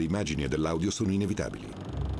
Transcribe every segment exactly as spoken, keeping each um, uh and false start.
immagini e dell'audio sono inevitabili.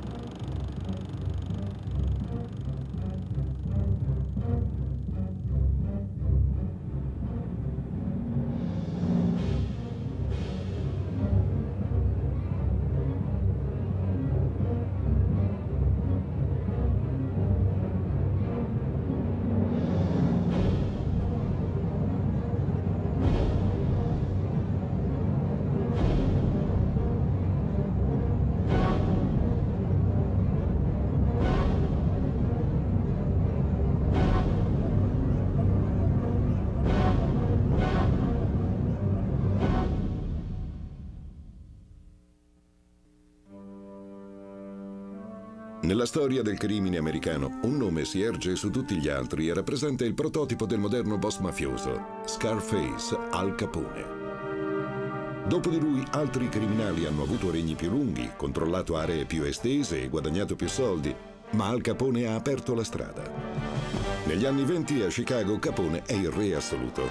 Nella storia del crimine americano, un nome si erge su tutti gli altri e rappresenta il prototipo del moderno boss mafioso, Scarface Al Capone. Dopo di lui, altri criminali hanno avuto regni più lunghi, controllato aree più estese e guadagnato più soldi, ma Al Capone ha aperto la strada. Negli anni venti a Chicago, Capone è il re assoluto.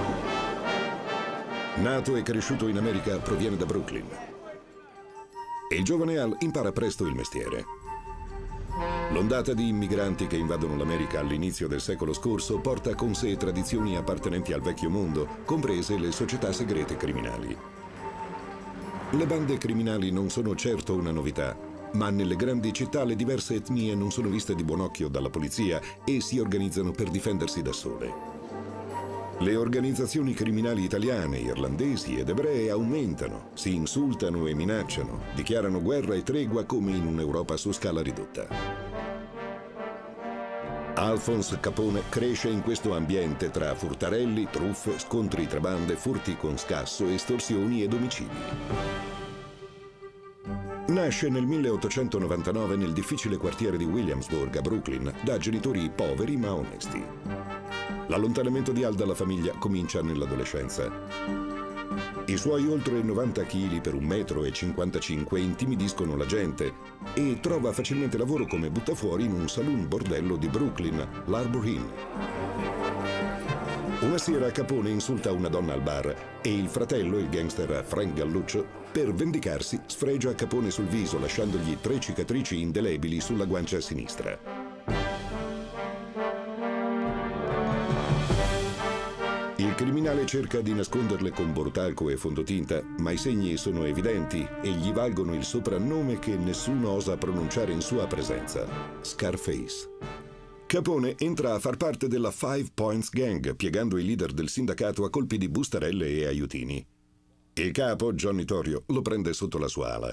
Nato e cresciuto in America, proviene da Brooklyn. E il giovane Al impara presto il mestiere. L'ondata di immigranti che invadono l'America all'inizio del secolo scorso porta con sé tradizioni appartenenti al vecchio mondo, comprese le società segrete criminali. Le bande criminali non sono certo una novità, ma nelle grandi città le diverse etnie non sono viste di buon occhio dalla polizia e si organizzano per difendersi da sole. Le organizzazioni criminali italiane, irlandesi ed ebree aumentano, si insultano e minacciano, dichiarano guerra e tregua come in un'Europa su scala ridotta. Alphonse Capone cresce in questo ambiente tra furtarelli, truffe, scontri tra bande, furti con scasso, estorsioni ed omicidi. Nasce nel milleottocentonovantanove nel difficile quartiere di Williamsburg a Brooklyn da genitori poveri ma onesti. L'allontanamento di Al dalla famiglia comincia nell'adolescenza. I suoi oltre novanta chili per un metro e cinquantacinque intimidiscono la gente e trova facilmente lavoro come buttafuori in un saloon bordello di Brooklyn, l'Arbor Inn. Una sera Capone insulta una donna al bar e il fratello, il gangster Frank Galluccio, per vendicarsi sfregia Capone sul viso lasciandogli tre cicatrici indelebili sulla guancia sinistra. Il criminale cerca di nasconderle con bortalco e fondotinta, ma i segni sono evidenti e gli valgono il soprannome che nessuno osa pronunciare in sua presenza: Scarface. Capone entra a far parte della Five Points Gang, piegando i leader del sindacato a colpi di bustarelle e aiutini. Il capo, Johnny Torrio, lo prende sotto la sua ala.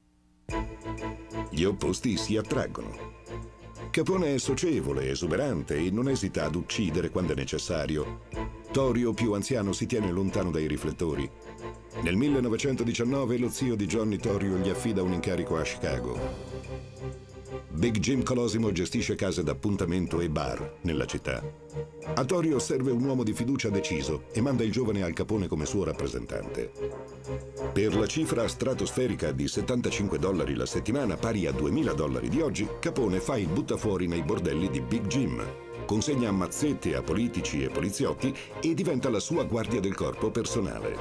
Gli opposti si attraggono. Capone è socievole, esuberante e non esita ad uccidere quando è necessario. Torrio, più anziano, si tiene lontano dai riflettori. Nel millenovecentodiciannove lo zio di Johnny Torrio gli affida un incarico a Chicago. Big Jim Colosimo gestisce case d'appuntamento e bar nella città. A Torrio serve un uomo di fiducia deciso e manda il giovane Al Capone come suo rappresentante. Per la cifra stratosferica di settantacinque dollari la settimana, pari a duemila dollari di oggi, Capone fa il buttafuori nei bordelli di Big Jim, consegna mazzette a politici e poliziotti e diventa la sua guardia del corpo personale.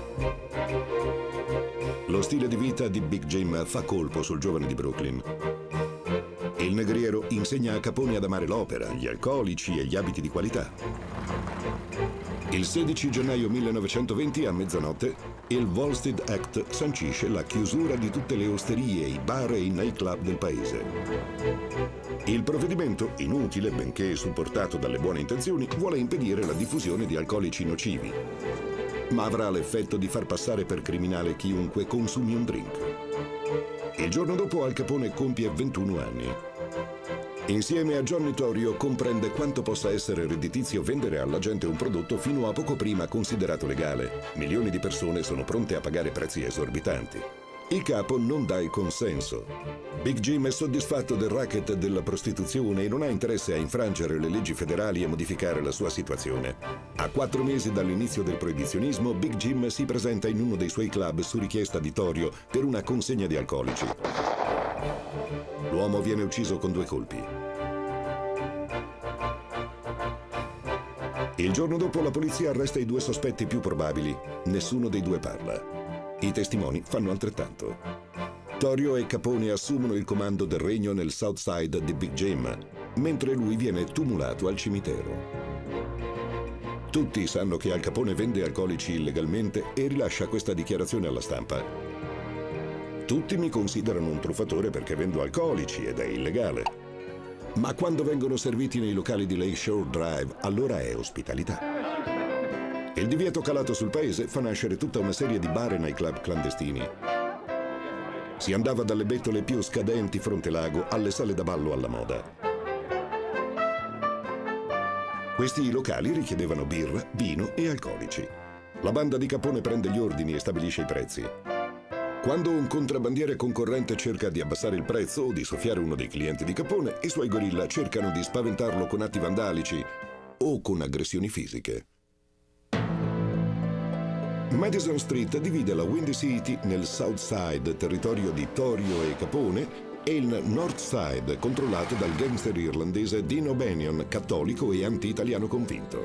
Lo stile di vita di Big Jim fa colpo sul giovane di Brooklyn. Il negriero insegna a Capone ad amare l'opera, gli alcolici e gli abiti di qualità. Il sedici gennaio millenovecentoventi, a mezzanotte, il Volstead Act sancisce la chiusura di tutte le osterie, i bar e i nightclub del paese. Il provvedimento, inutile benché supportato dalle buone intenzioni, vuole impedire la diffusione di alcolici nocivi, ma avrà l'effetto di far passare per criminale chiunque consumi un drink. Il giorno dopo Al Capone compie ventuno anni. Insieme a Johnny Torrio comprende quanto possa essere redditizio vendere alla gente un prodotto fino a poco prima considerato legale. Milioni di persone sono pronte a pagare prezzi esorbitanti. Il capo non dà il consenso. Big Jim è soddisfatto del racket della prostituzione e non ha interesse a infrangere le leggi federali e modificare la sua situazione. A quattro mesi dall'inizio del proibizionismo, Big Jim si presenta in uno dei suoi club su richiesta di Torrio per una consegna di alcolici. L'uomo viene ucciso con due colpi. Il giorno dopo la polizia arresta i due sospetti più probabili. Nessuno dei due parla. I testimoni fanno altrettanto. Torio e Capone assumono il comando del regno nel South Side di Big Jim, mentre lui viene tumulato al cimitero. Tutti sanno che Al Capone vende alcolici illegalmente e rilascia questa dichiarazione alla stampa. Tutti mi considerano un truffatore perché vendo alcolici ed è illegale. Ma quando vengono serviti nei locali di Lakeshore Drive, allora è ospitalità. Il divieto calato sul paese fa nascere tutta una serie di bar e nightclub clandestini. Si andava dalle bettole più scadenti frontelago alle sale da ballo alla moda. Questi locali richiedevano birra, vino e alcolici. La banda di Capone prende gli ordini e stabilisce i prezzi. Quando un contrabbandiere concorrente cerca di abbassare il prezzo o di soffiare uno dei clienti di Capone, i suoi gorilla cercano di spaventarlo con atti vandalici o con aggressioni fisiche. Madison Street divide la Windy City nel South Side, territorio di Torio e Capone, e il North Side, controllato dal gangster irlandese Dean O'Banion, cattolico e anti-italiano convinto.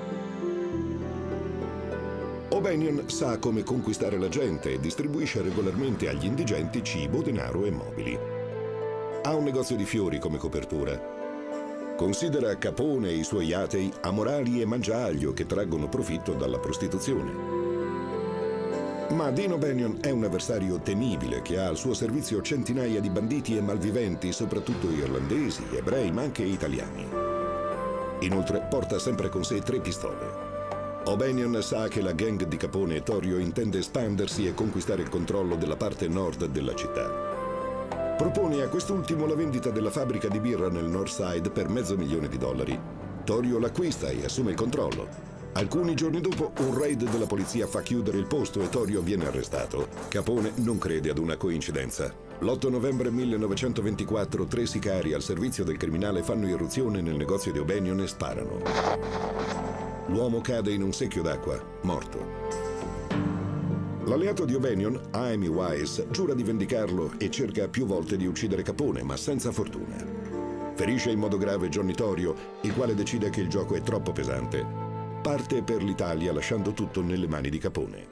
O'Banion sa come conquistare la gente e distribuisce regolarmente agli indigenti cibo, denaro e mobili. Ha un negozio di fiori come copertura. Considera Capone e i suoi atei amorali e mangiaglio che traggono profitto dalla prostituzione. Ma Dean O'Banion è un avversario temibile che ha al suo servizio centinaia di banditi e malviventi, soprattutto irlandesi, ebrei, ma anche italiani. Inoltre porta sempre con sé tre pistole. O'Banion sa che la gang di Capone e Torio intende espandersi e conquistare il controllo della parte nord della città. Propone a quest'ultimo la vendita della fabbrica di birra nel North Side per mezzo milione di dollari. Torio l'acquista e assume il controllo. Alcuni giorni dopo, un raid della polizia fa chiudere il posto e Torio viene arrestato. Capone non crede ad una coincidenza. L'otto novembre millenovecentoventiquattro, tre sicari al servizio del criminale fanno irruzione nel negozio di O'Banion e sparano. L'uomo cade in un secchio d'acqua, morto. L'alleato di O'Banion, Amy Wise, giura di vendicarlo e cerca più volte di uccidere Capone, ma senza fortuna. Ferisce in modo grave Johnny Torio, il quale decide che il gioco è troppo pesante. Parte per l'Italia lasciando tutto nelle mani di Capone.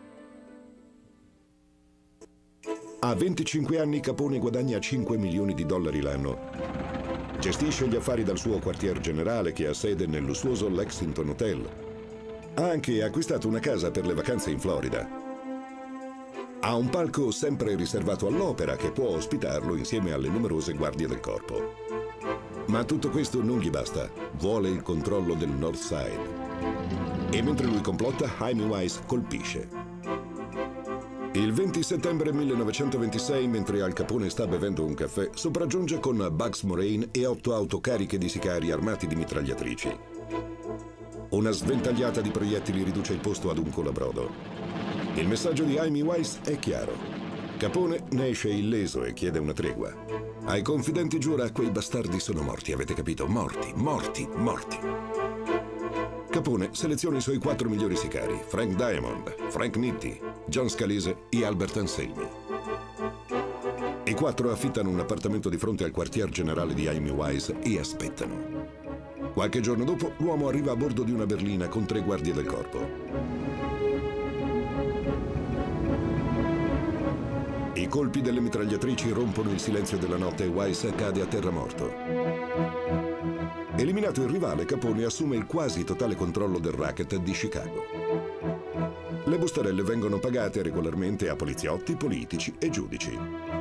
A venticinque anni Capone guadagna cinque milioni di dollari l'anno. Gestisce gli affari dal suo quartier generale che ha sede nel lussuoso Lexington Hotel. Ha anche acquistato una casa per le vacanze in Florida. Ha un palco sempre riservato all'opera che può ospitarlo insieme alle numerose guardie del corpo. Ma tutto questo non gli basta. Vuole il controllo del North Side. E mentre lui complotta, Amy Wise colpisce. Il venti settembre millenovecentoventisei, mentre Al Capone sta bevendo un caffè, sopraggiunge con Bugs Moraine e otto auto cariche di sicari armati di mitragliatrici. Una sventagliata di proiettili riduce il posto ad un colabrodo. Il messaggio di Amy Wise è chiaro. Capone ne esce illeso e chiede una tregua. Ai confidenti giura: quei bastardi sono morti, avete capito? Morti, morti, morti. Capone seleziona i suoi quattro migliori sicari: Frank Diamond, Frank Nitti, John Scalise e Albert Anselmi. I quattro affittano un appartamento di fronte al quartier generale di Amy Wise e aspettano. Qualche giorno dopo, l'uomo arriva a bordo di una berlina con tre guardie del corpo. I colpi delle mitragliatrici rompono il silenzio della notte e Wise cade a terra morto. Eliminato il rivale, Capone assume il quasi totale controllo del racket di Chicago. Le bustarelle vengono pagate regolarmente a poliziotti, politici e giudici.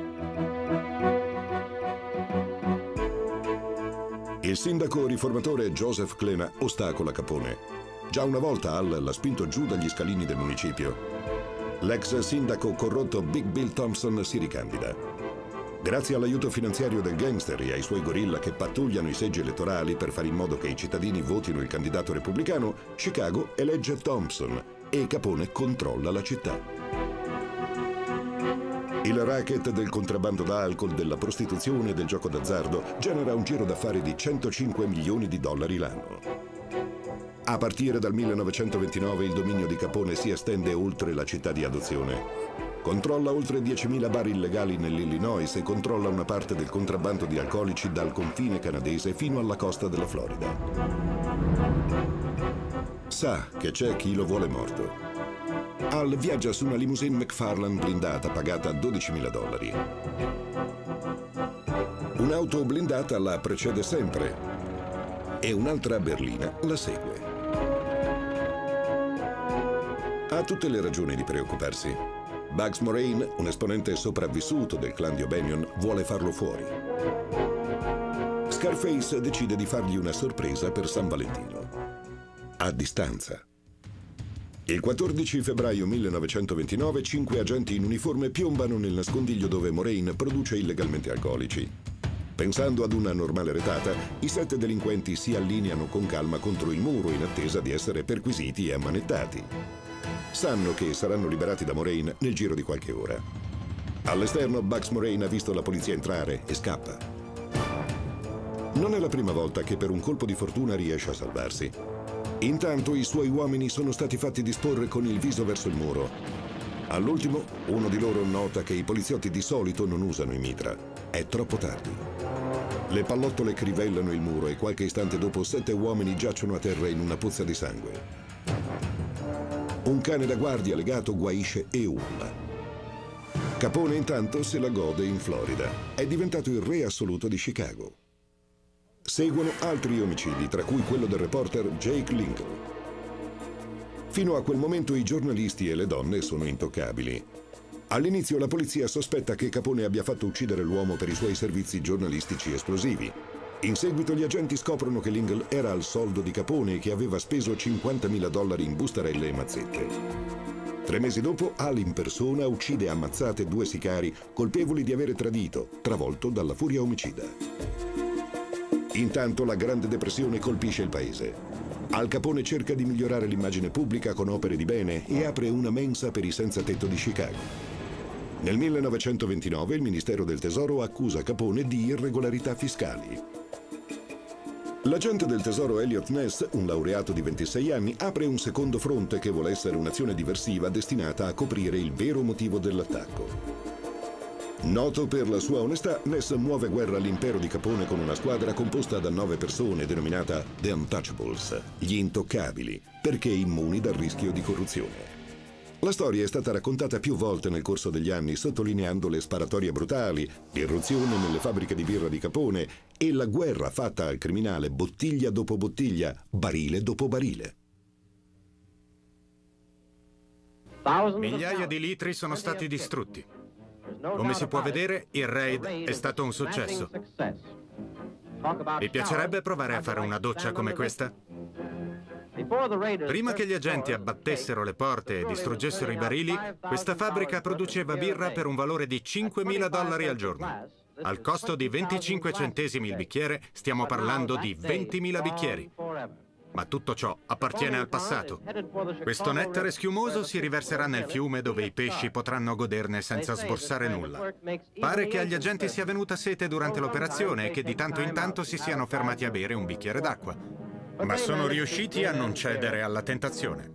Il sindaco riformatore Joseph Klena ostacola Capone. Già una volta Al l'ha spinto giù dagli scalini del municipio. L'ex sindaco corrotto Big Bill Thompson si ricandida. Grazie all'aiuto finanziario del gangster e ai suoi gorilla che pattugliano i seggi elettorali per fare in modo che i cittadini votino il candidato repubblicano, Chicago elegge Thompson e Capone controlla la città. Il racket del contrabbando d'alcol, della prostituzione e del gioco d'azzardo genera un giro d'affari di centocinque milioni di dollari l'anno. A partire dal millenovecentoventinove il dominio di Capone si estende oltre la città di adozione. Controlla oltre diecimila bar illegali nell'Illinois e controlla una parte del contrabbando di alcolici dal confine canadese fino alla costa della Florida. Sa che c'è chi lo vuole morto. Al viaggia su una limousine McFarlane blindata pagata dodicimila dollari. Un'auto blindata la precede sempre e un'altra berlina la segue. Ha tutte le ragioni di preoccuparsi. Bugs Moraine, un esponente sopravvissuto del clan di O'Banion, vuole farlo fuori. Scarface decide di fargli una sorpresa per San Valentino. A distanza. Il quattordici febbraio millenovecentoventinove, cinque agenti in uniforme piombano nel nascondiglio dove Moraine produce illegalmente alcolici. Pensando ad una normale retata, i sette delinquenti si allineano con calma contro il muro in attesa di essere perquisiti e ammanettati. Sanno che saranno liberati da Moraine nel giro di qualche ora. All'esterno, Bugs Moraine ha visto la polizia entrare e scappa. Non è la prima volta che per un colpo di fortuna riesce a salvarsi. Intanto i suoi uomini sono stati fatti disporre con il viso verso il muro. All'ultimo, uno di loro nota che i poliziotti di solito non usano i mitra. È troppo tardi. Le pallottole crivellano il muro e qualche istante dopo sette uomini giacciono a terra in una pozza di sangue. Un cane da guardia legato guaisce e urla. Capone intanto se la gode in Florida. È diventato il re assoluto di Chicago. Seguono altri omicidi, tra cui quello del reporter Jake Lingle. Fino a quel momento i giornalisti e le donne sono intoccabili. All'inizio la polizia sospetta che Capone abbia fatto uccidere l'uomo per i suoi servizi giornalistici esplosivi. In seguito gli agenti scoprono che Lingle era al soldo di Capone e che aveva speso cinquantamila dollari in bustarelle e mazzette. Tre mesi dopo, Al in persona uccide a ammazzate due sicari colpevoli di avere tradito, travolto dalla furia omicida. Intanto la Grande Depressione colpisce il paese. Al Capone cerca di migliorare l'immagine pubblica con opere di bene e apre una mensa per i senza tetto di Chicago. Nel millenovecentoventinove il Ministero del Tesoro accusa Capone di irregolarità fiscali. L'agente del Tesoro Elliot Ness, un laureato di ventisei anni, apre un secondo fronte che vuole essere un'azione diversiva destinata a coprire il vero motivo dell'attacco. Noto per la sua onestà, Ness muove guerra all'impero di Capone con una squadra composta da nove persone denominata The Untouchables, gli intoccabili, perché immuni dal rischio di corruzione. La storia è stata raccontata più volte nel corso degli anni, sottolineando le sparatorie brutali, l'irruzione nelle fabbriche di birra di Capone e la guerra fatta al criminale bottiglia dopo bottiglia, barile dopo barile. Migliaia di litri sono stati distrutti. Come si può vedere, il raid è stato un successo. Vi piacerebbe provare a fare una doccia come questa? Prima che gli agenti abbattessero le porte e distruggessero i barili, questa fabbrica produceva birra per un valore di cinquemila dollari al giorno. Al costo di venticinque centesimi il bicchiere, stiamo parlando di ventimila bicchieri. Ma tutto ciò appartiene al passato. Questo nettare schiumoso si riverserà nel fiume dove i pesci potranno goderne senza sborsare nulla. Pare che agli agenti sia venuta sete durante l'operazione e che di tanto in tanto si siano fermati a bere un bicchiere d'acqua. Ma sono riusciti a non cedere alla tentazione.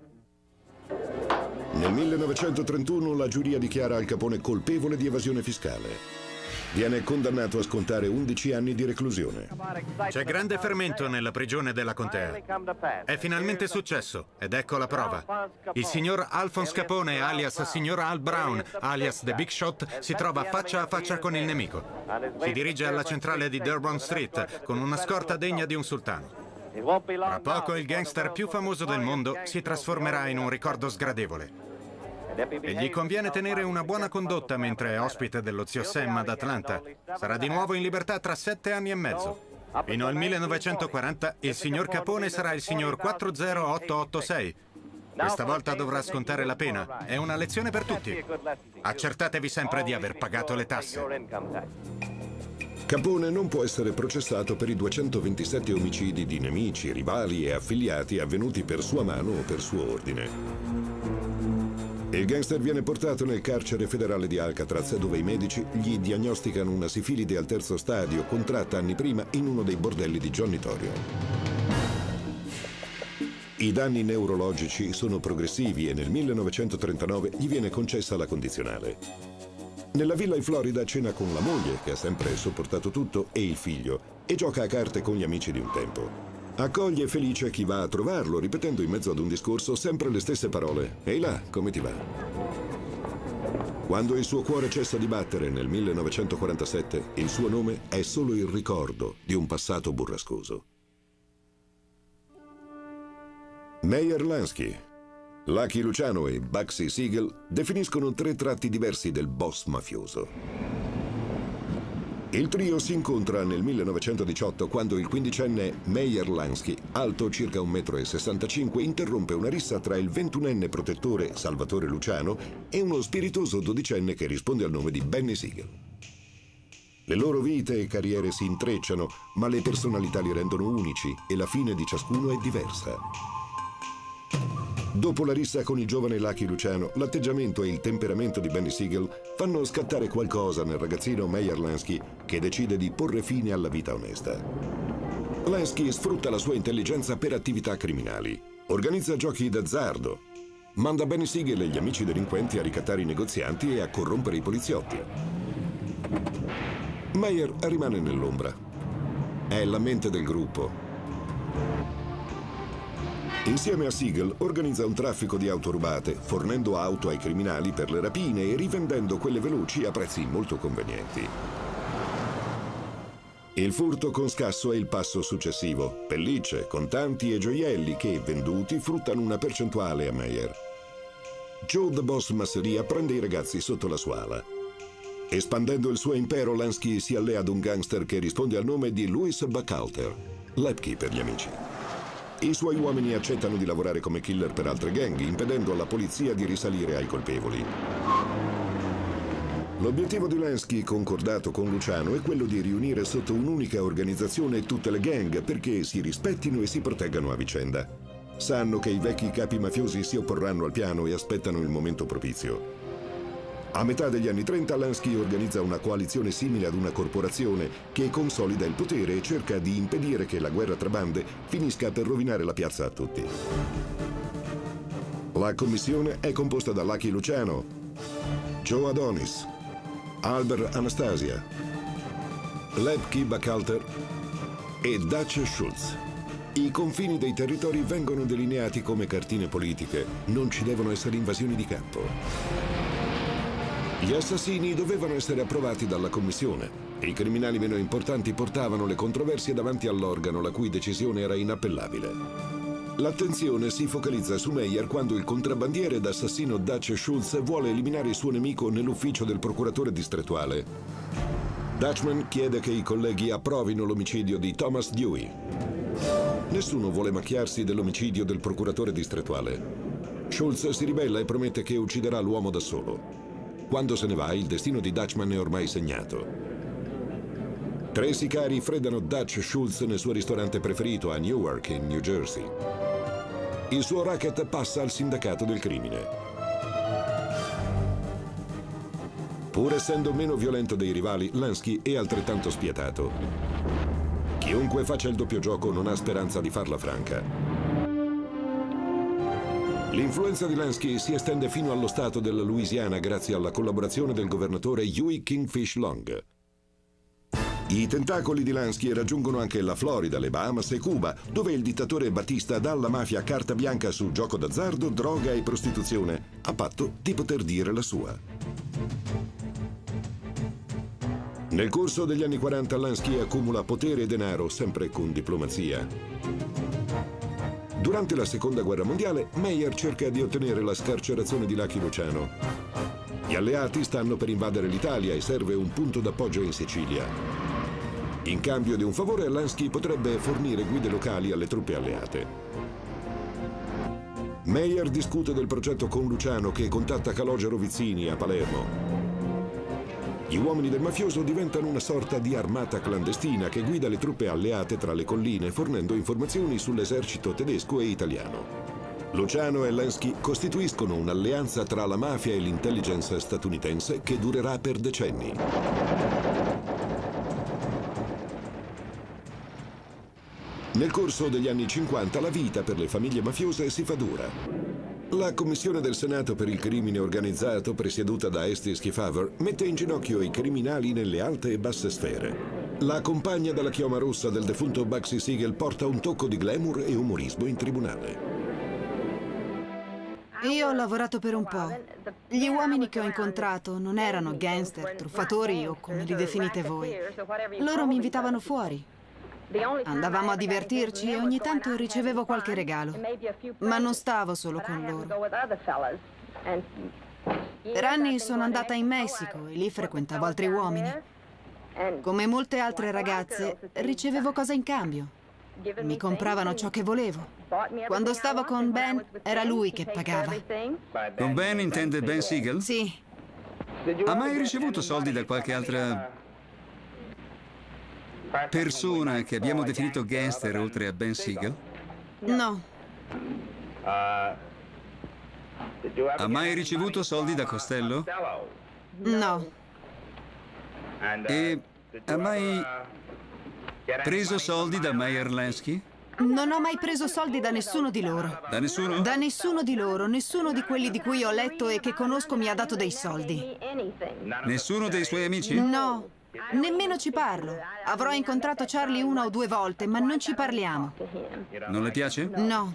Nel millenovecentotrentuno la giuria dichiara Al Capone colpevole di evasione fiscale. Viene condannato a scontare undici anni di reclusione. C'è grande fermento nella prigione della contea. È finalmente successo, ed ecco la prova. Il signor Alphonse Capone, alias signor Al Brown, alias The Big Shot, si trova faccia a faccia con il nemico. Si dirige alla centrale di Dearborn Street con una scorta degna di un sultano. Tra poco il gangster più famoso del mondo si trasformerà in un ricordo sgradevole. E gli conviene tenere una buona condotta mentre è ospite dello zio Sam ad Atlanta. Sarà di nuovo in libertà tra sette anni e mezzo. Fino al millenovecentoquaranta il signor Capone sarà il signor quattro zero otto otto sei. Questa volta dovrà scontare la pena. È una lezione per tutti. Accertatevi sempre di aver pagato le tasse. Capone non può essere processato per i duecentoventisette omicidi di nemici, rivali e affiliati avvenuti per sua mano o per suo ordine. Il gangster viene portato nel carcere federale di Alcatraz, dove i medici gli diagnosticano una sifilide al terzo stadio, contratta anni prima in uno dei bordelli di Johnny Torrio. I danni neurologici sono progressivi e nel millenovecentotrentanove gli viene concessa la condizionale. Nella villa in Florida cena con la moglie, che ha sempre sopportato tutto, e il figlio, e gioca a carte con gli amici di un tempo. Accoglie felice chi va a trovarlo, ripetendo in mezzo ad un discorso sempre le stesse parole. Ehi là, come ti va? Quando il suo cuore cessa di battere nel millenovecentoquarantasette, il suo nome è solo il ricordo di un passato burrascoso. Meyer Lansky, Lucky Luciano e Bugsy Siegel definiscono tre tratti diversi del boss mafioso. Il trio si incontra nel millenovecentodiciotto quando il quindicenne Meyer Lansky, alto circa un metro e sessantacinque, interrompe una rissa tra il ventunenne protettore Salvatore Luciano e uno spiritoso dodicenne che risponde al nome di Benny Siegel. Le loro vite e carriere si intrecciano, ma le personalità li rendono unici e la fine di ciascuno è diversa. Dopo la rissa con il giovane Lucky Luciano, l'atteggiamento e il temperamento di Benny Siegel fanno scattare qualcosa nel ragazzino Meyer Lansky, che decide di porre fine alla vita onesta. Lansky sfrutta la sua intelligenza per attività criminali, organizza giochi d'azzardo, manda Benny Siegel e gli amici delinquenti a ricattare i negozianti e a corrompere i poliziotti. Meyer rimane nell'ombra. È la mente del gruppo. Insieme a Siegel organizza un traffico di auto rubate, fornendo auto ai criminali per le rapine e rivendendo quelle veloci a prezzi molto convenienti. Il furto con scasso è il passo successivo. Pellicce, contanti e gioielli che, venduti, fruttano una percentuale a Meyer. Joe the Boss Masseria prende i ragazzi sotto la sua ala. Espandendo il suo impero, Lansky si allea ad un gangster che risponde al nome di Louis Buchalter, Lepke per gli amici. I suoi uomini accettano di lavorare come killer per altre gang, impedendo alla polizia di risalire ai colpevoli. L'obiettivo di Lansky, concordato con Luciano, è quello di riunire sotto un'unica organizzazione tutte le gang perché si rispettino e si proteggano a vicenda. Sanno che i vecchi capi mafiosi si opporranno al piano e aspettano il momento propizio. A metà degli anni trenta Lansky organizza una coalizione simile ad una corporazione che consolida il potere e cerca di impedire che la guerra tra bande finisca per rovinare la piazza a tutti. La commissione è composta da Lucky Luciano, Joe Adonis, Albert Anastasia, Lepke Buchalter e Dutch Schultz. I confini dei territori vengono delineati come cartine politiche, non ci devono essere invasioni di campo. Gli assassini dovevano essere approvati dalla commissione. I criminali meno importanti portavano le controversie davanti all'organo, la cui decisione era inappellabile. L'attenzione si focalizza su Meyer quando il contrabbandiere ed assassino Dutch Schultz vuole eliminare il suo nemico nell'ufficio del procuratore distrettuale. Dutchman chiede che i colleghi approvino l'omicidio di Thomas Dewey. Nessuno vuole macchiarsi dell'omicidio del procuratore distrettuale. Schultz si ribella e promette che ucciderà l'uomo da solo. Quando se ne va, il destino di Dutchman è ormai segnato. Tre sicari freddano Dutch Schultz nel suo ristorante preferito a Newark, in New Jersey. Il suo racket passa al sindacato del crimine. Pur essendo meno violento dei rivali, Lansky è altrettanto spietato. Chiunque faccia il doppio gioco non ha speranza di farla franca. L'influenza di Lansky si estende fino allo stato della Louisiana grazie alla collaborazione del governatore Huey Kingfish Long. I tentacoli di Lansky raggiungono anche la Florida, le Bahamas e Cuba, dove il dittatore Batista dà alla mafia carta bianca su gioco d'azzardo, droga e prostituzione, a patto di poter dire la sua. Nel corso degli anni quaranta Lansky accumula potere e denaro, sempre con diplomazia. Durante la Seconda Guerra Mondiale, Meyer cerca di ottenere la scarcerazione di Lucky Luciano. Gli alleati stanno per invadere l'Italia e serve un punto d'appoggio in Sicilia. In cambio di un favore, Lansky potrebbe fornire guide locali alle truppe alleate. Meyer discute del progetto con Luciano, che contatta Calogero Vizzini a Palermo. Gli uomini del mafioso diventano una sorta di armata clandestina che guida le truppe alleate tra le colline, fornendo informazioni sull'esercito tedesco e italiano. Luciano e Lansky costituiscono un'alleanza tra la mafia e l'intelligence statunitense che durerà per decenni. Nel corso degli anni cinquanta la vita per le famiglie mafiose si fa dura. La Commissione del Senato per il crimine organizzato, presieduta da Estes Kefauver, mette in ginocchio i criminali nelle alte e basse sfere. La compagna dalla chioma rossa del defunto Bugsy Siegel porta un tocco di glamour e umorismo in tribunale. Io ho lavorato per un po'. Gli uomini che ho incontrato non erano gangster, truffatori o come li definite voi. Loro mi invitavano fuori. Andavamo a divertirci e ogni tanto ricevevo qualche regalo. Ma non stavo solo con loro. Per anni sono andata in Messico e lì frequentavo altri uomini. Come molte altre ragazze, ricevevo cose in cambio. Mi compravano ciò che volevo. Quando stavo con Ben, era lui che pagava. Con Ben intende Ben Siegel? Sì. Ha mai ricevuto soldi da qualche altra persona che abbiamo definito gangster oltre a Ben Siegel? No. Ha mai ricevuto soldi da Costello? No. E ha mai preso soldi da Meyer Lansky? Non ho mai preso soldi da nessuno di loro. Da nessuno? Da nessuno di loro. Nessuno di quelli di cui ho letto e che conosco mi ha dato dei soldi. Nessuno dei suoi amici? No. Nemmeno ci parlo. Avrò incontrato Charlie una o due volte, ma non ci parliamo. Non le piace? No.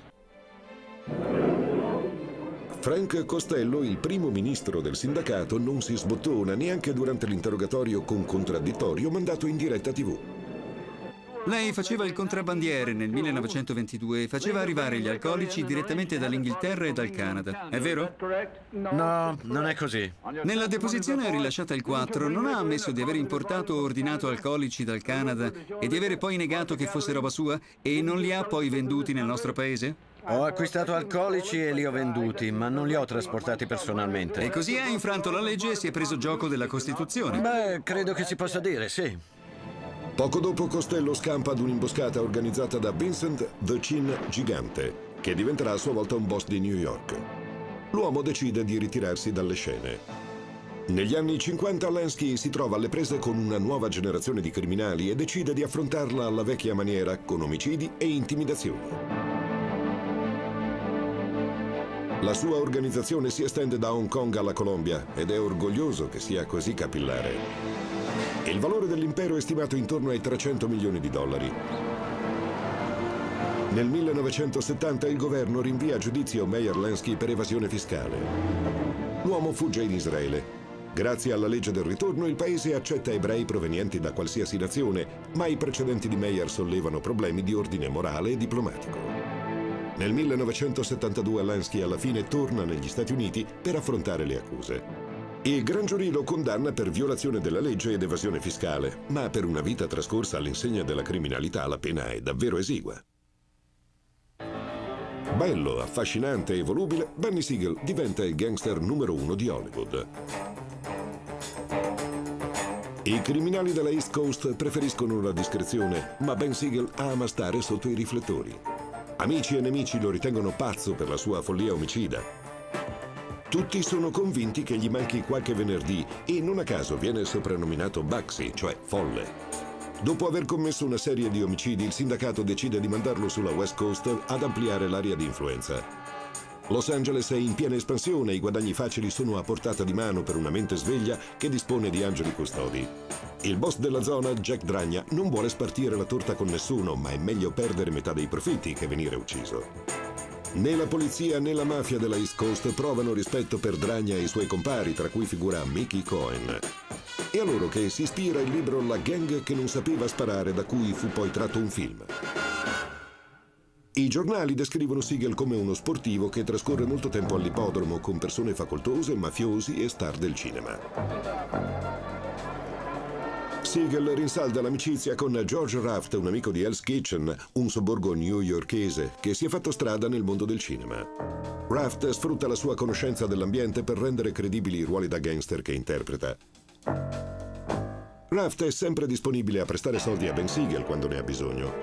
Frank Costello, il primo ministro del sindacato, non si sbottona neanche durante l'interrogatorio con contraddittorio mandato in diretta tivù. Lei faceva il contrabbandiere nel millenovecentoventidue e faceva arrivare gli alcolici direttamente dall'Inghilterra e dal Canada. È vero? No, non è così. Nella deposizione rilasciata il quattro non ha ammesso di aver importato o ordinato alcolici dal Canada e di avere poi negato che fosse roba sua e non li ha poi venduti nel nostro paese? Ho acquistato alcolici e li ho venduti, ma non li ho trasportati personalmente. E così ha infranto la legge e si è preso gioco della Costituzione. Beh, credo che si possa dire, sì. Poco dopo Costello scampa ad un'imboscata organizzata da Vincent The Chin Gigante, che diventerà a sua volta un boss di New York. L'uomo decide di ritirarsi dalle scene. Negli anni cinquanta Lansky si trova alle prese con una nuova generazione di criminali e decide di affrontarla alla vecchia maniera, con omicidi e intimidazioni. La sua organizzazione si estende da Hong Kong alla Colombia ed è orgoglioso che sia così capillare. Il valore dell'impero è stimato intorno ai trecento milioni di dollari. Nel millenovecentosettanta il governo rinvia a giudizio Meyer Lansky per evasione fiscale. L'uomo fugge in Israele. Grazie alla legge del ritorno il paese accetta ebrei provenienti da qualsiasi nazione, ma i precedenti di Meyer sollevano problemi di ordine morale e diplomatico. Nel millenovecentosettantadue Lansky alla fine torna negli Stati Uniti per affrontare le accuse. Il gran giurì lo condanna per violazione della legge ed evasione fiscale, ma per una vita trascorsa all'insegna della criminalità la pena è davvero esigua. Bello, affascinante e volubile, Benny Siegel diventa il gangster numero uno di Hollywood. I criminali della East Coast preferiscono la discrezione, ma Ben Siegel ama stare sotto i riflettori. Amici e nemici lo ritengono pazzo per la sua follia omicida. Tutti sono convinti che gli manchi qualche venerdì e non a caso viene soprannominato Bugsy, cioè folle. Dopo aver commesso una serie di omicidi, il sindacato decide di mandarlo sulla West Coast ad ampliare l'area di influenza. Los Angeles è in piena espansione e i guadagni facili sono a portata di mano per una mente sveglia che dispone di angeli custodi. Il boss della zona, Jack Dragna, non vuole spartire la torta con nessuno, ma è meglio perdere metà dei profitti che venire ucciso. Né la polizia né la mafia della East Coast provano rispetto per Dragna e i suoi compari, tra cui figura Mickey Cohen. È a loro che si ispira il libro La gang che non sapeva sparare, da cui fu poi tratto un film. I giornali descrivono Siegel come uno sportivo che trascorre molto tempo all'ippodromo con persone facoltose, mafiosi e star del cinema. Siegel rinsalda l'amicizia con George Raft, un amico di Hell's Kitchen, un sobborgo newyorkese che si è fatto strada nel mondo del cinema. Raft sfrutta la sua conoscenza dell'ambiente per rendere credibili i ruoli da gangster che interpreta. Raft è sempre disponibile a prestare soldi a Ben Siegel quando ne ha bisogno,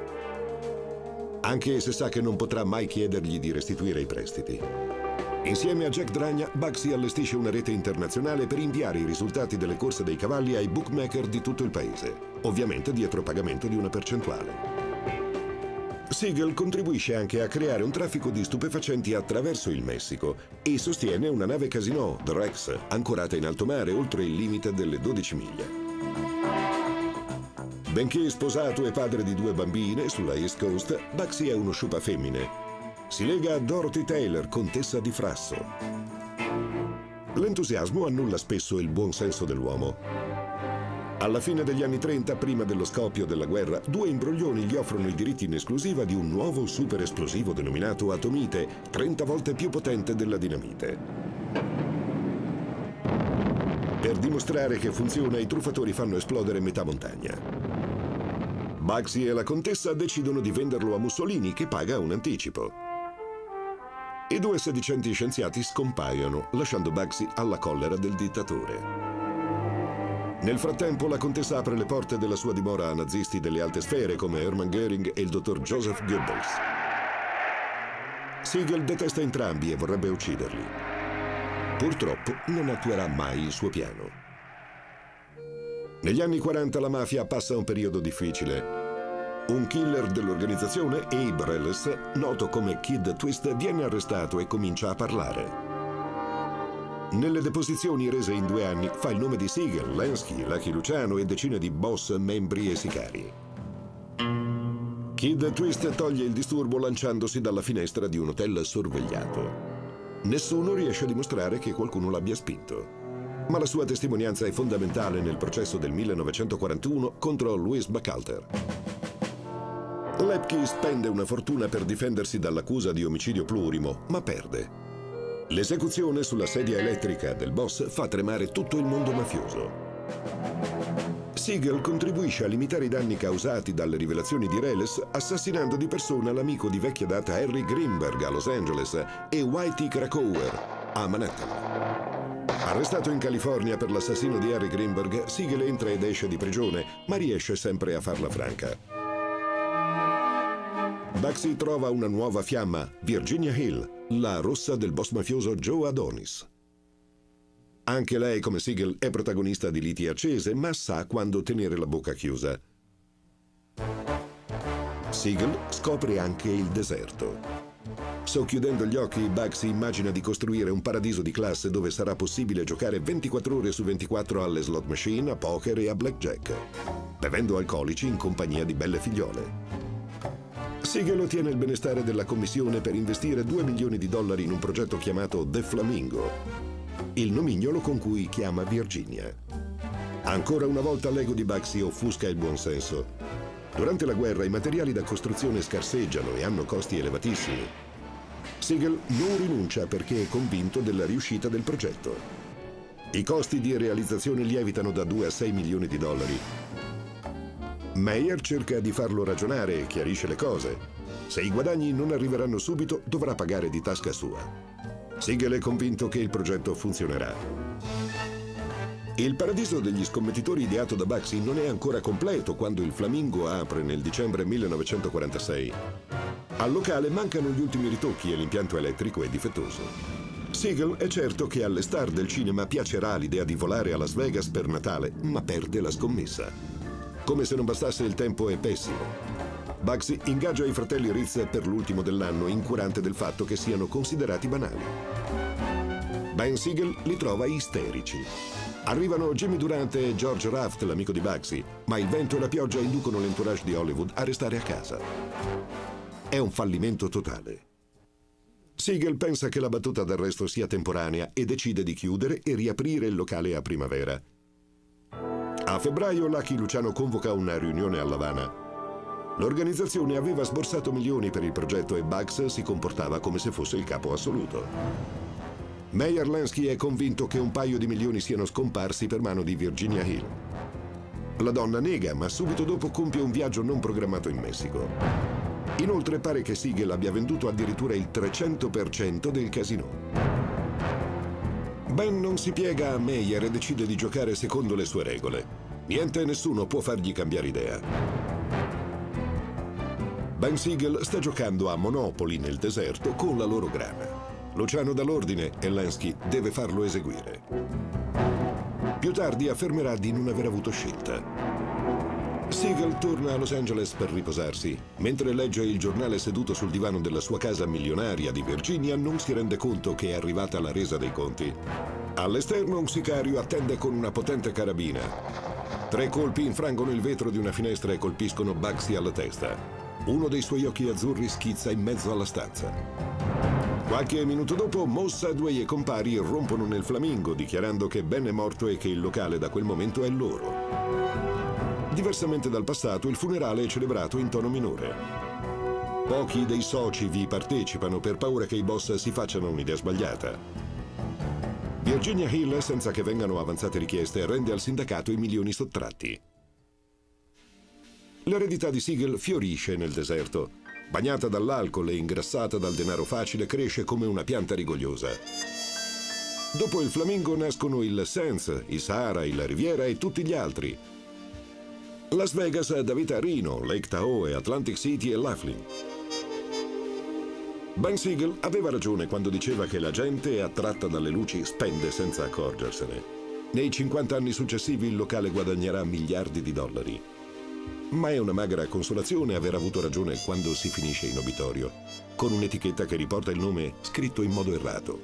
anche se sa che non potrà mai chiedergli di restituire i prestiti. Insieme a Jack Dragna, Bugsy allestisce una rete internazionale per inviare i risultati delle corse dei cavalli ai bookmaker di tutto il paese, ovviamente dietro pagamento di una percentuale. Siegel contribuisce anche a creare un traffico di stupefacenti attraverso il Messico e sostiene una nave casinò, The Rex, ancorata in alto mare oltre il limite delle dodici miglia. Benché sposato e padre di due bambine sulla East Coast, Bugsy è uno sciupafemmine. Si lega a Dorothy Taylor, contessa di Frasso. L'entusiasmo annulla spesso il buon senso dell'uomo. Alla fine degli anni trenta, prima dello scoppio della guerra, due imbroglioni gli offrono i diritti in esclusiva di un nuovo super esplosivo denominato Atomite, trenta volte più potente della dinamite. Per dimostrare che funziona, i truffatori fanno esplodere metà montagna. Bugsy e la contessa decidono di venderlo a Mussolini, che paga un anticipo. I due sedicenti scienziati scompaiono, lasciando Bugsy alla collera del dittatore. Nel frattempo, la contessa apre le porte della sua dimora a nazisti delle alte sfere come Hermann Göring e il dottor Joseph Goebbels. Siegel detesta entrambi e vorrebbe ucciderli. Purtroppo non attuerà mai il suo piano. Negli anni quaranta la mafia passa un periodo difficile. Un killer dell'organizzazione, Abe Reles, noto come Kid Twist, viene arrestato e comincia a parlare. Nelle deposizioni rese in due anni fa il nome di Siegel, Lansky, Lucky Luciano e decine di boss, membri e sicari. Kid Twist toglie il disturbo lanciandosi dalla finestra di un hotel sorvegliato. Nessuno riesce a dimostrare che qualcuno l'abbia spinto. Ma la sua testimonianza è fondamentale nel processo del millenovecentoquarantuno contro Louis Buchalter. Lepke spende una fortuna per difendersi dall'accusa di omicidio plurimo, ma perde. L'esecuzione sulla sedia elettrica del boss fa tremare tutto il mondo mafioso. Siegel contribuisce a limitare i danni causati dalle rivelazioni di Reles assassinando di persona l'amico di vecchia data Harry Greenberg a Los Angeles e Whitey Krakauer a Manhattan. Arrestato in California per l'assassino di Harry Greenberg, Siegel entra ed esce di prigione, ma riesce sempre a farla franca. Bugsy trova una nuova fiamma, Virginia Hill, la rossa del boss mafioso Joe Adonis. Anche lei, come Siegel, è protagonista di liti accese, ma sa quando tenere la bocca chiusa. Siegel scopre anche il deserto. Socchiudendo gli occhi, Bugsy immagina di costruire un paradiso di classe dove sarà possibile giocare ventiquattro ore su ventiquattro alle slot machine, a poker e a blackjack, bevendo alcolici in compagnia di belle figliole. Siegel ottiene il benestare della commissione per investire due milioni di dollari in un progetto chiamato The Flamingo, il nomignolo con cui chiama Virginia. Ancora una volta l'ego di Bugsy offusca il buonsenso. Durante la guerra i materiali da costruzione scarseggiano e hanno costi elevatissimi. Siegel non rinuncia perché è convinto della riuscita del progetto. I costi di realizzazione lievitano da due a sei milioni di dollari. Meyer cerca di farlo ragionare e chiarisce le cose. Se i guadagni non arriveranno subito, dovrà pagare di tasca sua. Siegel è convinto che il progetto funzionerà. Il paradiso degli scommettitori ideato da Bugsy non è ancora completo quando il Flamingo apre nel dicembre millenovecentoquarantasei. Al locale mancano gli ultimi ritocchi e l'impianto elettrico è difettoso. Siegel è certo che alle star del cinema piacerà l'idea di volare a Las Vegas per Natale, ma perde la scommessa. Come se non bastasse, il tempo è pessimo. Bugsy ingaggia i fratelli Ritz per l'ultimo dell'anno, incurante del fatto che siano considerati banali. Ben Siegel li trova isterici. Arrivano Jimmy Durant e George Raft, l'amico di Bugsy, ma il vento e la pioggia inducono l'entourage di Hollywood a restare a casa. È un fallimento totale. Siegel pensa che la battuta d'arresto sia temporanea e decide di chiudere e riaprire il locale a primavera. A febbraio Lucky Luciano convoca una riunione a L'Havana. L'organizzazione aveva sborsato milioni per il progetto e Bugs si comportava come se fosse il capo assoluto. Meyer Lansky è convinto che un paio di milioni siano scomparsi per mano di Virginia Hill. La donna nega, ma subito dopo compie un viaggio non programmato in Messico. Inoltre pare che Siegel abbia venduto addirittura il trecento per cento del casinò. Ben non si piega a Meyer e decide di giocare secondo le sue regole. Niente e nessuno può fargli cambiare idea. Ben Siegel sta giocando a Monopoly nel deserto con la loro grana. Luciano dà l'ordine e Lansky deve farlo eseguire. Più tardi affermerà di non aver avuto scelta. Siegel torna a Los Angeles per riposarsi. Mentre legge il giornale seduto sul divano della sua casa milionaria di Virginia, non si rende conto che è arrivata la resa dei conti. All'esterno un sicario attende con una potente carabina. Tre colpi infrangono il vetro di una finestra e colpiscono Bugsy alla testa. Uno dei suoi occhi azzurri schizza in mezzo alla stanza. Qualche minuto dopo, Moss, Sedway e compari irrompono nel Flamingo, dichiarando che Ben è morto e che il locale da quel momento è loro. Diversamente dal passato, il funerale è celebrato in tono minore. Pochi dei soci vi partecipano per paura che i boss si facciano un'idea sbagliata. Virginia Hill, senza che vengano avanzate richieste, rende al sindacato i milioni sottratti. L'eredità di Siegel fiorisce nel deserto. Bagnata dall'alcol e ingrassata dal denaro facile, cresce come una pianta rigogliosa. Dopo il Flamingo nascono il Sands, il Sahara, il Riviera e tutti gli altri. Las Vegas dà vita a Reno, Lake Tahoe, Atlantic City e Laughlin. Ben Siegel aveva ragione quando diceva che la gente, attratta dalle luci, spende senza accorgersene. Nei cinquanta anni successivi il locale guadagnerà miliardi di dollari. Ma è una magra consolazione aver avuto ragione quando si finisce in obitorio, con un'etichetta che riporta il nome scritto in modo errato.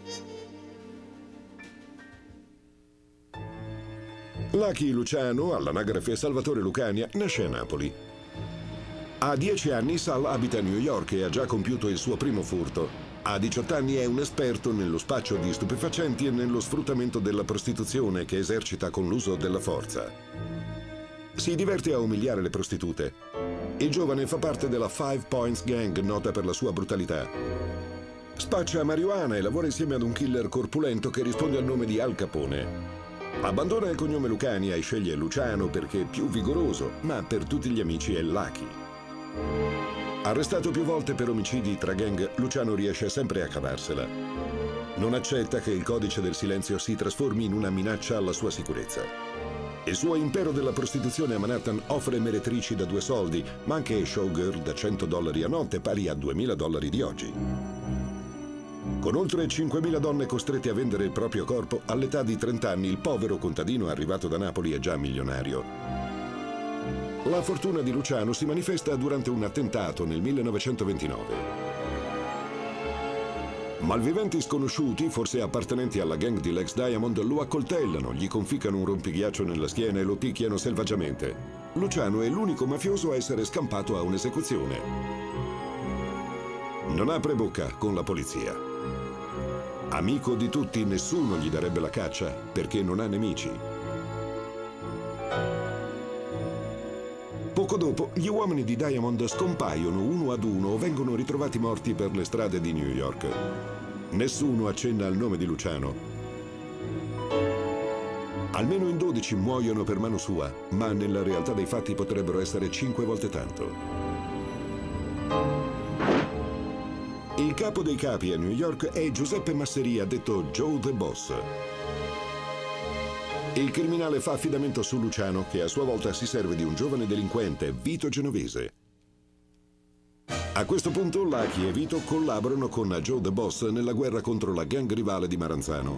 Lucky Luciano, all'anagrafe Salvatore Lucania, nasce a Napoli. A dieci anni Sal abita a New York e ha già compiuto il suo primo furto. A diciotto anni è un esperto nello spaccio di stupefacenti e nello sfruttamento della prostituzione che esercita con l'uso della forza. Si diverte a umiliare le prostitute. Il giovane fa parte della Five Points Gang, nota per la sua brutalità. Spaccia marijuana e lavora insieme ad un killer corpulento che risponde al nome di Al Capone. Abbandona il cognome Lucania e sceglie Luciano perché è più vigoroso, ma per tutti gli amici è Lucky. Arrestato più volte per omicidi tra gang, Luciano riesce sempre a cavarsela. Non accetta che il codice del silenzio si trasformi in una minaccia alla sua sicurezza. Il suo impero della prostituzione a Manhattan offre meretrici da due soldi, ma anche showgirl da cento dollari a notte, pari a duemila dollari di oggi. Con oltre cinquemila donne costrette a vendere il proprio corpo, all'età di trenta anni il povero contadino arrivato da Napoli è già milionario. La fortuna di Luciano si manifesta durante un attentato nel millenovecentoventinove. Malviventi sconosciuti, forse appartenenti alla gang di Lex Diamond, lo accoltellano, gli conficcano un rompighiaccio nella schiena e lo picchiano selvaggiamente. Luciano è l'unico mafioso a essere scampato a un'esecuzione. Non apre bocca con la polizia. Amico di tutti, nessuno gli darebbe la caccia perché non ha nemici. Poco dopo, gli uomini di Diamond scompaiono uno ad uno o vengono ritrovati morti per le strade di New York. Nessuno accenna al nome di Luciano. Almeno in dodici muoiono per mano sua, ma nella realtà dei fatti potrebbero essere cinque volte tanto. Il capo dei capi a New York è Giuseppe Masseria, detto Joe the Boss. Il criminale fa affidamento su Luciano, che a sua volta si serve di un giovane delinquente, Vito Genovese. A questo punto Lucky e Vito collaborano con Joe the Boss nella guerra contro la gang rivale di Maranzano.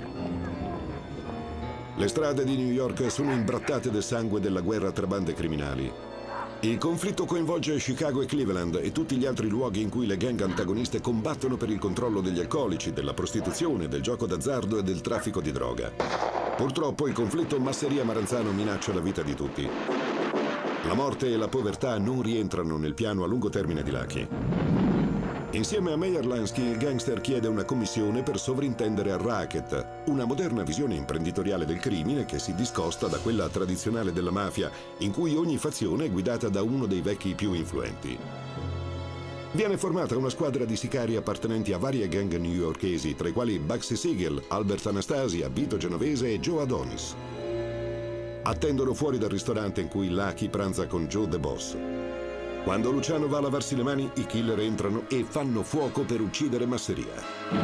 Le strade di New York sono imbrattate del sangue della guerra tra bande criminali. Il conflitto coinvolge Chicago e Cleveland e tutti gli altri luoghi in cui le gang antagoniste combattono per il controllo degli alcolici, della prostituzione, del gioco d'azzardo e del traffico di droga. Purtroppo il conflitto Masseria-Maranzano minaccia la vita di tutti. La morte e la povertà non rientrano nel piano a lungo termine di Lucky. Insieme a Meyer Lansky, il gangster chiede una commissione per sovrintendere al racket, una moderna visione imprenditoriale del crimine che si discosta da quella tradizionale della mafia, in cui ogni fazione è guidata da uno dei vecchi più influenti. Viene formata una squadra di sicari appartenenti a varie gang newyorkesi, tra i quali Bugsy Siegel, Albert Anastasia, Vito Genovese e Joe Adonis. Attendono fuori dal ristorante in cui Lucky pranza con Joe the Boss. Quando Luciano va a lavarsi le mani, i killer entrano e fanno fuoco per uccidere Masseria.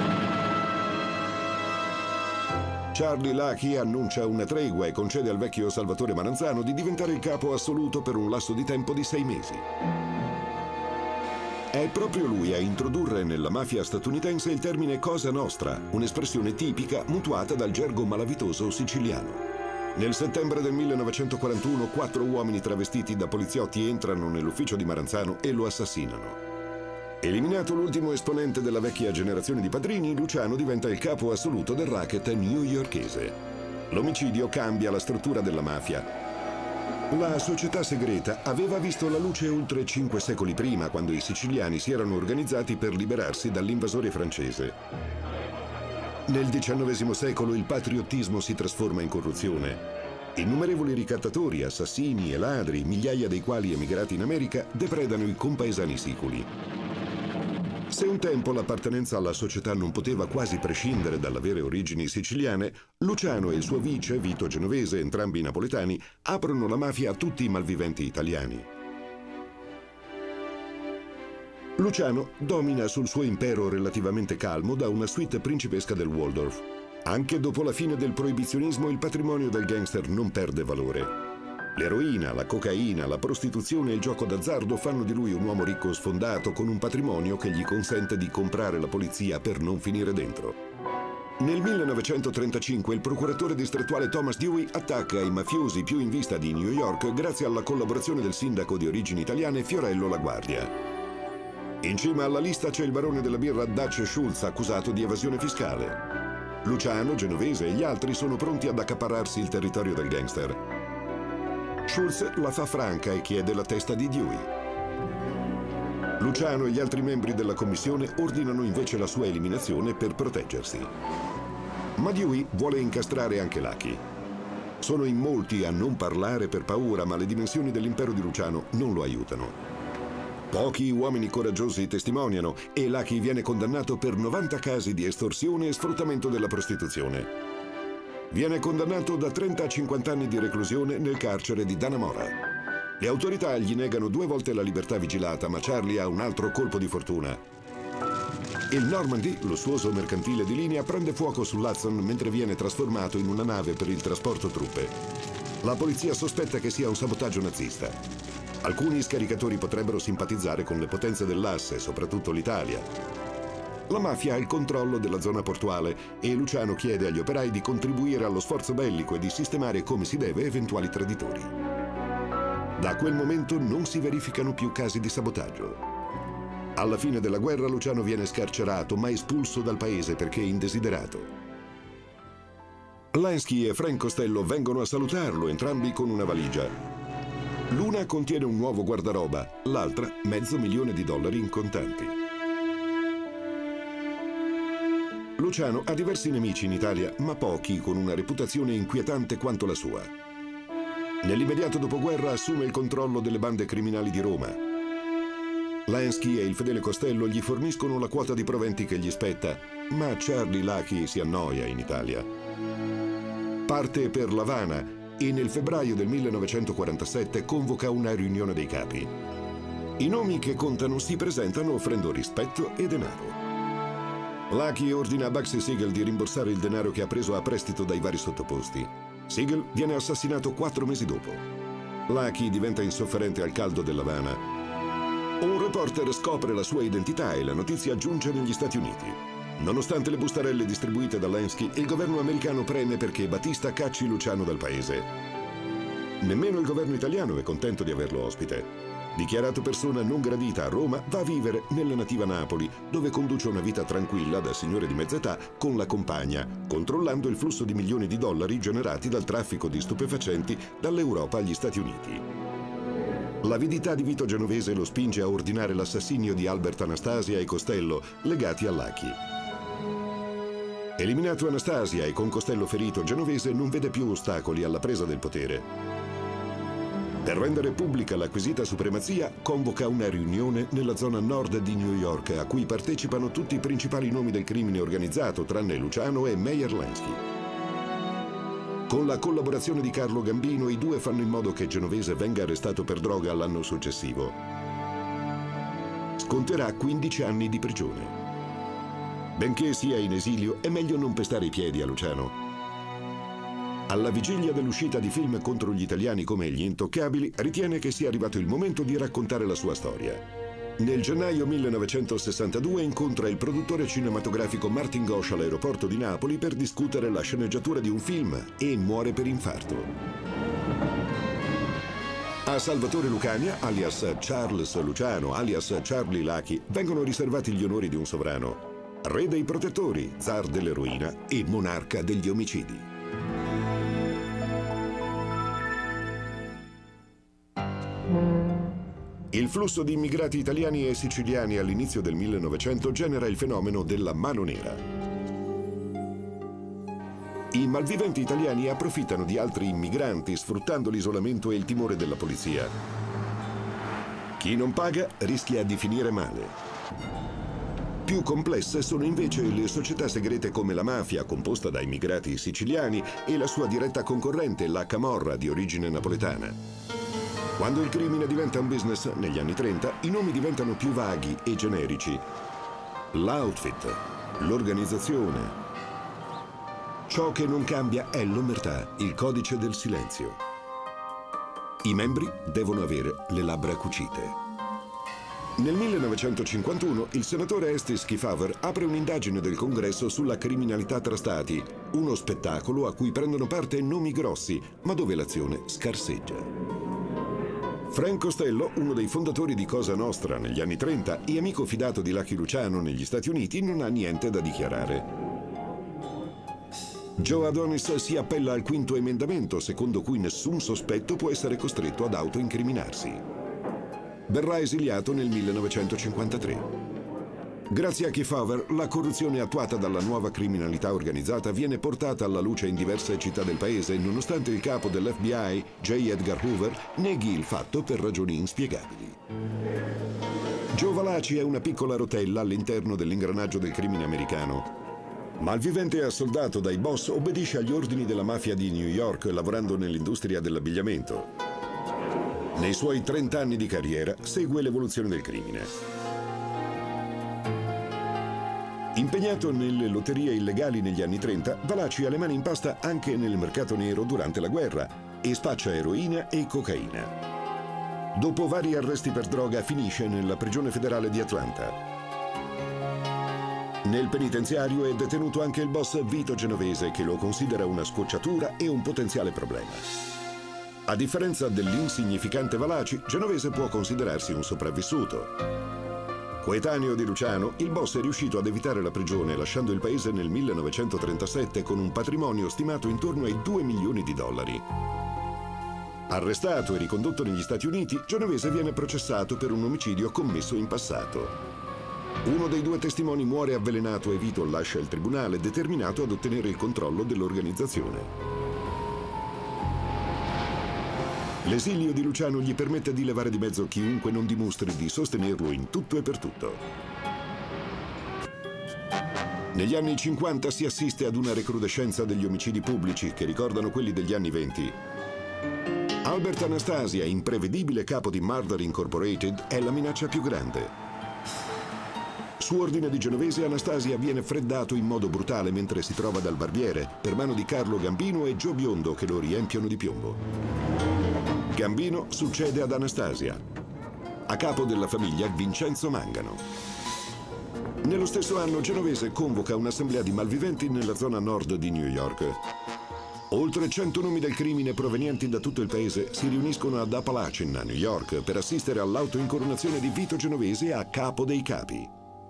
Charlie Lucky annuncia una tregua e concede al vecchio Salvatore Maranzano di diventare il capo assoluto per un lasso di tempo di sei mesi. È proprio lui a introdurre nella mafia statunitense il termine Cosa Nostra, un'espressione tipica mutuata dal gergo malavitoso siciliano. Nel settembre del millenovecentoquarantuno, quattro uomini travestiti da poliziotti entrano nell'ufficio di Maranzano e lo assassinano. Eliminato l'ultimo esponente della vecchia generazione di padrini, Luciano diventa il capo assoluto del racket newyorkese. L'omicidio cambia la struttura della mafia. La società segreta aveva visto la luce oltre cinque secoli prima, quando i siciliani si erano organizzati per liberarsi dall'invasore francese. Nel diciannovesimo secolo il patriottismo si trasforma in corruzione. Innumerevoli ricattatori, assassini e ladri, migliaia dei quali emigrati in America, depredano i compaesani siculi. Se un tempo l'appartenenza alla società non poteva quasi prescindere dall'avere origini siciliane, Luciano e il suo vice, Vito Genovese, entrambi napoletani, aprono la mafia a tutti i malviventi italiani. Luciano domina sul suo impero relativamente calmo da una suite principesca del Waldorf. Anche dopo la fine del proibizionismo il patrimonio del gangster non perde valore. L'eroina, la cocaina, la prostituzione e il gioco d'azzardo fanno di lui un uomo ricco sfondato con un patrimonio che gli consente di comprare la polizia per non finire dentro. Nel millenovecentotrentacinque il procuratore distrettuale Thomas Dewey attacca i mafiosi più in vista di New York grazie alla collaborazione del sindaco di origini italiane Fiorello La Guardia. In cima alla lista c'è il barone della birra Dutch Schultz, accusato di evasione fiscale. Luciano, Genovese e gli altri sono pronti ad accaparrarsi il territorio del gangster. Schultz la fa franca e chiede la testa di Dewey. Luciano e gli altri membri della commissione ordinano invece la sua eliminazione per proteggersi. Ma Dewey vuole incastrare anche Lucky. Sono in molti a non parlare per paura, ma le dimensioni dell'impero di Luciano non lo aiutano. Pochi uomini coraggiosi testimoniano e Lucky viene condannato per novanta casi di estorsione e sfruttamento della prostituzione. Viene condannato da trenta a cinquanta anni di reclusione nel carcere di Dannemora. Le autorità gli negano due volte la libertà vigilata, ma Charlie ha un altro colpo di fortuna. Il Normandy, lussuoso mercantile di linea, prende fuoco sull'Hudson mentre viene trasformato in una nave per il trasporto truppe. La polizia sospetta che sia un sabotaggio nazista. Alcuni scaricatori potrebbero simpatizzare con le potenze dell'asse, soprattutto l'Italia. La mafia ha il controllo della zona portuale e Luciano chiede agli operai di contribuire allo sforzo bellico e di sistemare come si deve eventuali traditori. Da quel momento non si verificano più casi di sabotaggio. Alla fine della guerra Luciano viene scarcerato ma espulso dal paese perché indesiderato. Lansky e Frank Costello vengono a salutarlo, entrambi con una valigia. L'una contiene un nuovo guardaroba, l'altra mezzo milione di dollari in contanti. Luciano ha diversi nemici in Italia, ma pochi con una reputazione inquietante quanto la sua. Nell'immediato dopoguerra assume il controllo delle bande criminali di Roma. Lansky e il fedele Costello gli forniscono la quota di proventi che gli spetta, ma Charlie Lucky si annoia in Italia. Parte per L'Havana e nel febbraio del millenovecentoquarantasette convoca una riunione dei capi. I nomi che contano si presentano offrendo rispetto e denaro. Lucky ordina a Bugsy Siegel di rimborsare il denaro che ha preso a prestito dai vari sottoposti. Siegel viene assassinato quattro mesi dopo. Lucky diventa insofferente al caldo dell'Havana. Un reporter scopre la sua identità e la notizia giunge negli Stati Uniti. Nonostante le bustarelle distribuite da Lansky, il governo americano preme perché Batista cacci Luciano dal paese. Nemmeno il governo italiano è contento di averlo ospite. Dichiarato persona non gradita a Roma, va a vivere nella nativa Napoli, dove conduce una vita tranquilla da signore di mezza età con la compagna, controllando il flusso di milioni di dollari generati dal traffico di stupefacenti dall'Europa agli Stati Uniti. L'avidità di Vito Genovese lo spinge a ordinare l'assassinio di Albert Anastasia e Costello, legati a Lucky. Eliminato Anastasia e con Costello ferito, Genovese non vede più ostacoli alla presa del potere. Per rendere pubblica l'acquisita supremazia, convoca una riunione nella zona nord di New York, a cui partecipano tutti i principali nomi del crimine organizzato, tranne Luciano e Meyer Lansky. Con la collaborazione di Carlo Gambino, i due fanno in modo che Genovese venga arrestato per droga l'anno successivo. Sconterà quindici anni di prigione. Benché sia in esilio, è meglio non pestare i piedi a Luciano. Alla vigilia dell'uscita di film contro gli italiani come Gli Intoccabili, ritiene che sia arrivato il momento di raccontare la sua storia. Nel gennaio millenovecentosessantadue incontra il produttore cinematografico Martin Gosch all'aeroporto di Napoli per discutere la sceneggiatura di un film e muore per infarto. A Salvatore Lucania, alias Charles Luciano, alias Charlie Lucky, vengono riservati gli onori di un sovrano. Re dei protettori, zar dell'eroina e monarca degli omicidi. Il flusso di immigrati italiani e siciliani all'inizio del millenovecento genera il fenomeno della mano nera. I malviventi italiani approfittano di altri immigranti sfruttando l'isolamento e il timore della polizia. Chi non paga rischia di finire male. Più complesse sono invece le società segrete come la mafia, composta da immigrati siciliani, e la sua diretta concorrente, la Camorra, di origine napoletana. Quando il crimine diventa un business, negli anni trenta, i nomi diventano più vaghi e generici. L'outfit, l'organizzazione. Ciò che non cambia è l'omertà, il codice del silenzio. I membri devono avere le labbra cucite. Nel millenovecentocinquantuno il senatore Estes Kefauver apre un'indagine del Congresso sulla criminalità tra stati, uno spettacolo a cui prendono parte nomi grossi, ma dove l'azione scarseggia. Frank Costello, uno dei fondatori di Cosa Nostra negli anni trenta e amico fidato di Lucky Luciano negli Stati Uniti, non ha niente da dichiarare. Joe Adonis si appella al quinto emendamento, secondo cui nessun sospetto può essere costretto ad autoincriminarsi. Verrà esiliato nel millenovecentocinquantatré. Grazie a Kefauver, la corruzione attuata dalla nuova criminalità organizzata viene portata alla luce in diverse città del paese, nonostante il capo dell'F B I, J. Edgar Hoover, neghi il fatto per ragioni inspiegabili. Joe Valachi è una piccola rotella all'interno dell'ingranaggio del crimine americano. Malvivente e assoldato dai boss, obbedisce agli ordini della mafia di New York, lavorando nell'industria dell'abbigliamento. Nei suoi trenta anni di carriera segue l'evoluzione del crimine. Impegnato nelle lotterie illegali negli anni trenta, Valachi ha le mani in pasta anche nel mercato nero durante la guerra e spaccia eroina e cocaina. Dopo vari arresti per droga finisce nella prigione federale di Atlanta. Nel penitenziario è detenuto anche il boss Vito Genovese, che lo considera una scocciatura e un potenziale problema. A differenza dell'insignificante Valachi, Genovese può considerarsi un sopravvissuto. Coetaneo di Luciano, il boss è riuscito ad evitare la prigione lasciando il paese nel millenovecentotrentasette con un patrimonio stimato intorno ai due milioni di dollari. Arrestato e ricondotto negli Stati Uniti, Genovese viene processato per un omicidio commesso in passato. Uno dei due testimoni muore avvelenato e Vito lascia il tribunale, determinato ad ottenere il controllo dell'organizzazione. L'esilio di Luciano gli permette di levare di mezzo chiunque non dimostri di sostenerlo in tutto e per tutto. Negli anni cinquanta si assiste ad una recrudescenza degli omicidi pubblici che ricordano quelli degli anni venti. Albert Anastasia, imprevedibile capo di Murder Incorporated, è la minaccia più grande. Su ordine di Genovese, Anastasia viene freddato in modo brutale mentre si trova dal barbiere, per mano di Carlo Gambino e Joe Biondo, che lo riempiono di piombo. Gambino succede ad Anastasia. A capo della famiglia Vincenzo Mangano. Nello stesso anno Genovese convoca un'assemblea di malviventi nella zona nord di New York. Oltre cento nomi del crimine provenienti da tutto il paese si riuniscono ad Appalachian, a New York, per assistere all'autoincoronazione di Vito Genovese a capo dei capi.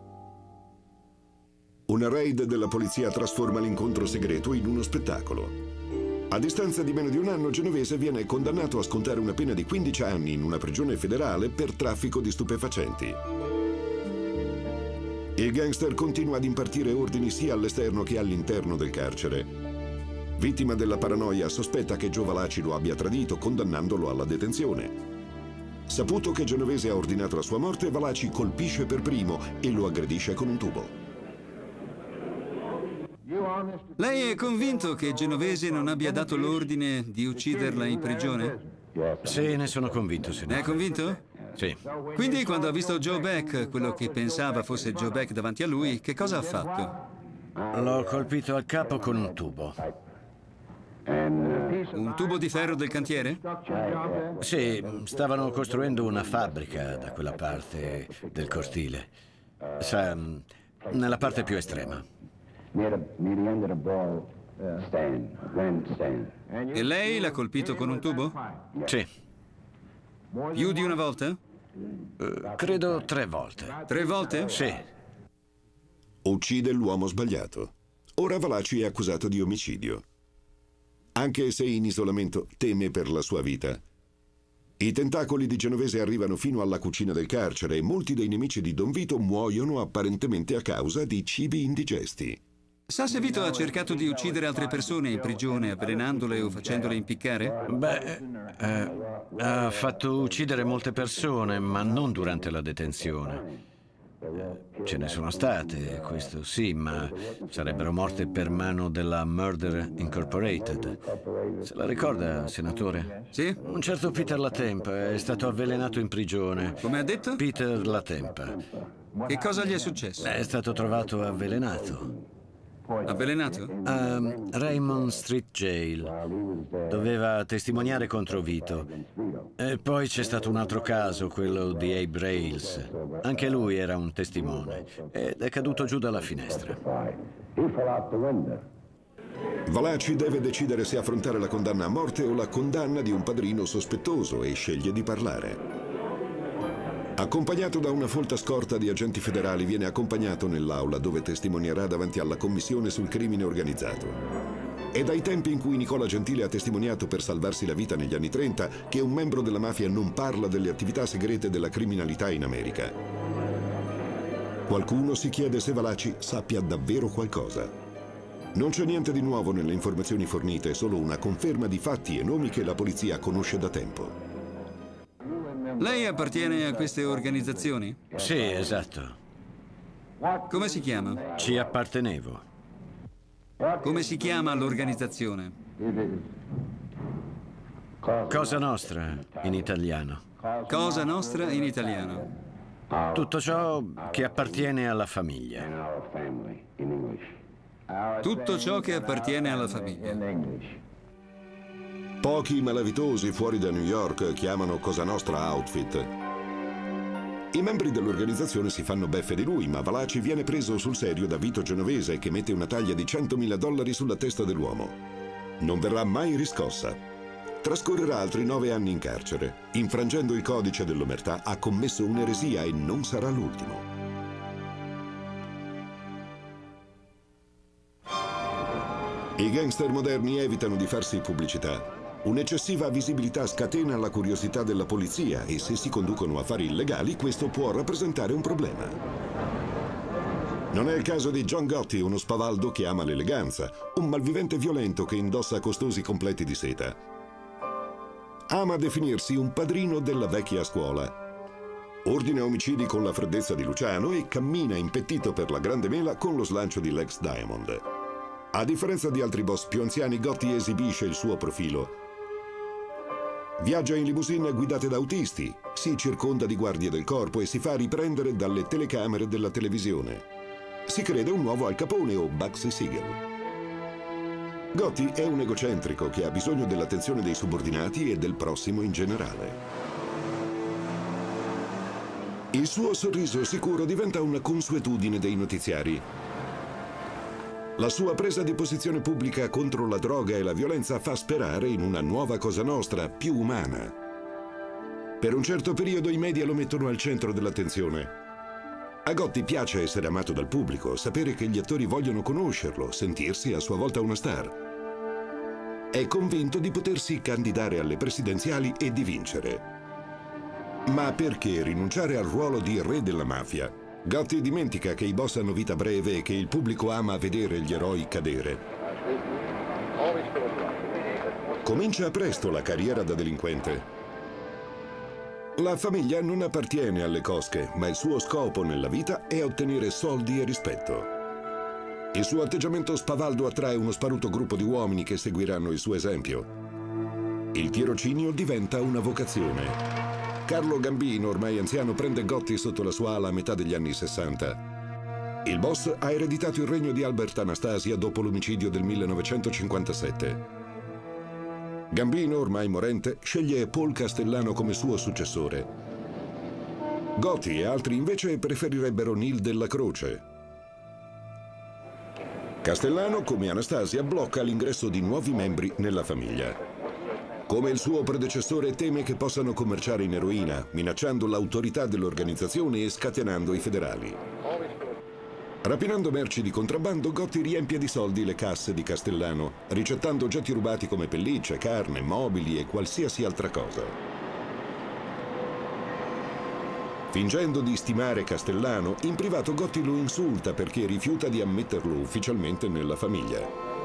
Una raid della polizia trasforma l'incontro segreto in uno spettacolo. A distanza di meno di un anno, Genovese viene condannato a scontare una pena di quindici anni in una prigione federale per traffico di stupefacenti. Il gangster continua ad impartire ordini sia all'esterno che all'interno del carcere. Vittima della paranoia, sospetta che Joe Valachi lo abbia tradito, condannandolo alla detenzione. Saputo che Genovese ha ordinato la sua morte, Valachi colpisce per primo e lo aggredisce con un tubo. Lei è convinto che Genovese non abbia dato l'ordine di ucciderla in prigione? Sì, ne sono convinto, signore. Ne è convinto? Sì. Quindi quando ha visto Joe Beck, quello che pensava fosse Joe Beck davanti a lui, che cosa ha fatto? L'ho colpito al capo con un tubo. Un tubo di ferro del cantiere? Sì, stavano costruendo una fabbrica da quella parte del cortile. Sa, nella parte più estrema. E lei l'ha colpito con un tubo? Sì. Più di una volta? Uh, credo tre volte. Tre volte? Sì. Uccide l'uomo sbagliato. Ora Valachi è accusato di omicidio. Anche se in isolamento, teme per la sua vita. I tentacoli di Genovese arrivano fino alla cucina del carcere e molti dei nemici di Don Vito muoiono apparentemente a causa di cibi indigesti. Sa se Vito ha cercato di uccidere altre persone in prigione, avvelenandole o facendole impiccare? Beh, eh, ha fatto uccidere molte persone, ma non durante la detenzione. Eh, ce ne sono state, questo sì, ma sarebbero morte per mano della Murder Incorporated. Se la ricorda, senatore? Sì? Un certo Peter Latempa è stato avvelenato in prigione. Come ha detto? Peter Latempa. Che cosa gli è successo? È stato trovato avvelenato. Avvelenato? A Raymond Street Jail. Doveva testimoniare contro Vito. E poi c'è stato un altro caso, quello di Abe Rails. Anche lui era un testimone ed è caduto giù dalla finestra. Valachi deve decidere se affrontare la condanna a morte o la condanna di un padrino sospettoso e sceglie di parlare. Accompagnato da una folta scorta di agenti federali, viene accompagnato nell'aula dove testimonierà davanti alla commissione sul crimine organizzato. È dai tempi in cui Nicola Gentile ha testimoniato per salvarsi la vita negli anni trenta che un membro della mafia non parla delle attività segrete della criminalità in America. Qualcuno si chiede se Valachi sappia davvero qualcosa. Non c'è niente di nuovo nelle informazioni fornite, solo una conferma di fatti e nomi che la polizia conosce da tempo. Lei appartiene a queste organizzazioni? Sì, esatto. Come si chiama? Ci appartenevo. Come si chiama l'organizzazione? Cosa Nostra, in italiano. Cosa Nostra in italiano. Tutto ciò che appartiene alla famiglia. Tutto ciò che appartiene alla famiglia. Pochi malavitosi fuori da New York chiamano Cosa Nostra Outfit. I membri dell'organizzazione si fanno beffe di lui, ma Valachi viene preso sul serio da Vito Genovese, che mette una taglia di centomila dollari sulla testa dell'uomo. Non verrà mai riscossa. Trascorrerà altri nove anni in carcere. Infrangendo il codice dell'omertà, ha commesso un'eresia e non sarà l'ultimo. I gangster moderni evitano di farsi pubblicità. Un'eccessiva visibilità scatena la curiosità della polizia e se si conducono affari illegali questo può rappresentare un problema. Non è il caso di John Gotti, uno spavaldo che ama l'eleganza, un malvivente violento che indossa costosi completi di seta. Ama definirsi un padrino della vecchia scuola. Ordina omicidi con la freddezza di Luciano e cammina impettito per la grande mela con lo slancio di Lex Diamond. A differenza di altri boss più anziani, Gotti esibisce il suo profilo. Viaggia in limousine guidate da autisti, si circonda di guardie del corpo e si fa riprendere dalle telecamere della televisione. Si crede un nuovo Al Capone o Bugsy Siegel. Gotti è un egocentrico che ha bisogno dell'attenzione dei subordinati e del prossimo in generale. Il suo sorriso sicuro diventa una consuetudine dei notiziari. La sua presa di posizione pubblica contro la droga e la violenza fa sperare in una nuova Cosa Nostra, più umana. Per un certo periodo i media lo mettono al centro dell'attenzione. A Gotti piace essere amato dal pubblico, sapere che gli attori vogliono conoscerlo, sentirsi a sua volta una star. È convinto di potersi candidare alle presidenziali e di vincere. Ma perché rinunciare al ruolo di re della mafia? Gotti dimentica che i boss hanno vita breve e che il pubblico ama vedere gli eroi cadere. Comincia presto la carriera da delinquente. La famiglia non appartiene alle cosche, ma il suo scopo nella vita è ottenere soldi e rispetto. Il suo atteggiamento spavaldo attrae uno sparuto gruppo di uomini che seguiranno il suo esempio. Il tirocinio diventa una vocazione. Carlo Gambino, ormai anziano, prende Gotti sotto la sua ala a metà degli anni sessanta. Il boss ha ereditato il regno di Albert Anastasia dopo l'omicidio del millenovecentocinquantasette. Gambino, ormai morente, sceglie Paul Castellano come suo successore. Gotti e altri invece preferirebbero Neil Della Croce. Castellano, come Anastasia, blocca l'ingresso di nuovi membri nella famiglia. Come il suo predecessore teme che possano commerciare in eroina, minacciando l'autorità dell'organizzazione e scatenando i federali. Rapinando merci di contrabbando, Gotti riempie di soldi le casse di Castellano, ricettando oggetti rubati come pellicce, carne, mobili e qualsiasi altra cosa. Fingendo di stimare Castellano, in privato Gotti lo insulta perché rifiuta di ammetterlo ufficialmente nella famiglia.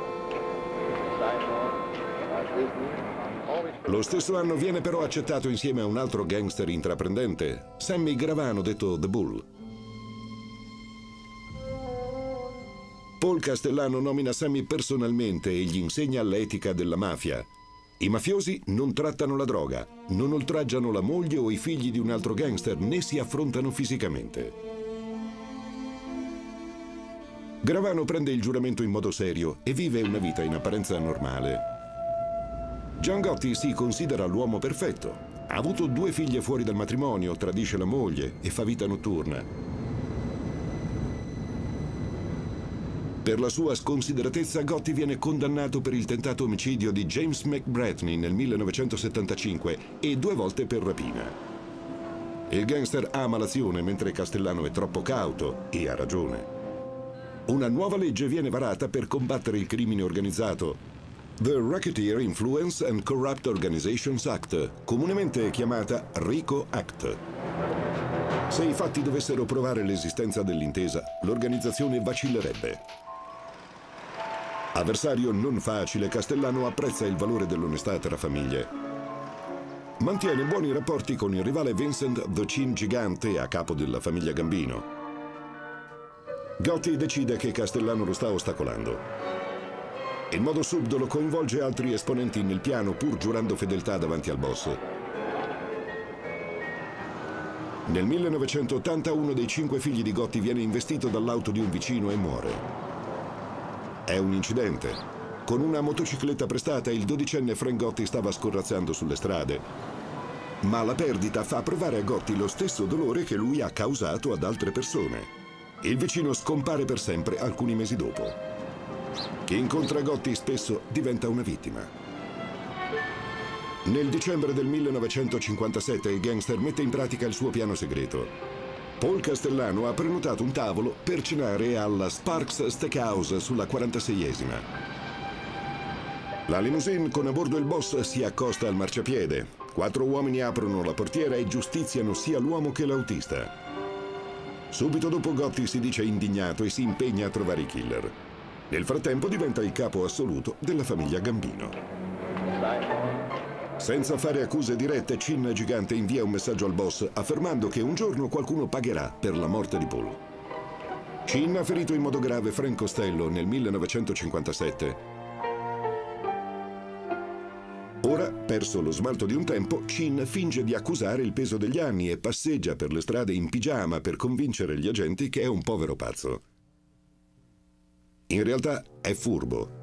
Lo stesso anno viene però accettato insieme a un altro gangster intraprendente, Sammy Gravano, detto The Bull. Paul Castellano nomina Sammy personalmente e gli insegna l'etica della mafia. I mafiosi non trattano la droga, non oltraggiano la moglie o i figli di un altro gangster, né si affrontano fisicamente. Gravano prende il giuramento in modo serio e vive una vita in apparenza normale. John Gotti si considera l'uomo perfetto. Ha avuto due figlie fuori dal matrimonio, tradisce la moglie e fa vita notturna. Per la sua sconsideratezza, Gotti viene condannato per il tentato omicidio di James McBratney nel millenovecentosettantacinque e due volte per rapina. Il gangster ama l'azione, mentre Castellano è troppo cauto, e ha ragione. Una nuova legge viene varata per combattere il crimine organizzato, The Racketeer Influence and Corrupt Organizations Act, comunemente chiamata RICO Act. Se i fatti dovessero provare l'esistenza dell'intesa, l'organizzazione vacillerebbe. Avversario non facile, Castellano apprezza il valore dell'onestà tra famiglie. Mantiene buoni rapporti con il rivale Vincent The Chin Gigante, a capo della famiglia Gambino. Gotti decide che Castellano lo sta ostacolando. In modo subdolo coinvolge altri esponenti nel piano, pur giurando fedeltà davanti al boss. Nel millenovecentottanta uno dei cinque figli di Gotti viene investito dall'auto di un vicino e muore. È un incidente. Con una motocicletta prestata, il dodicenne Frank Gotti stava scorrazzando sulle strade. Ma la perdita fa provare a Gotti lo stesso dolore che lui ha causato ad altre persone. Il vicino scompare per sempre alcuni mesi dopo. Chi incontra Gotti spesso diventa una vittima. Nel dicembre del millenovecentocinquantasette il gangster mette in pratica il suo piano segreto. Paul Castellano ha prenotato un tavolo per cenare alla Sparks Steakhouse sulla quarantaseiesima. La limousine con a bordo il boss si accosta al marciapiede. Quattro uomini aprono la portiera e giustiziano sia l'uomo che l'autista. Subito dopo Gotti si dice indignato e si impegna a trovare i killer. Nel frattempo diventa il capo assoluto della famiglia Gambino. Senza fare accuse dirette, Chin Gigante invia un messaggio al boss affermando che un giorno qualcuno pagherà per la morte di Paul. Chin ha ferito in modo grave Frank Costello nel millenovecentocinquantasette. Ora, perso lo smalto di un tempo, Chin finge di accusare il peso degli anni e passeggia per le strade in pigiama per convincere gli agenti che è un povero pazzo. In realtà è furbo.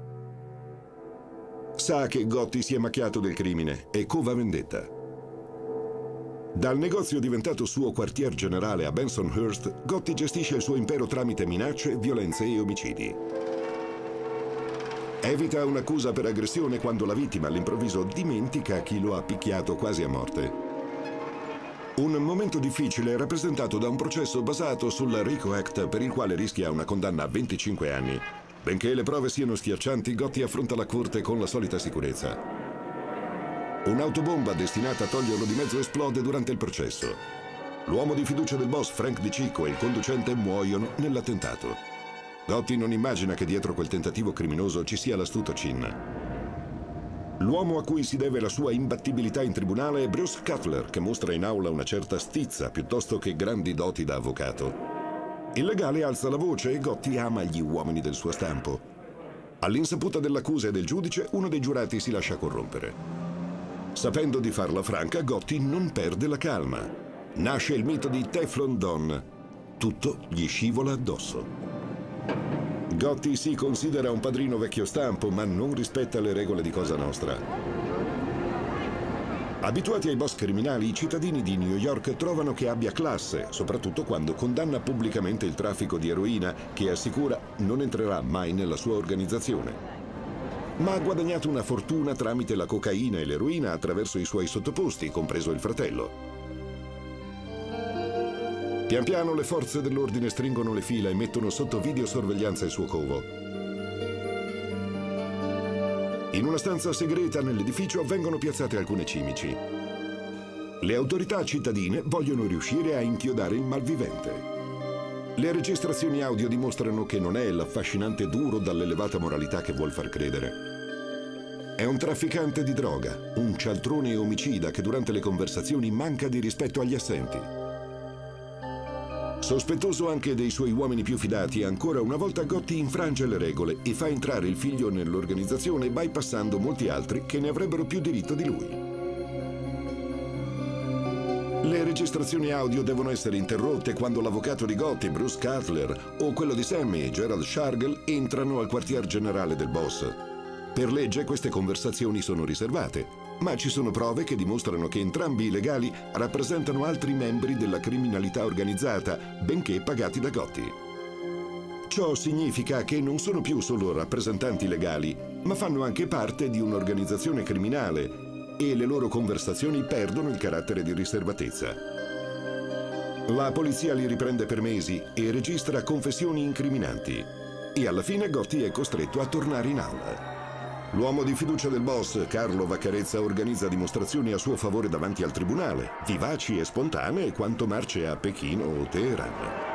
Sa che Gotti si è macchiato del crimine e cova vendetta. Dal negozio diventato suo quartier generale a Bensonhurst, Gotti gestisce il suo impero tramite minacce, violenze e omicidi. Evita un'accusa per aggressione quando la vittima all'improvviso dimentica chi lo ha picchiato quasi a morte. Un momento difficile è rappresentato da un processo basato sul RICO Act per il quale rischia una condanna a venticinque anni. Benché le prove siano schiaccianti, Gotti affronta la corte con la solita sicurezza. Un'autobomba destinata a toglierlo di mezzo esplode durante il processo. L'uomo di fiducia del boss, Frank Di Cicco, e il conducente muoiono nell'attentato. Gotti non immagina che dietro quel tentativo criminoso ci sia l'astuto Chin. L'uomo a cui si deve la sua imbattibilità in tribunale è Bruce Cutler, che mostra in aula una certa stizza piuttosto che grandi doti da avvocato. Il legale alza la voce e Gotti ama gli uomini del suo stampo. All'insaputa dell'accusa e del giudice, uno dei giurati si lascia corrompere. Sapendo di farla franca, Gotti non perde la calma. Nasce il mito di Teflon Don. Tutto gli scivola addosso. Gotti si considera un padrino vecchio stampo, ma non rispetta le regole di Cosa Nostra. Abituati ai boss criminali, i cittadini di New York trovano che abbia classe, soprattutto quando condanna pubblicamente il traffico di eroina, che assicura non entrerà mai nella sua organizzazione. Ma ha guadagnato una fortuna tramite la cocaina e l'eroina attraverso i suoi sottoposti, compreso il fratello. Pian piano le forze dell'ordine stringono le fila e mettono sotto videosorveglianza il suo covo. In una stanza segreta nell'edificio vengono piazzate alcune cimici. Le autorità cittadine vogliono riuscire a inchiodare il malvivente. Le registrazioni audio dimostrano che non è l'affascinante duro dall'elevata moralità che vuol far credere. È un trafficante di droga, un cialtrone omicida che durante le conversazioni manca di rispetto agli assenti. Sospettoso anche dei suoi uomini più fidati, ancora una volta Gotti infrange le regole e fa entrare il figlio nell'organizzazione bypassando molti altri che ne avrebbero più diritto di lui. Le registrazioni audio devono essere interrotte quando l'avvocato di Gotti, Bruce Cutler, o quello di Sammy, Gerald Shargel, entrano al quartier generale del boss. Per legge queste conversazioni sono riservate, ma ci sono prove che dimostrano che entrambi i legali rappresentano altri membri della criminalità organizzata, benché pagati da Gotti. Ciò significa che non sono più solo rappresentanti legali, ma fanno anche parte di un'organizzazione criminale e le loro conversazioni perdono il carattere di riservatezza. La polizia li riprende per mesi e registra confessioni incriminanti. E alla fine Gotti è costretto a tornare in aula. L'uomo di fiducia del boss, Carlo Vaccarezza, organizza dimostrazioni a suo favore davanti al tribunale, vivaci e spontanee quanto marce a Pechino o Teheran.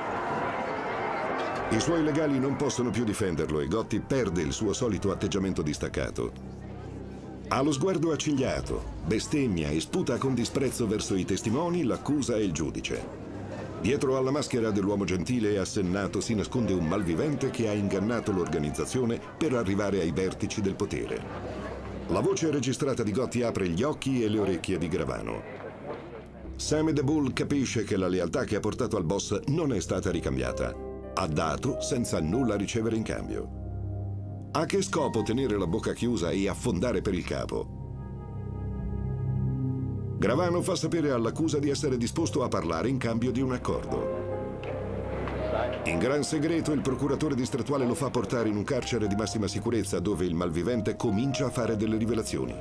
I suoi legali non possono più difenderlo e Gotti perde il suo solito atteggiamento distaccato. Ha lo sguardo accigliato, bestemmia e sputa con disprezzo verso i testimoni, l'accusa e il giudice. Dietro alla maschera dell'uomo gentile e assennato si nasconde un malvivente che ha ingannato l'organizzazione per arrivare ai vertici del potere. La voce registrata di Gotti apre gli occhi e le orecchie di Gravano. Sammy the Bull capisce che la lealtà che ha portato al boss non è stata ricambiata. Ha dato senza nulla ricevere in cambio. A che scopo tenere la bocca chiusa e affondare per il capo? Gravano fa sapere all'accusa di essere disposto a parlare in cambio di un accordo. In gran segreto il procuratore distrettuale lo fa portare in un carcere di massima sicurezza dove il malvivente comincia a fare delle rivelazioni.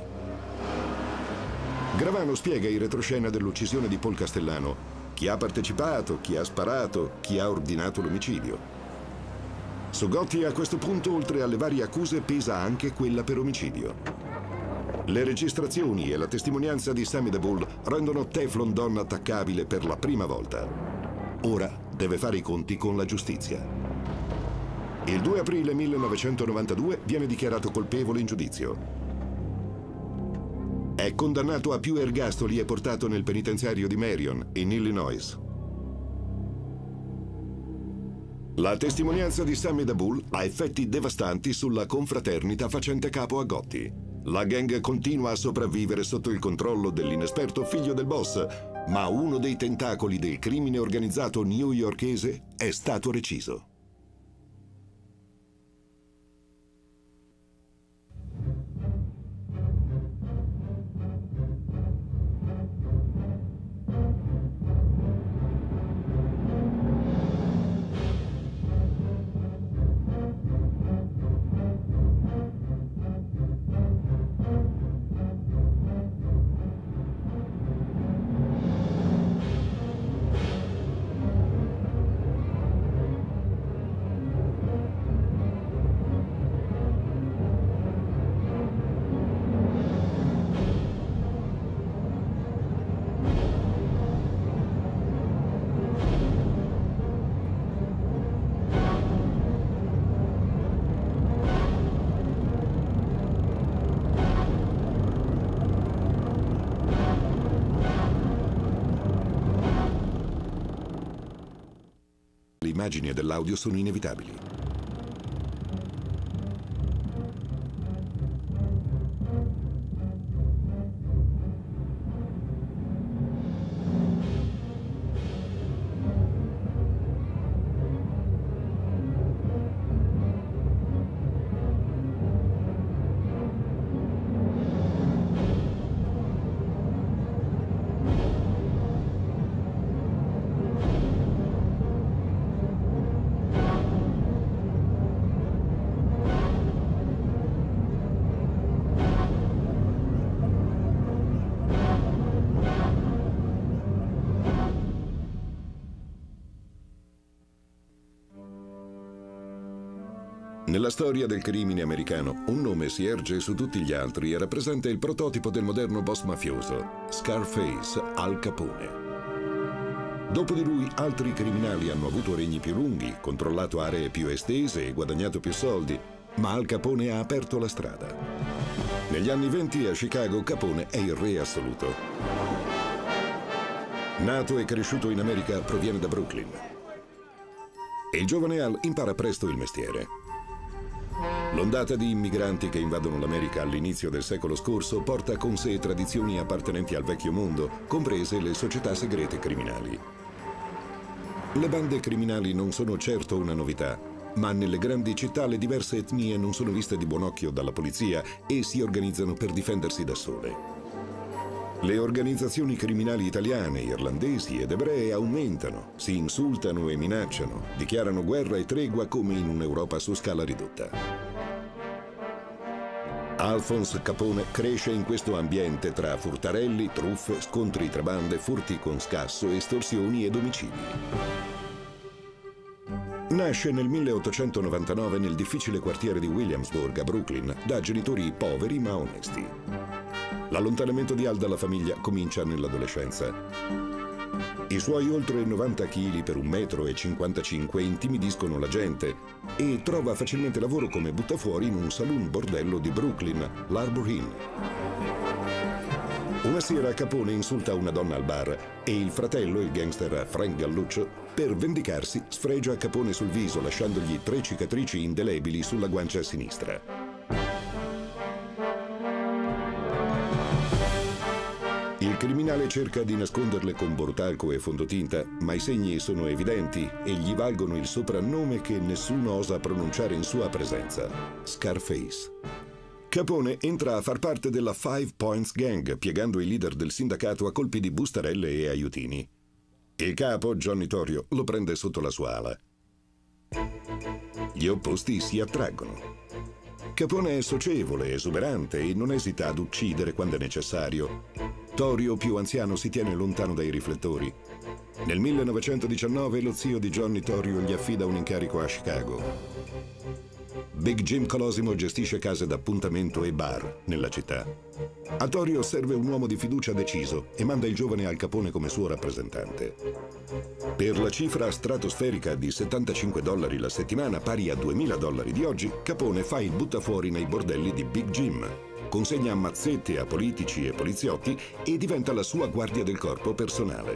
Gravano spiega in retroscena dell'uccisione di Paul Castellano, chi ha partecipato, chi ha sparato, chi ha ordinato l'omicidio. Su Gotti a questo punto, oltre alle varie accuse, pesa anche quella per omicidio. Le registrazioni e la testimonianza di Sammy the Bull rendono Teflon Don attaccabile per la prima volta. Ora deve fare i conti con la giustizia. Il due aprile millenovecentonovantadue viene dichiarato colpevole in giudizio. È condannato a più ergastoli e portato nel penitenziario di Marion, in Illinois. La testimonianza di Sammy the Bull ha effetti devastanti sulla confraternita facente capo a Gotti. La gang continua a sopravvivere sotto il controllo dell'inesperto figlio del boss, ma uno dei tentacoli del crimine organizzato newyorkese è stato reciso. Le immagini dell'audio sono inevitabili. Nella storia del crimine americano, un nome si erge su tutti gli altri e rappresenta il prototipo del moderno boss mafioso, Scarface Al Capone. Dopo di lui, altri criminali hanno avuto regni più lunghi, controllato aree più estese e guadagnato più soldi, ma Al Capone ha aperto la strada. Negli anni venti a Chicago, Capone è il re assoluto. Nato e cresciuto in America, proviene da Brooklyn. E il giovane Al impara presto il mestiere. L'ondata di immigranti che invadono l'America all'inizio del secolo scorso porta con sé tradizioni appartenenti al vecchio mondo, comprese le società segrete criminali. Le bande criminali non sono certo una novità, ma nelle grandi città le diverse etnie non sono viste di buon occhio dalla polizia e si organizzano per difendersi da sole. Le organizzazioni criminali italiane, irlandesi ed ebree aumentano, si insultano e minacciano, dichiarano guerra e tregua come in un'Europa su scala ridotta. Alphonse Capone cresce in questo ambiente tra furtarelli, truffe, scontri tra bande, furti con scasso, estorsioni ed omicidi. Nasce nel milleottocentonovantanove nel difficile quartiere di Williamsburg a Brooklyn da genitori poveri ma onesti. L'allontanamento di Al dalla famiglia comincia nell'adolescenza. I suoi oltre novanta chili per un metro e cinquantacinque intimidiscono la gente e trova facilmente lavoro come buttafuori in un saloon bordello di Brooklyn, l'Arbor Inn. Una sera Capone insulta una donna al bar e il fratello, il gangster Frank Galluccio, per vendicarsi sfregia Capone sul viso lasciandogli tre cicatrici indelebili sulla guancia sinistra. Il criminale cerca di nasconderle con bortalco e fondotinta, ma i segni sono evidenti e gli valgono il soprannome che nessuno osa pronunciare in sua presenza: Scarface. Capone entra a far parte della Five Points Gang, piegando i leader del sindacato a colpi di bustarelle e aiutini. Il capo, Johnny Torrio, lo prende sotto la sua ala. Gli opposti si attraggono. Capone è socievole, esuberante e non esita ad uccidere quando è necessario. Torrio, più anziano, si tiene lontano dai riflettori. Nel millenovecentodiciannove lo zio di Johnny Torrio gli affida un incarico a Chicago. Big Jim Colosimo gestisce case d'appuntamento e bar nella città. A Torrio serve un uomo di fiducia deciso e manda il giovane Al Capone come suo rappresentante. Per la cifra stratosferica di settantacinque dollari la settimana, pari a duemila dollari di oggi, Capone fa il buttafuori nei bordelli di Big Jim, consegna mazzette a politici e poliziotti e diventa la sua guardia del corpo personale.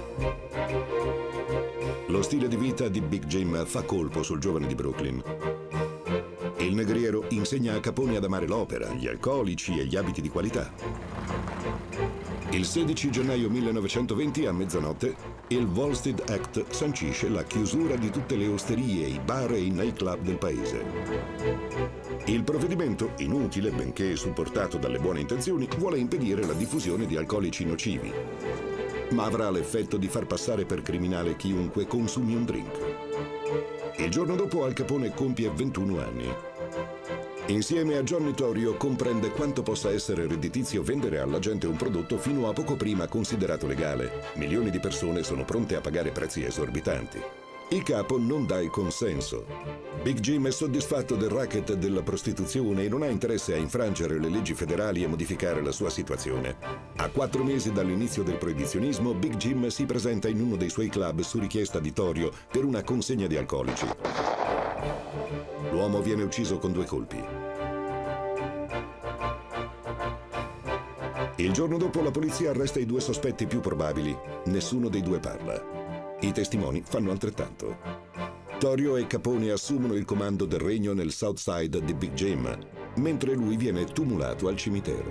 Lo stile di vita di Big Jim fa colpo sul giovane di Brooklyn. Il negriero insegna a Capone ad amare l'opera, gli alcolici e gli abiti di qualità. Il sedici gennaio millenovecentoventi a mezzanotte il Volstead Act sancisce la chiusura di tutte le osterie, i bar e i nightclub del paese. Il provvedimento, inutile benché supportato dalle buone intenzioni, vuole impedire la diffusione di alcolici nocivi, ma avrà l'effetto di far passare per criminale chiunque consumi un drink. Il giorno dopo Al Capone compie ventuno anni. Insieme a Johnny Torrio comprende quanto possa essere redditizio vendere alla gente un prodotto fino a poco prima considerato legale. Milioni di persone sono pronte a pagare prezzi esorbitanti. Il capo non dà il consenso. Big Jim è soddisfatto del racket della prostituzione e non ha interesse a infrangere le leggi federali e modificare la sua situazione. A quattro mesi dall'inizio del proibizionismo, Big Jim si presenta in uno dei suoi club su richiesta di Torrio per una consegna di alcolici. L'uomo viene ucciso con due colpi. Il giorno dopo la polizia arresta i due sospetti più probabili. Nessuno dei due parla. I testimoni fanno altrettanto. Torrio e Capone assumono il comando del regno nel South Side di Big Jim, mentre lui viene tumulato al cimitero.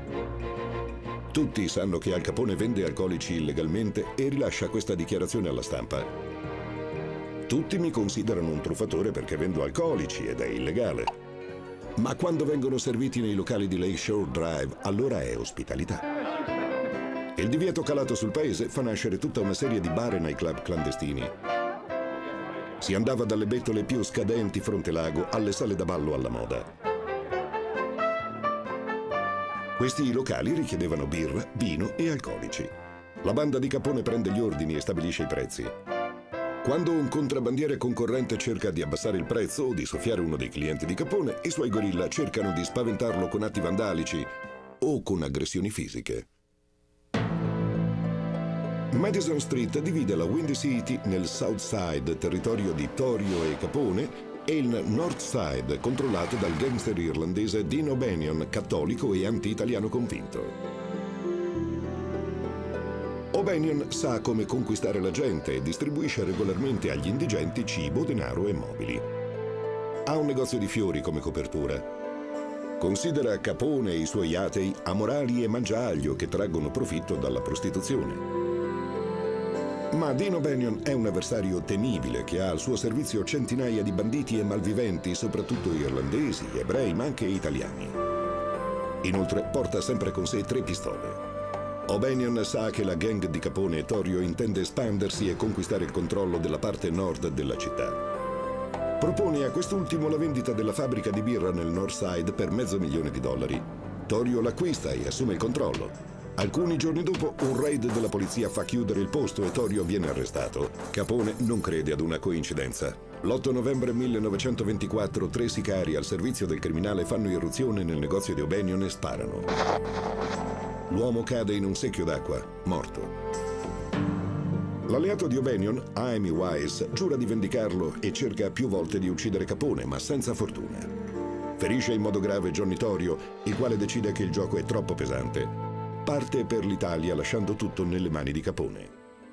Tutti sanno che Al Capone vende alcolici illegalmente e rilascia questa dichiarazione alla stampa. Tutti mi considerano un truffatore perché vendo alcolici ed è illegale. Ma quando vengono serviti nei locali di Lakeshore Drive, allora è ospitalità. Il divieto calato sul paese fa nascere tutta una serie di bar e nightclub clandestini. Si andava dalle bettole più scadenti fronte lago alle sale da ballo alla moda. Questi locali richiedevano birra, vino e alcolici. La banda di Capone prende gli ordini e stabilisce i prezzi. Quando un contrabbandiere concorrente cerca di abbassare il prezzo o di soffiare uno dei clienti di Capone, i suoi gorilla cercano di spaventarlo con atti vandalici o con aggressioni fisiche. Madison Street divide la Windy City nel South Side, territorio di Torio e Capone, e il North Side, controllato dal gangster irlandese Dean O'Banion, cattolico e anti-italiano convinto. O'Banion sa come conquistare la gente e distribuisce regolarmente agli indigenti cibo, denaro e mobili. Ha un negozio di fiori come copertura. Considera Capone e i suoi atei amorali e mangiaglio che traggono profitto dalla prostituzione. Ma Dean O'Banion è un avversario temibile che ha al suo servizio centinaia di banditi e malviventi, soprattutto irlandesi, ebrei, ma anche italiani. Inoltre porta sempre con sé tre pistole. O'Banion sa che la gang di Capone e Torio intende espandersi e conquistare il controllo della parte nord della città. Propone a quest'ultimo la vendita della fabbrica di birra nel North Side per mezzo milione di dollari. Torio l'acquista e assume il controllo. Alcuni giorni dopo, un raid della polizia fa chiudere il posto e Torio viene arrestato. Capone non crede ad una coincidenza. L'otto novembre millenovecentoventiquattro, tre sicari al servizio del criminale fanno irruzione nel negozio di O'Banion e sparano. L'uomo cade in un secchio d'acqua, morto. L'alleato di O'Banion, Amy Wise, giura di vendicarlo e cerca più volte di uccidere Capone, ma senza fortuna. Ferisce in modo grave Johnny Torio, il quale decide che il gioco è troppo pesante. Parte per l'Italia lasciando tutto nelle mani di Capone.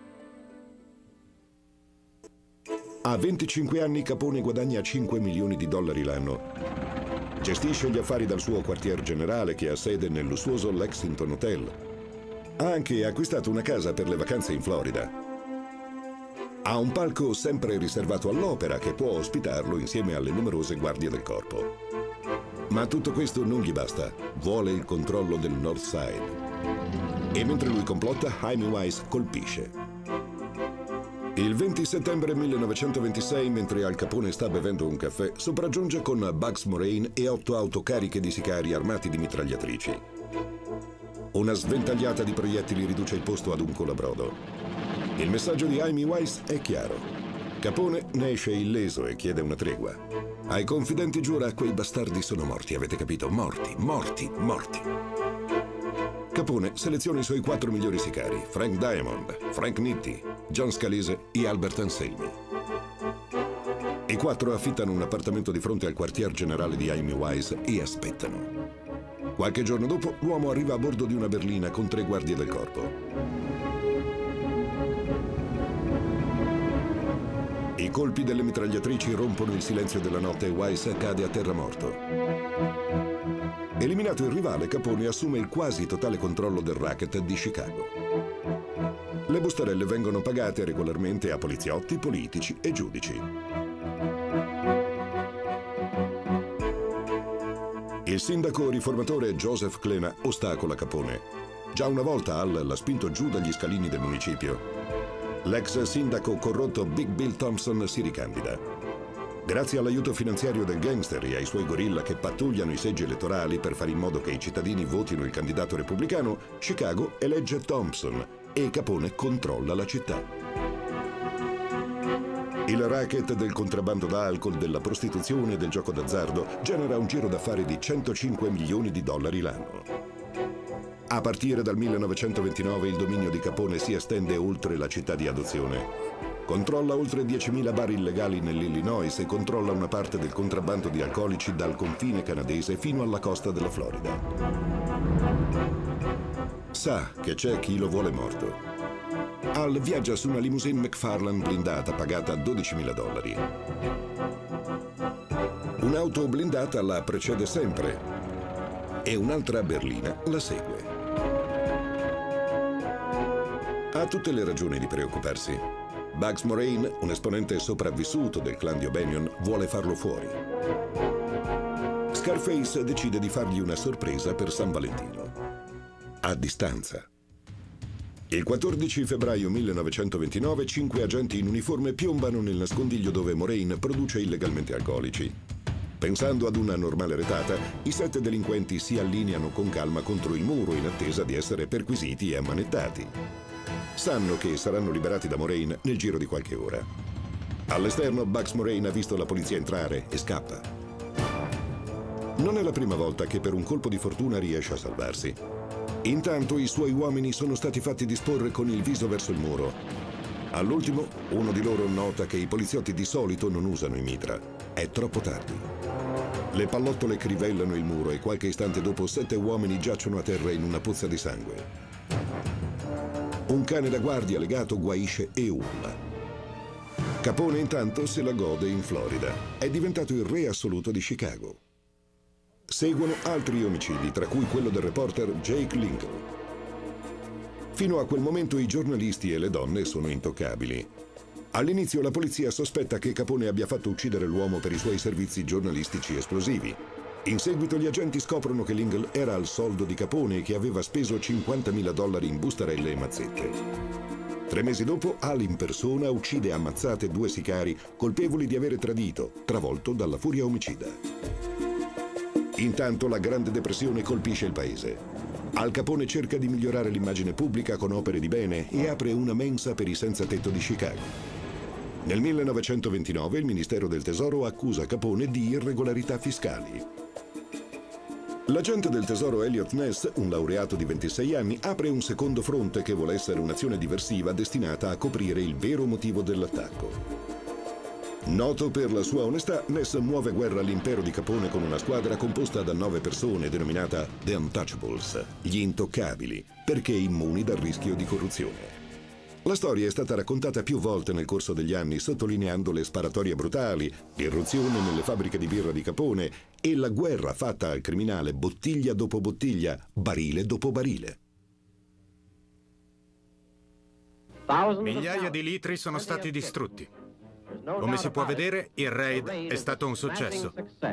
A venticinque anni Capone guadagna cinque milioni di dollari l'anno. Gestisce gli affari dal suo quartier generale che ha sede nel lussuoso Lexington Hotel. Ha anche acquistato una casa per le vacanze in Florida. Ha un palco sempre riservato all'opera che può ospitarlo insieme alle numerose guardie del corpo. Ma tutto questo non gli basta. Vuole il controllo del North Side. E mentre lui complotta, Amy Wise colpisce. Il venti settembre millenovecentoventisei, mentre Al Capone sta bevendo un caffè, sopraggiunge con Bugs Moraine e otto auto cariche di sicari armati di mitragliatrici. Una sventagliata di proiettili riduce il posto ad un colabrodo. Il messaggio di Amy Wise è chiaro. Capone ne esce illeso e chiede una tregua. Ai confidenti giura: quei bastardi sono morti, avete capito? Morti, morti, morti. Capone seleziona i suoi quattro migliori sicari: Frank Diamond, Frank Nitti, John Scalise e Albert Anselmi. I quattro affittano un appartamento di fronte al quartier generale di Amy Wise e aspettano. Qualche giorno dopo, l'uomo arriva a bordo di una berlina con tre guardie del corpo. I colpi delle mitragliatrici rompono il silenzio della notte e Wise cade a terra morto. Eliminato il rivale, Capone assume il quasi totale controllo del racket di Chicago. Le bustarelle vengono pagate regolarmente a poliziotti, politici e giudici. Il sindaco riformatore Joseph Klena ostacola Capone. Già una volta Al l'ha spinto giù dagli scalini del municipio. L'ex sindaco corrotto Big Bill Thompson si ricandida. Grazie all'aiuto finanziario del gangster e ai suoi gorilla che pattugliano i seggi elettorali per fare in modo che i cittadini votino il candidato repubblicano, Chicago elegge Thompson e Capone controlla la città. Il racket del contrabbando d'alcol, della prostituzione e del gioco d'azzardo genera un giro d'affari di centocinque milioni di dollari l'anno. A partire dal millenovecentoventinove il dominio di Capone si estende oltre la città di adozione. Controlla oltre diecimila bar illegali nell'Illinois e controlla una parte del contrabbando di alcolici dal confine canadese fino alla costa della Florida. Sa che c'è chi lo vuole morto. Al viaggia su una limousine McFarlane blindata pagata dodicimila dollari. Un'auto blindata la precede sempre e un'altra berlina la segue. Ha tutte le ragioni di preoccuparsi. Bugs Moraine, un esponente sopravvissuto del clan di O'Banion, vuole farlo fuori. Scarface decide di fargli una sorpresa per San Valentino. A distanza. Il quattordici febbraio millenovecentoventinove, cinque agenti in uniforme piombano nel nascondiglio dove Moraine produce illegalmente alcolici. Pensando ad una normale retata, i sette delinquenti si allineano con calma contro il muro in attesa di essere perquisiti e ammanettati. Sanno che saranno liberati da Moraine nel giro di qualche ora. All'esterno, Bugs Moraine ha visto la polizia entrare e scappa. Non è la prima volta che per un colpo di fortuna riesce a salvarsi. Intanto i suoi uomini sono stati fatti disporre con il viso verso il muro. All'ultimo, uno di loro nota che i poliziotti di solito non usano i mitra. È troppo tardi. Le pallottole crivellano il muro e qualche istante dopo sette uomini giacciono a terra in una pozza di sangue. Un cane da guardia legato guaisce e urla. Capone intanto se la gode in Florida. È diventato il re assoluto di Chicago. Seguono altri omicidi, tra cui quello del reporter Jake Lingle. Fino a quel momento i giornalisti e le donne sono intoccabili. All'inizio la polizia sospetta che Capone abbia fatto uccidere l'uomo per i suoi servizi giornalistici esplosivi. In seguito gli agenti scoprono che Lingle era al soldo di Capone e che aveva speso cinquantamila dollari in bustarelle e mazzette. Tre mesi dopo, Al in persona uccide a mazzate due sicari colpevoli di avere tradito, travolto dalla furia omicida. Intanto la Grande Depressione colpisce il paese. Al Capone cerca di migliorare l'immagine pubblica con opere di bene e apre una mensa per i senza tetto di Chicago. Nel millenovecentoventinove il Ministero del Tesoro accusa Capone di irregolarità fiscali. L'agente del Tesoro Elliot Ness, un laureato di ventisei anni, apre un secondo fronte che vuole essere un'azione diversiva destinata a coprire il vero motivo dell'attacco. Noto per la sua onestà, Ness muove guerra all'impero di Capone con una squadra composta da nove persone denominata The Untouchables, gli intoccabili, perché immuni dal rischio di corruzione. La storia è stata raccontata più volte nel corso degli anni, sottolineando le sparatorie brutali, l'irruzione nelle fabbriche di birra di Capone e la guerra fatta al criminale bottiglia dopo bottiglia, barile dopo barile. Migliaia di litri sono stati distrutti. Come si può vedere, il raid è stato un successo.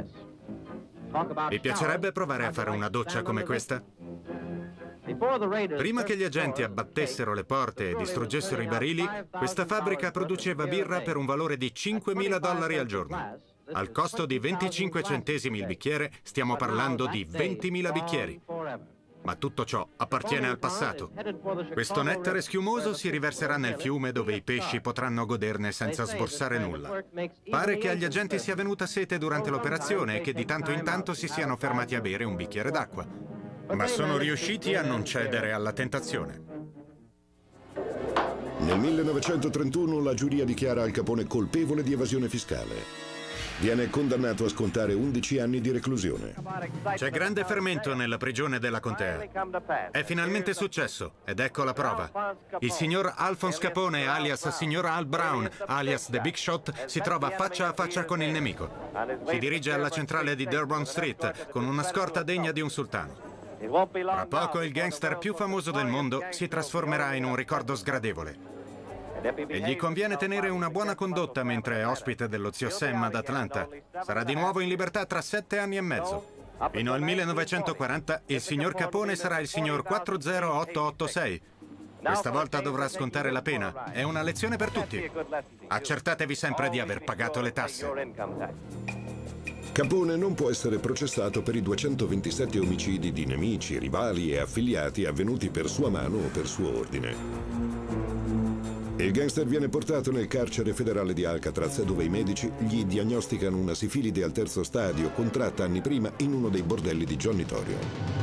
Vi piacerebbe provare a fare una doccia come questa? Prima che gli agenti abbattessero le porte e distruggessero i barili, questa fabbrica produceva birra per un valore di cinquemila dollari al giorno. Al costo di venticinque centesimi il bicchiere, stiamo parlando di ventimila bicchieri. Ma tutto ciò appartiene al passato. Questo nettare schiumoso si riverserà nel fiume dove i pesci potranno goderne senza sborsare nulla. Pare che agli agenti sia venuta sete durante l'operazione e che di tanto in tanto si siano fermati a bere un bicchiere d'acqua. Ma sono riusciti a non cedere alla tentazione. Nel millenovecentotrentuno la giuria dichiara Al Capone colpevole di evasione fiscale. Viene condannato a scontare undici anni di reclusione. C'è grande fermento nella prigione della contea. È finalmente successo, ed ecco la prova. Il signor Alphonse Capone, alias signor Al Brown, alias The Big Shot, si trova faccia a faccia con il nemico. Si dirige alla centrale di Dearborn Street con una scorta degna di un sultano. Tra poco il gangster più famoso del mondo si trasformerà in un ricordo sgradevole. E gli conviene tenere una buona condotta mentre è ospite dello zio Sam ad Atlanta. Sarà di nuovo in libertà tra sette anni e mezzo. Fino al millenovecentoquaranta il signor Capone sarà il signor quattro zero otto otto sei. Questa volta dovrà scontare la pena. È una lezione per tutti. Accertatevi sempre di aver pagato le tasse. Capone non può essere processato per i duecentoventisette omicidi di nemici, rivali e affiliati avvenuti per sua mano o per suo ordine. Il gangster viene portato nel carcere federale di Alcatraz, dove i medici gli diagnosticano una sifilide al terzo stadio, contratta anni prima in uno dei bordelli di Johnny Torrio.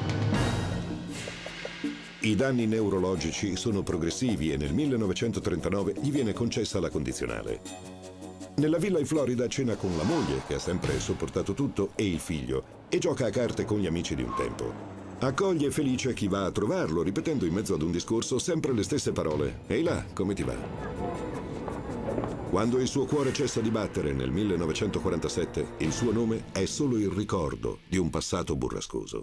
I danni neurologici sono progressivi e nel millenovecentotrentanove gli viene concessa la condizionale. Nella villa in Florida cena con la moglie, che ha sempre sopportato tutto, e il figlio, e gioca a carte con gli amici di un tempo. Accoglie felice chi va a trovarlo, ripetendo in mezzo ad un discorso sempre le stesse parole. Ehi là, come ti va? Quando il suo cuore cessa di battere nel millenovecentoquarantasette, il suo nome è solo il ricordo di un passato burrascoso.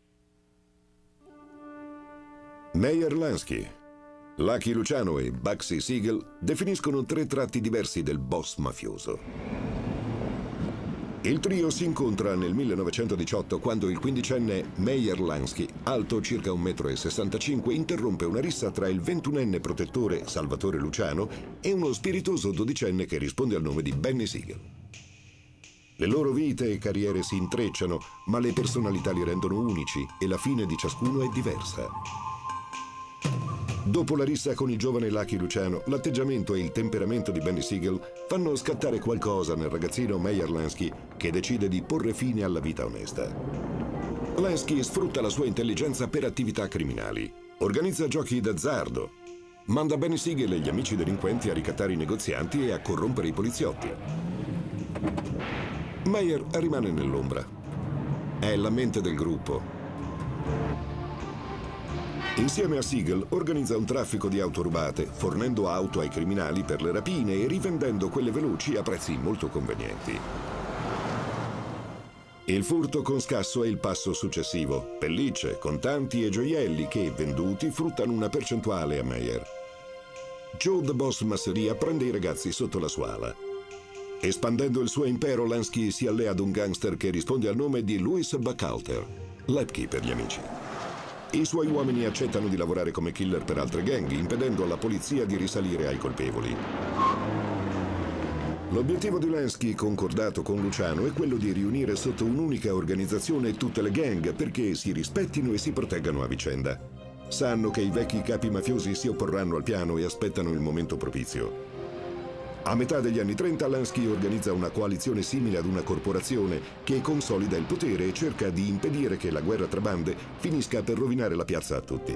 Meyer Lansky, Lucky Luciano e Bugsy Siegel definiscono tre tratti diversi del boss mafioso. Il trio si incontra nel millenovecentodiciotto quando il quindicenne Meyer Lansky, alto circa un metro e sessantacinque, interrompe una rissa tra il ventunenne protettore Salvatore Luciano e uno spiritoso dodicenne che risponde al nome di Benny Siegel. Le loro vite e carriere si intrecciano, ma le personalità li rendono unici e la fine di ciascuno è diversa. Dopo la rissa con il giovane Lucky Luciano, l'atteggiamento e il temperamento di Benny Siegel fanno scattare qualcosa nel ragazzino Meyer Lansky, che decide di porre fine alla vita onesta. Lansky sfrutta la sua intelligenza per attività criminali. Organizza giochi d'azzardo. Manda Benny Siegel e gli amici delinquenti a ricattare i negozianti e a corrompere i poliziotti. Meyer rimane nell'ombra. È la mente del gruppo. Insieme a Siegel organizza un traffico di auto rubate, fornendo auto ai criminali per le rapine e rivendendo quelle veloci a prezzi molto convenienti. Il furto con scasso è il passo successivo. Pellicce, contanti e gioielli che, venduti, fruttano una percentuale a Meyer. Joe the Boss Masseria prende i ragazzi sotto la sua ala. Espandendo il suo impero, Lansky si allea ad un gangster che risponde al nome di Louis Buchalter, Lepke per gli amici. I suoi uomini accettano di lavorare come killer per altre gang, impedendo alla polizia di risalire ai colpevoli. L'obiettivo di Lansky, concordato con Luciano, è quello di riunire sotto un'unica organizzazione tutte le gang perché si rispettino e si proteggano a vicenda. Sanno che i vecchi capi mafiosi si opporranno al piano e aspettano il momento propizio. A metà degli anni trenta Lansky organizza una coalizione simile ad una corporazione che consolida il potere e cerca di impedire che la guerra tra bande finisca per rovinare la piazza a tutti.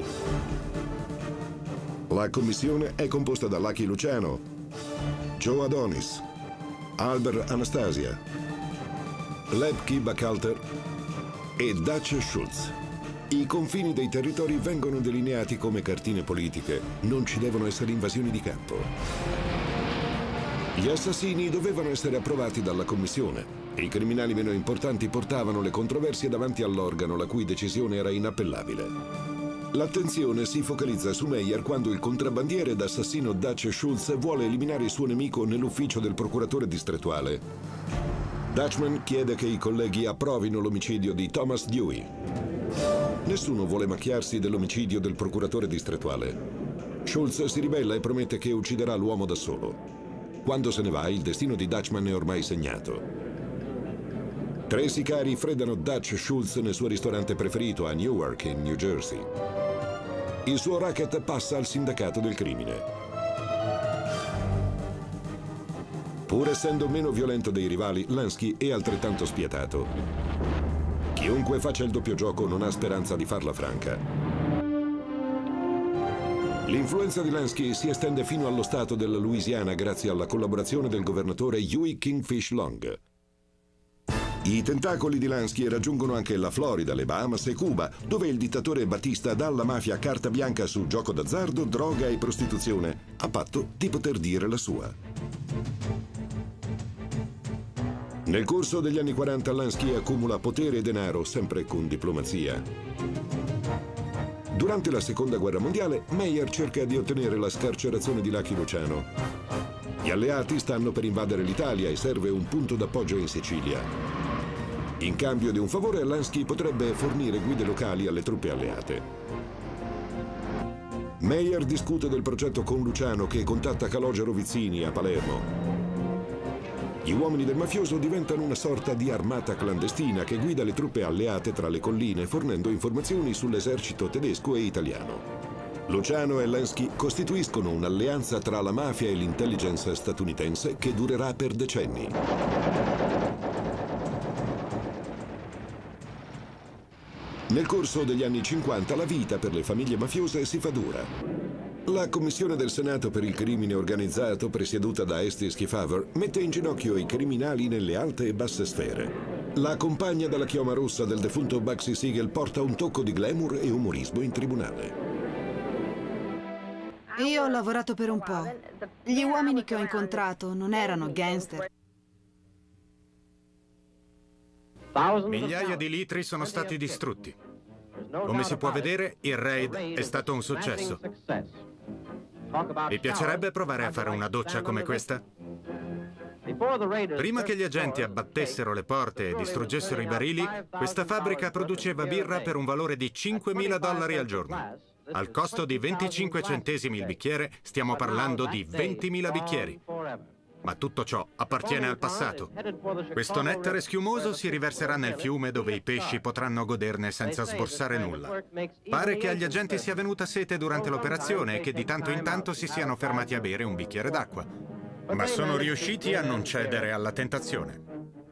La commissione è composta da Lucky Luciano, Joe Adonis, Albert Anastasia, Lepke Buchalter e Dutch Schultz. I confini dei territori vengono delineati come cartine politiche, non ci devono essere invasioni di campo. Gli assassini dovevano essere approvati dalla commissione e i criminali meno importanti portavano le controversie davanti all'organo la cui decisione era inappellabile. L'attenzione si focalizza su Meyer quando il contrabbandiere ed assassino Dutch Schultz vuole eliminare il suo nemico nell'ufficio del procuratore distrettuale. Dutchman chiede che i colleghi approvino l'omicidio di Thomas Dewey. Nessuno vuole macchiarsi dell'omicidio del procuratore distrettuale. Schultz si ribella e promette che ucciderà l'uomo da solo. Quando se ne va, il destino di Dutchman è ormai segnato. Tre sicari freddano Dutch Schultz nel suo ristorante preferito a Newark, in New Jersey. Il suo racket passa al sindacato del crimine. Pur essendo meno violento dei rivali, Lansky è altrettanto spietato. Chiunque faccia il doppio gioco non ha speranza di farla franca. L'influenza di Lansky si estende fino allo stato della Louisiana grazie alla collaborazione del governatore Huey Kingfish Long. I tentacoli di Lansky raggiungono anche la Florida, le Bahamas e Cuba, dove il dittatore Batista dà alla mafia carta bianca su gioco d'azzardo, droga e prostituzione, a patto di poter dire la sua. Nel corso degli anni quaranta Lansky accumula potere e denaro, sempre con diplomazia. Durante la Seconda Guerra Mondiale, Meyer cerca di ottenere la scarcerazione di Lucky Luciano. Gli alleati stanno per invadere l'Italia e serve un punto d'appoggio in Sicilia. In cambio di un favore, Lansky potrebbe fornire guide locali alle truppe alleate. Meyer discute del progetto con Luciano, che contatta Calogero Vizzini a Palermo. Gli uomini del mafioso diventano una sorta di armata clandestina che guida le truppe alleate tra le colline, fornendo informazioni sull'esercito tedesco e italiano. Luciano e Lansky costituiscono un'alleanza tra la mafia e l'intelligence statunitense che durerà per decenni. Nel corso degli anni cinquanta la vita per le famiglie mafiose si fa dura. La Commissione del Senato per il crimine organizzato, presieduta da Estes Kefauver, mette in ginocchio i criminali nelle alte e basse sfere. La compagna della chioma rossa del defunto Bugsy Siegel porta un tocco di glamour e umorismo in tribunale. Io ho lavorato per un po'. Gli uomini che ho incontrato non erano gangster. Migliaia di litri sono stati distrutti. Come si può vedere, il raid è stato un successo. Vi piacerebbe provare a fare una doccia come questa? Prima che gli agenti abbattessero le porte e distruggessero i barili, questa fabbrica produceva birra per un valore di cinquemila dollari al giorno. Al costo di venticinque centesimi il bicchiere, stiamo parlando di ventimila bicchieri. Ma tutto ciò appartiene al passato. Questo nettare schiumoso si riverserà nel fiume dove i pesci potranno goderne senza sborsare nulla. Pare che agli agenti sia venuta sete durante l'operazione e che di tanto in tanto si siano fermati a bere un bicchiere d'acqua. Ma sono riusciti a non cedere alla tentazione.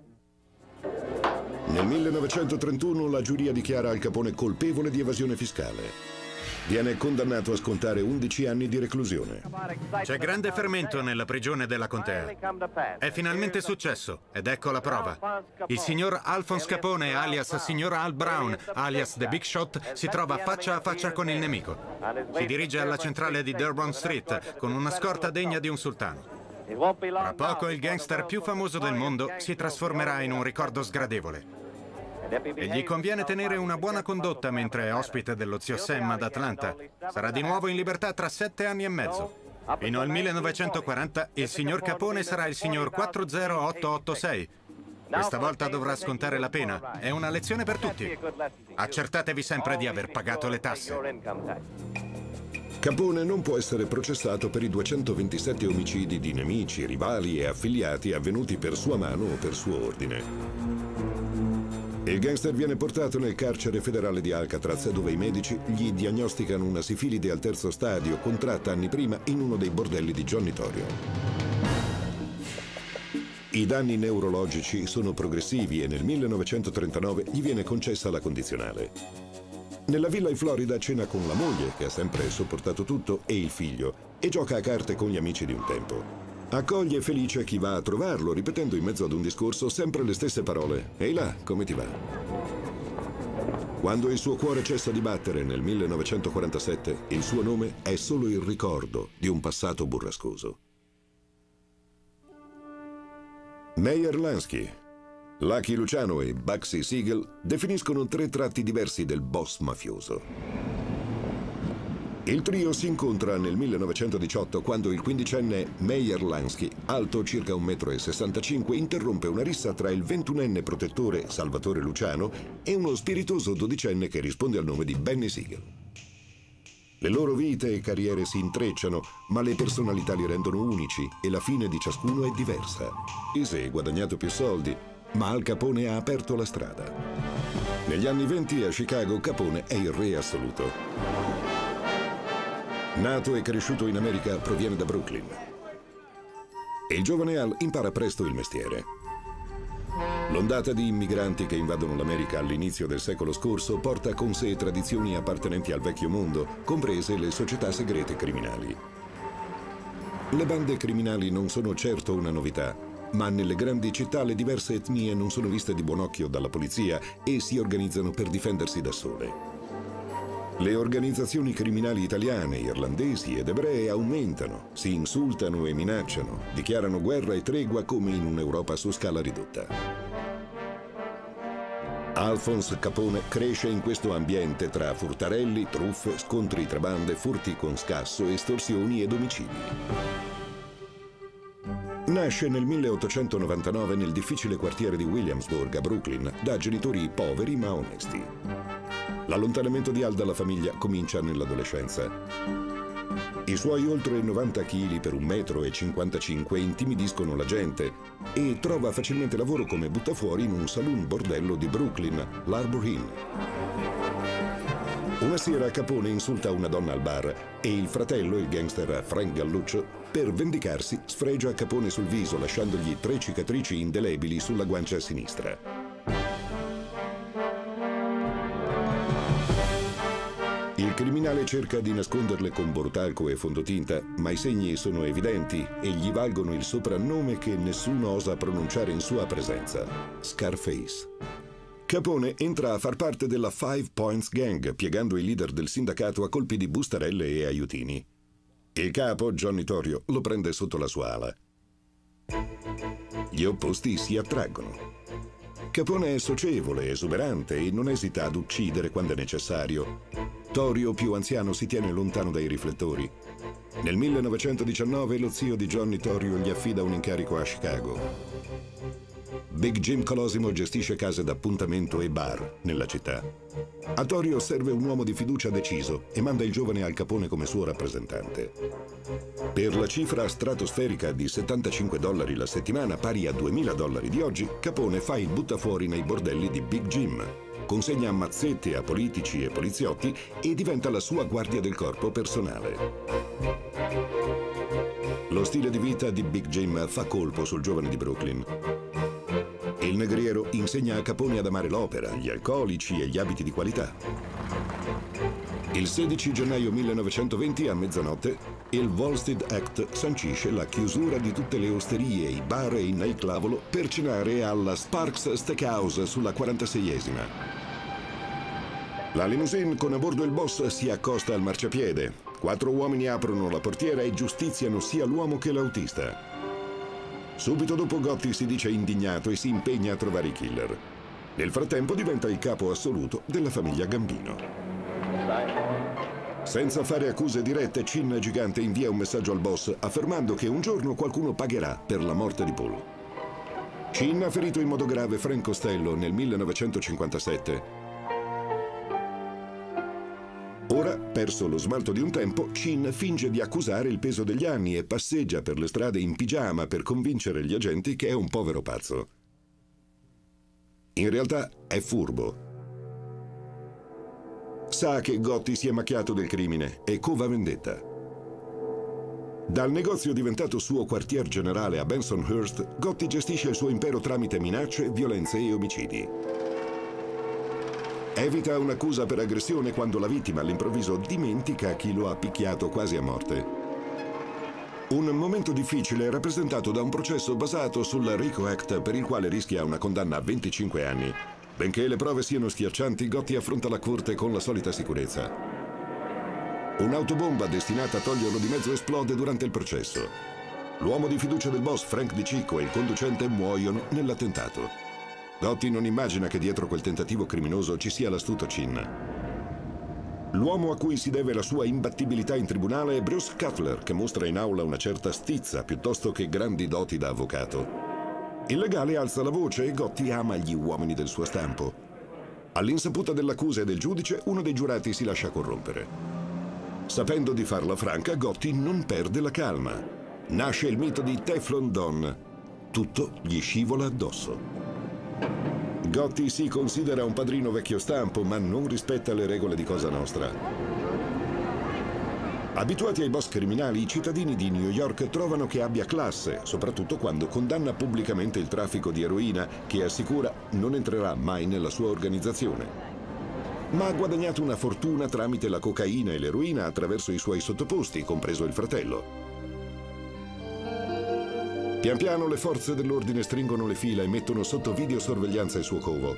Nel millenovecentotrentuno la giuria dichiara Al Capone colpevole di evasione fiscale. Viene condannato a scontare undici anni di reclusione. C'è grande fermento nella prigione della contea. È finalmente successo, ed ecco la prova. Il signor Alphonse Capone, alias signor Al Brown, alias The Big Shot, si trova faccia a faccia con il nemico. Si dirige alla centrale di Dearborn Street con una scorta degna di un sultano. Tra poco il gangster più famoso del mondo si trasformerà in un ricordo sgradevole. E gli conviene tenere una buona condotta mentre è ospite dello zio Sam ad Atlanta. Sarà di nuovo in libertà tra sette anni e mezzo. Fino al millenovecentoquaranta il signor Capone sarà il signor quattro zero otto otto sei. Questa volta dovrà scontare la pena. È una lezione per tutti. Accertatevi sempre di aver pagato le tasse. Capone non può essere processato per i duecentoventisette omicidi di nemici, rivali e affiliati avvenuti per sua mano o per suo ordine. Il gangster viene portato nel carcere federale di Alcatraz, dove i medici gli diagnosticano una sifilide al terzo stadio, contratta anni prima in uno dei bordelli di Johnny Torrio. I danni neurologici sono progressivi e nel millenovecentotrentanove gli viene concessa la condizionale. Nella villa in Florida cena con la moglie, che ha sempre sopportato tutto, e il figlio, e gioca a carte con gli amici di un tempo. Accoglie felice chi va a trovarlo, ripetendo in mezzo ad un discorso sempre le stesse parole. Ehi là, come ti va? Quando il suo cuore cessa di battere nel millenovecentoquarantasette, il suo nome è solo il ricordo di un passato burrascoso. Meyer Lansky, Lucky Luciano e Bugsy Siegel definiscono tre tratti diversi del boss mafioso. Il trio si incontra nel millenovecentodiciotto quando il quindicenne Meyer Lansky, alto circa un metro e sessantacinque, interrompe una rissa tra il ventunenne protettore Salvatore Luciano e uno spiritoso dodicenne che risponde al nome di Benny Siegel. Le loro vite e carriere si intrecciano, ma le personalità li rendono unici e la fine di ciascuno è diversa. Ise ha guadagnato più soldi, ma Al Capone ha aperto la strada. Negli anni venti a Chicago Capone è il re assoluto. Nato e cresciuto in America, proviene da Brooklyn. E il giovane Al impara presto il mestiere. L'ondata di immigranti che invadono l'America all'inizio del secolo scorso porta con sé tradizioni appartenenti al vecchio mondo, comprese le società segrete criminali. Le bande criminali non sono certo una novità, ma nelle grandi città le diverse etnie non sono viste di buon occhio dalla polizia e si organizzano per difendersi da sole. Le organizzazioni criminali italiane, irlandesi ed ebree aumentano, si insultano e minacciano, dichiarano guerra e tregua come in un'Europa su scala ridotta. Alphonse Capone cresce in questo ambiente tra furtarelli, truffe, scontri tra bande, furti con scasso, estorsioni ed omicidi. Nasce nel milleottocentonovantanove nel difficile quartiere di Williamsburg a Brooklyn da genitori poveri ma onesti. L'allontanamento di Al dalla famiglia comincia nell'adolescenza. I suoi oltre novanta chili per un metro e cinquantacinque intimidiscono la gente e trova facilmente lavoro come buttafuori in un saloon bordello di Brooklyn, l'Arbor Inn. Una sera Capone insulta una donna al bar e il fratello, il gangster Frank Galluccio, per vendicarsi sfregia Capone sul viso lasciandogli tre cicatrici indelebili sulla guancia sinistra. Il criminale cerca di nasconderle con bortalco e fondotinta, ma i segni sono evidenti e gli valgono il soprannome che nessuno osa pronunciare in sua presenza: Scarface. Capone entra a far parte della Five Points Gang, piegando i leader del sindacato a colpi di bustarelle e aiutini. Il capo, Johnny Torrio, lo prende sotto la sua ala. Gli opposti si attraggono. Capone è socievole, esuberante e non esita ad uccidere quando è necessario. Torrio, più anziano, si tiene lontano dai riflettori. Nel millenovecentodiciannove lo zio di Johnny Torrio gli affida un incarico a Chicago. Big Jim Colosimo gestisce case d'appuntamento e bar nella città. A Torio serve un uomo di fiducia deciso e manda il giovane Al Capone come suo rappresentante. Per la cifra stratosferica di settantacinque dollari la settimana, pari a duemila dollari di oggi, Capone fa il buttafuori nei bordelli di Big Jim, consegna mazzette a politici e poliziotti e diventa la sua guardia del corpo personale. Lo stile di vita di Big Jim fa colpo sul giovane di Brooklyn. Il negriero insegna a Capone ad amare l'opera, gli alcolici e gli abiti di qualità. Il sedici gennaio millenovecentoventi a mezzanotte, il Volstead Act sancisce la chiusura di tutte le osterie, i bar e i nightclub per cenare alla Sparks Steakhouse sulla quarantaseiesima. La limousine con a bordo il boss si accosta al marciapiede. Quattro uomini aprono la portiera e giustiziano sia l'uomo che l'autista. Subito dopo Gotti si dice indignato e si impegna a trovare i killer. Nel frattempo diventa il capo assoluto della famiglia Gambino. Senza fare accuse dirette, Chin Gigante invia un messaggio al boss affermando che un giorno qualcuno pagherà per la morte di Paul. Chin ha ferito in modo grave Frank Costello nel millenovecentocinquantasette. Ora, perso lo smalto di un tempo, Chin finge di accusare il peso degli anni e passeggia per le strade in pigiama per convincere gli agenti che è un povero pazzo. In realtà è furbo. Sa che Gotti si è macchiato del crimine e cova vendetta. Dal negozio diventato suo quartier generale a Bensonhurst, Gotti gestisce il suo impero tramite minacce, violenze e omicidi. Evita un'accusa per aggressione quando la vittima all'improvviso dimentica chi lo ha picchiato quasi a morte. Un momento difficile è rappresentato da un processo basato sul RICO Act per il quale rischia una condanna a venticinque anni. Benché le prove siano schiaccianti, Gotti affronta la corte con la solita sicurezza. Un'autobomba destinata a toglierlo di mezzo esplode durante il processo. L'uomo di fiducia del boss, Frank DiCicco, e il conducente muoiono nell'attentato. Gotti non immagina che dietro quel tentativo criminoso ci sia l'astuto Chin. L'uomo a cui si deve la sua imbattibilità in tribunale è Bruce Cutler, che mostra in aula una certa stizza piuttosto che grandi doti da avvocato. Il legale alza la voce e Gotti ama gli uomini del suo stampo. All'insaputa dell'accusa e del giudice, uno dei giurati si lascia corrompere. Sapendo di farla franca, Gotti non perde la calma. Nasce il mito di Teflon Don. Tutto gli scivola addosso. Gotti si considera un padrino vecchio stampo, ma non rispetta le regole di Cosa Nostra. Abituati ai boss criminali, i cittadini di New York trovano che abbia classe, soprattutto quando condanna pubblicamente il traffico di eroina, che assicura non entrerà mai nella sua organizzazione. Ma ha guadagnato una fortuna tramite la cocaina e l'eroina attraverso i suoi sottoposti, compreso il fratello. Pian piano le forze dell'ordine stringono le fila e mettono sotto videosorveglianza il suo covo.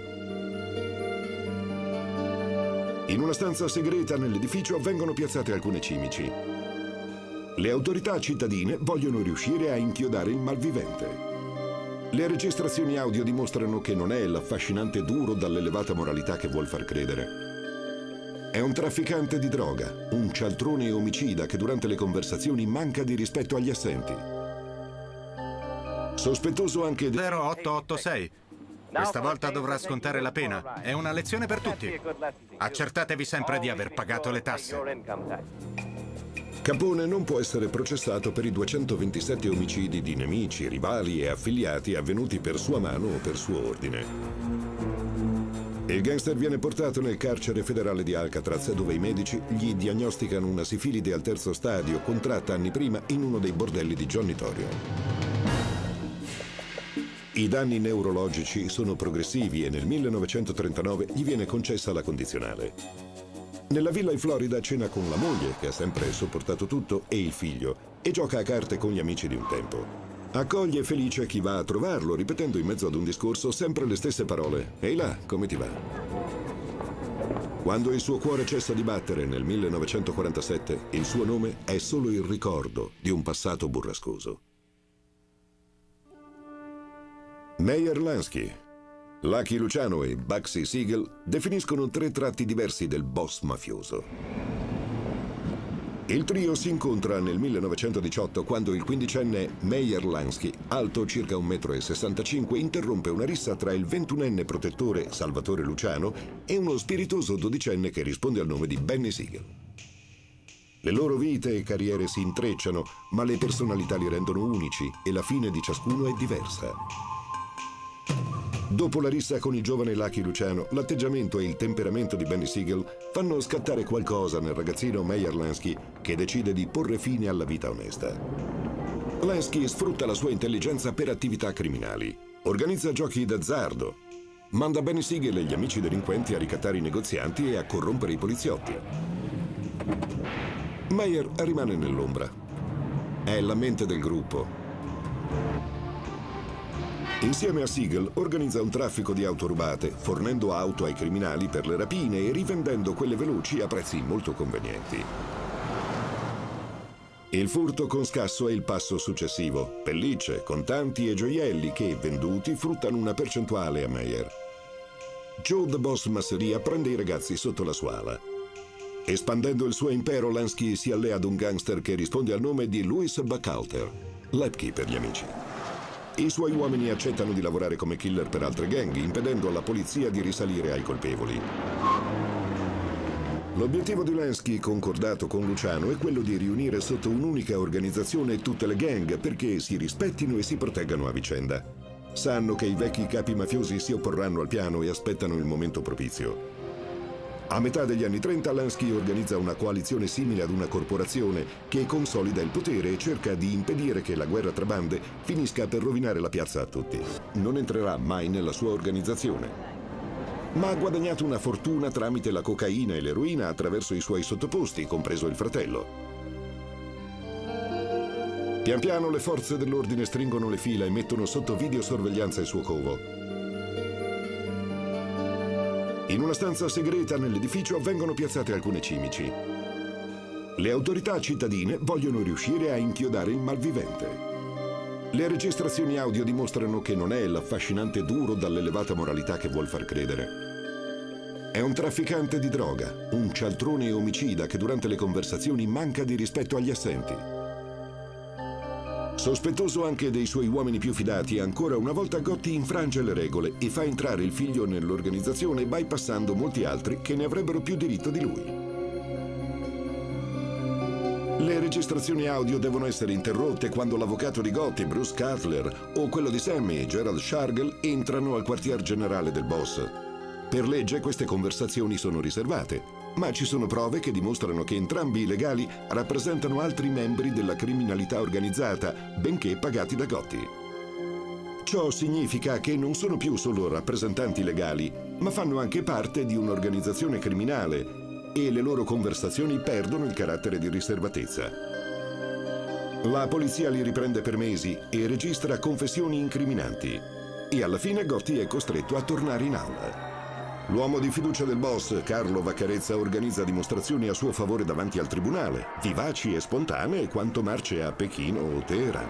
In una stanza segreta nell'edificio vengono piazzate alcune cimici. Le autorità cittadine vogliono riuscire a inchiodare il malvivente. Le registrazioni audio dimostrano che non è l'affascinante duro dall'elevata moralità che vuol far credere. È un trafficante di droga, un cialtrone omicida che durante le conversazioni manca di rispetto agli assenti. Sospettoso anche di... zero otto otto sei. Questa volta dovrà scontare la pena. È una lezione per tutti. Accertatevi sempre di aver pagato le tasse. Capone non può essere processato per i duecentoventisette omicidi di nemici, rivali e affiliati avvenuti per sua mano o per suo ordine. Il gangster viene portato nel carcere federale di Alcatraz, dove i medici gli diagnosticano una sifilide al terzo stadio, contratta anni prima in uno dei bordelli di Johnny Torrio. I danni neurologici sono progressivi e nel millenovecentotrentanove gli viene concessa la condizionale. Nella villa in Florida cena con la moglie, che ha sempre sopportato tutto, e il figlio, e gioca a carte con gli amici di un tempo. Accoglie felice chi va a trovarlo, ripetendo in mezzo ad un discorso sempre le stesse parole. Ehi là, come ti va? Quando il suo cuore cessa di battere nel millenovecentoquarantasette, il suo nome è solo il ricordo di un passato burrascoso. Meyer Lansky, Lucky Luciano e Bugsy Siegel definiscono tre tratti diversi del boss mafioso. Il trio si incontra nel millenovecentodiciotto quando il quindicenne Meyer Lansky, alto circa un metro e sessantacinque, interrompe una rissa tra il ventunenne protettore Salvatore Luciano e uno spiritoso dodicenne che risponde al nome di Benny Siegel. Le loro vite e carriere si intrecciano, ma le personalità li rendono unici e la fine di ciascuno è diversa. Dopo la rissa con il giovane Lucky Luciano, l'atteggiamento e il temperamento di Benny Siegel fanno scattare qualcosa nel ragazzino Meyer Lansky, che decide di porre fine alla vita onesta. Lansky sfrutta la sua intelligenza per attività criminali, organizza giochi d'azzardo, manda Benny Siegel e gli amici delinquenti a ricattare i negozianti e a corrompere i poliziotti. Meyer rimane nell'ombra. È la mente del gruppo. Insieme a Siegel organizza un traffico di auto rubate, fornendo auto ai criminali per le rapine e rivendendo quelle veloci a prezzi molto convenienti. Il furto con scasso è il passo successivo. Pellicce, contanti e gioielli che, venduti, fruttano una percentuale a Meyer. Joe the Boss Masseria prende i ragazzi sotto la sua ala. Espandendo il suo impero, Lansky si allea ad un gangster che risponde al nome di Louis Buchalter, Lepke per gli amici. I suoi uomini accettano di lavorare come killer per altre gang, impedendo alla polizia di risalire ai colpevoli. L'obiettivo di Lansky, concordato con Luciano, è quello di riunire sotto un'unica organizzazione tutte le gang perché si rispettino e si proteggano a vicenda. Sanno che i vecchi capi mafiosi si opporranno al piano e aspettano il momento propizio. A metà degli anni trenta Lansky organizza una coalizione simile ad una corporazione che consolida il potere e cerca di impedire che la guerra tra bande finisca per rovinare la piazza a tutti. Non entrerà mai nella sua organizzazione, ma ha guadagnato una fortuna tramite la cocaina e l'eroina attraverso i suoi sottoposti, compreso il fratello. Pian piano le forze dell'ordine stringono le fila e mettono sotto videosorveglianza il suo covo. In una stanza segreta nell'edificio vengono piazzate alcune cimici. Le autorità cittadine vogliono riuscire a inchiodare il malvivente. Le registrazioni audio dimostrano che non è l'affascinante duro dall'elevata moralità che vuol far credere. È un trafficante di droga, un cialtrone e omicida che durante le conversazioni manca di rispetto agli assenti. Sospettoso anche dei suoi uomini più fidati, ancora una volta Gotti infrange le regole e fa entrare il figlio nell'organizzazione, bypassando molti altri che ne avrebbero più diritto di lui. Le registrazioni audio devono essere interrotte quando l'avvocato di Gotti, Bruce Cutler, o quello di Sammy, Gerald Shargel, entrano al quartier generale del boss. Per legge queste conversazioni sono riservate, ma ci sono prove che dimostrano che entrambi i legali rappresentano altri membri della criminalità organizzata, benché pagati da Gotti. Ciò significa che non sono più solo rappresentanti legali, ma fanno anche parte di un'organizzazione criminale e le loro conversazioni perdono il carattere di riservatezza. La polizia li riprende per mesi e registra confessioni incriminanti. E alla fine Gotti è costretto a tornare in aula. L'uomo di fiducia del boss, Carlo Vaccarezza, organizza dimostrazioni a suo favore davanti al tribunale, vivaci e spontanee quanto marce a Pechino o Teheran.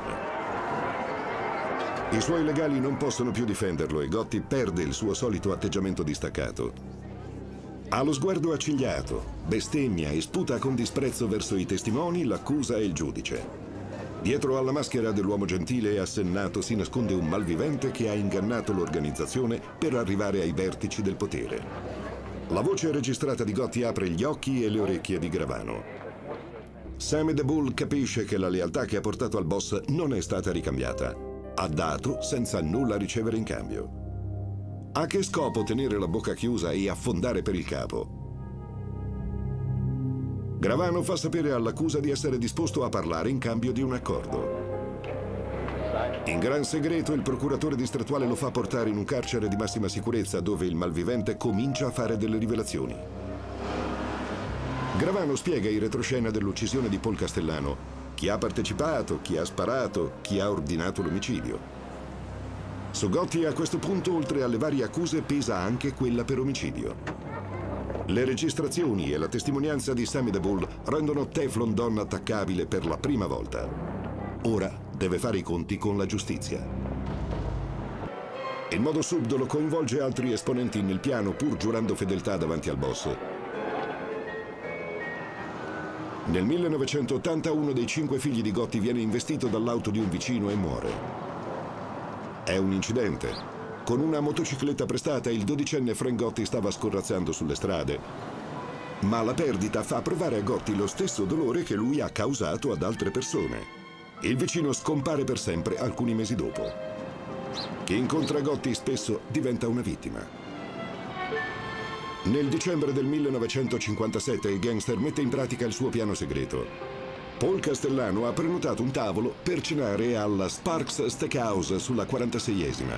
I suoi legali non possono più difenderlo e Gotti perde il suo solito atteggiamento distaccato. Ha lo sguardo accigliato, bestemmia e sputa con disprezzo verso i testimoni, l'accusa e il giudice. Dietro alla maschera dell'uomo gentile e assennato si nasconde un malvivente che ha ingannato l'organizzazione per arrivare ai vertici del potere. La voce registrata di Gotti apre gli occhi e le orecchie di Gravano. Sammy the Bull capisce che la lealtà che ha portato al boss non è stata ricambiata. Ha dato senza nulla ricevere in cambio. A che scopo tenere la bocca chiusa e affondare per il capo? Gravano fa sapere all'accusa di essere disposto a parlare in cambio di un accordo. In gran segreto il procuratore distrettuale lo fa portare in un carcere di massima sicurezza dove il malvivente comincia a fare delle rivelazioni. Gravano spiega in retroscena dell'uccisione di Paul Castellano, chi ha partecipato, chi ha sparato, chi ha ordinato l'omicidio. Su Gotti a questo punto, oltre alle varie accuse, pesa anche quella per omicidio. Le registrazioni e la testimonianza di Sammy the Bull rendono Teflon Don attaccabile per la prima volta. Ora deve fare i conti con la giustizia. Il modo subdolo coinvolge altri esponenti nel piano pur giurando fedeltà davanti al boss. Nel millenovecentottanta uno dei cinque figli di Gotti viene investito dall'auto di un vicino e muore. È un incidente. Con una motocicletta prestata il dodicenne Frank Gotti stava scorrazzando sulle strade. Ma la perdita fa provare a Gotti lo stesso dolore che lui ha causato ad altre persone. Il vicino scompare per sempre alcuni mesi dopo. Chi incontra Gotti spesso diventa una vittima. Nel dicembre del millenovecentocinquantasette il gangster mette in pratica il suo piano segreto. Paul Castellano ha prenotato un tavolo per cenare alla Sparks Steakhouse sulla quarantaseiesima.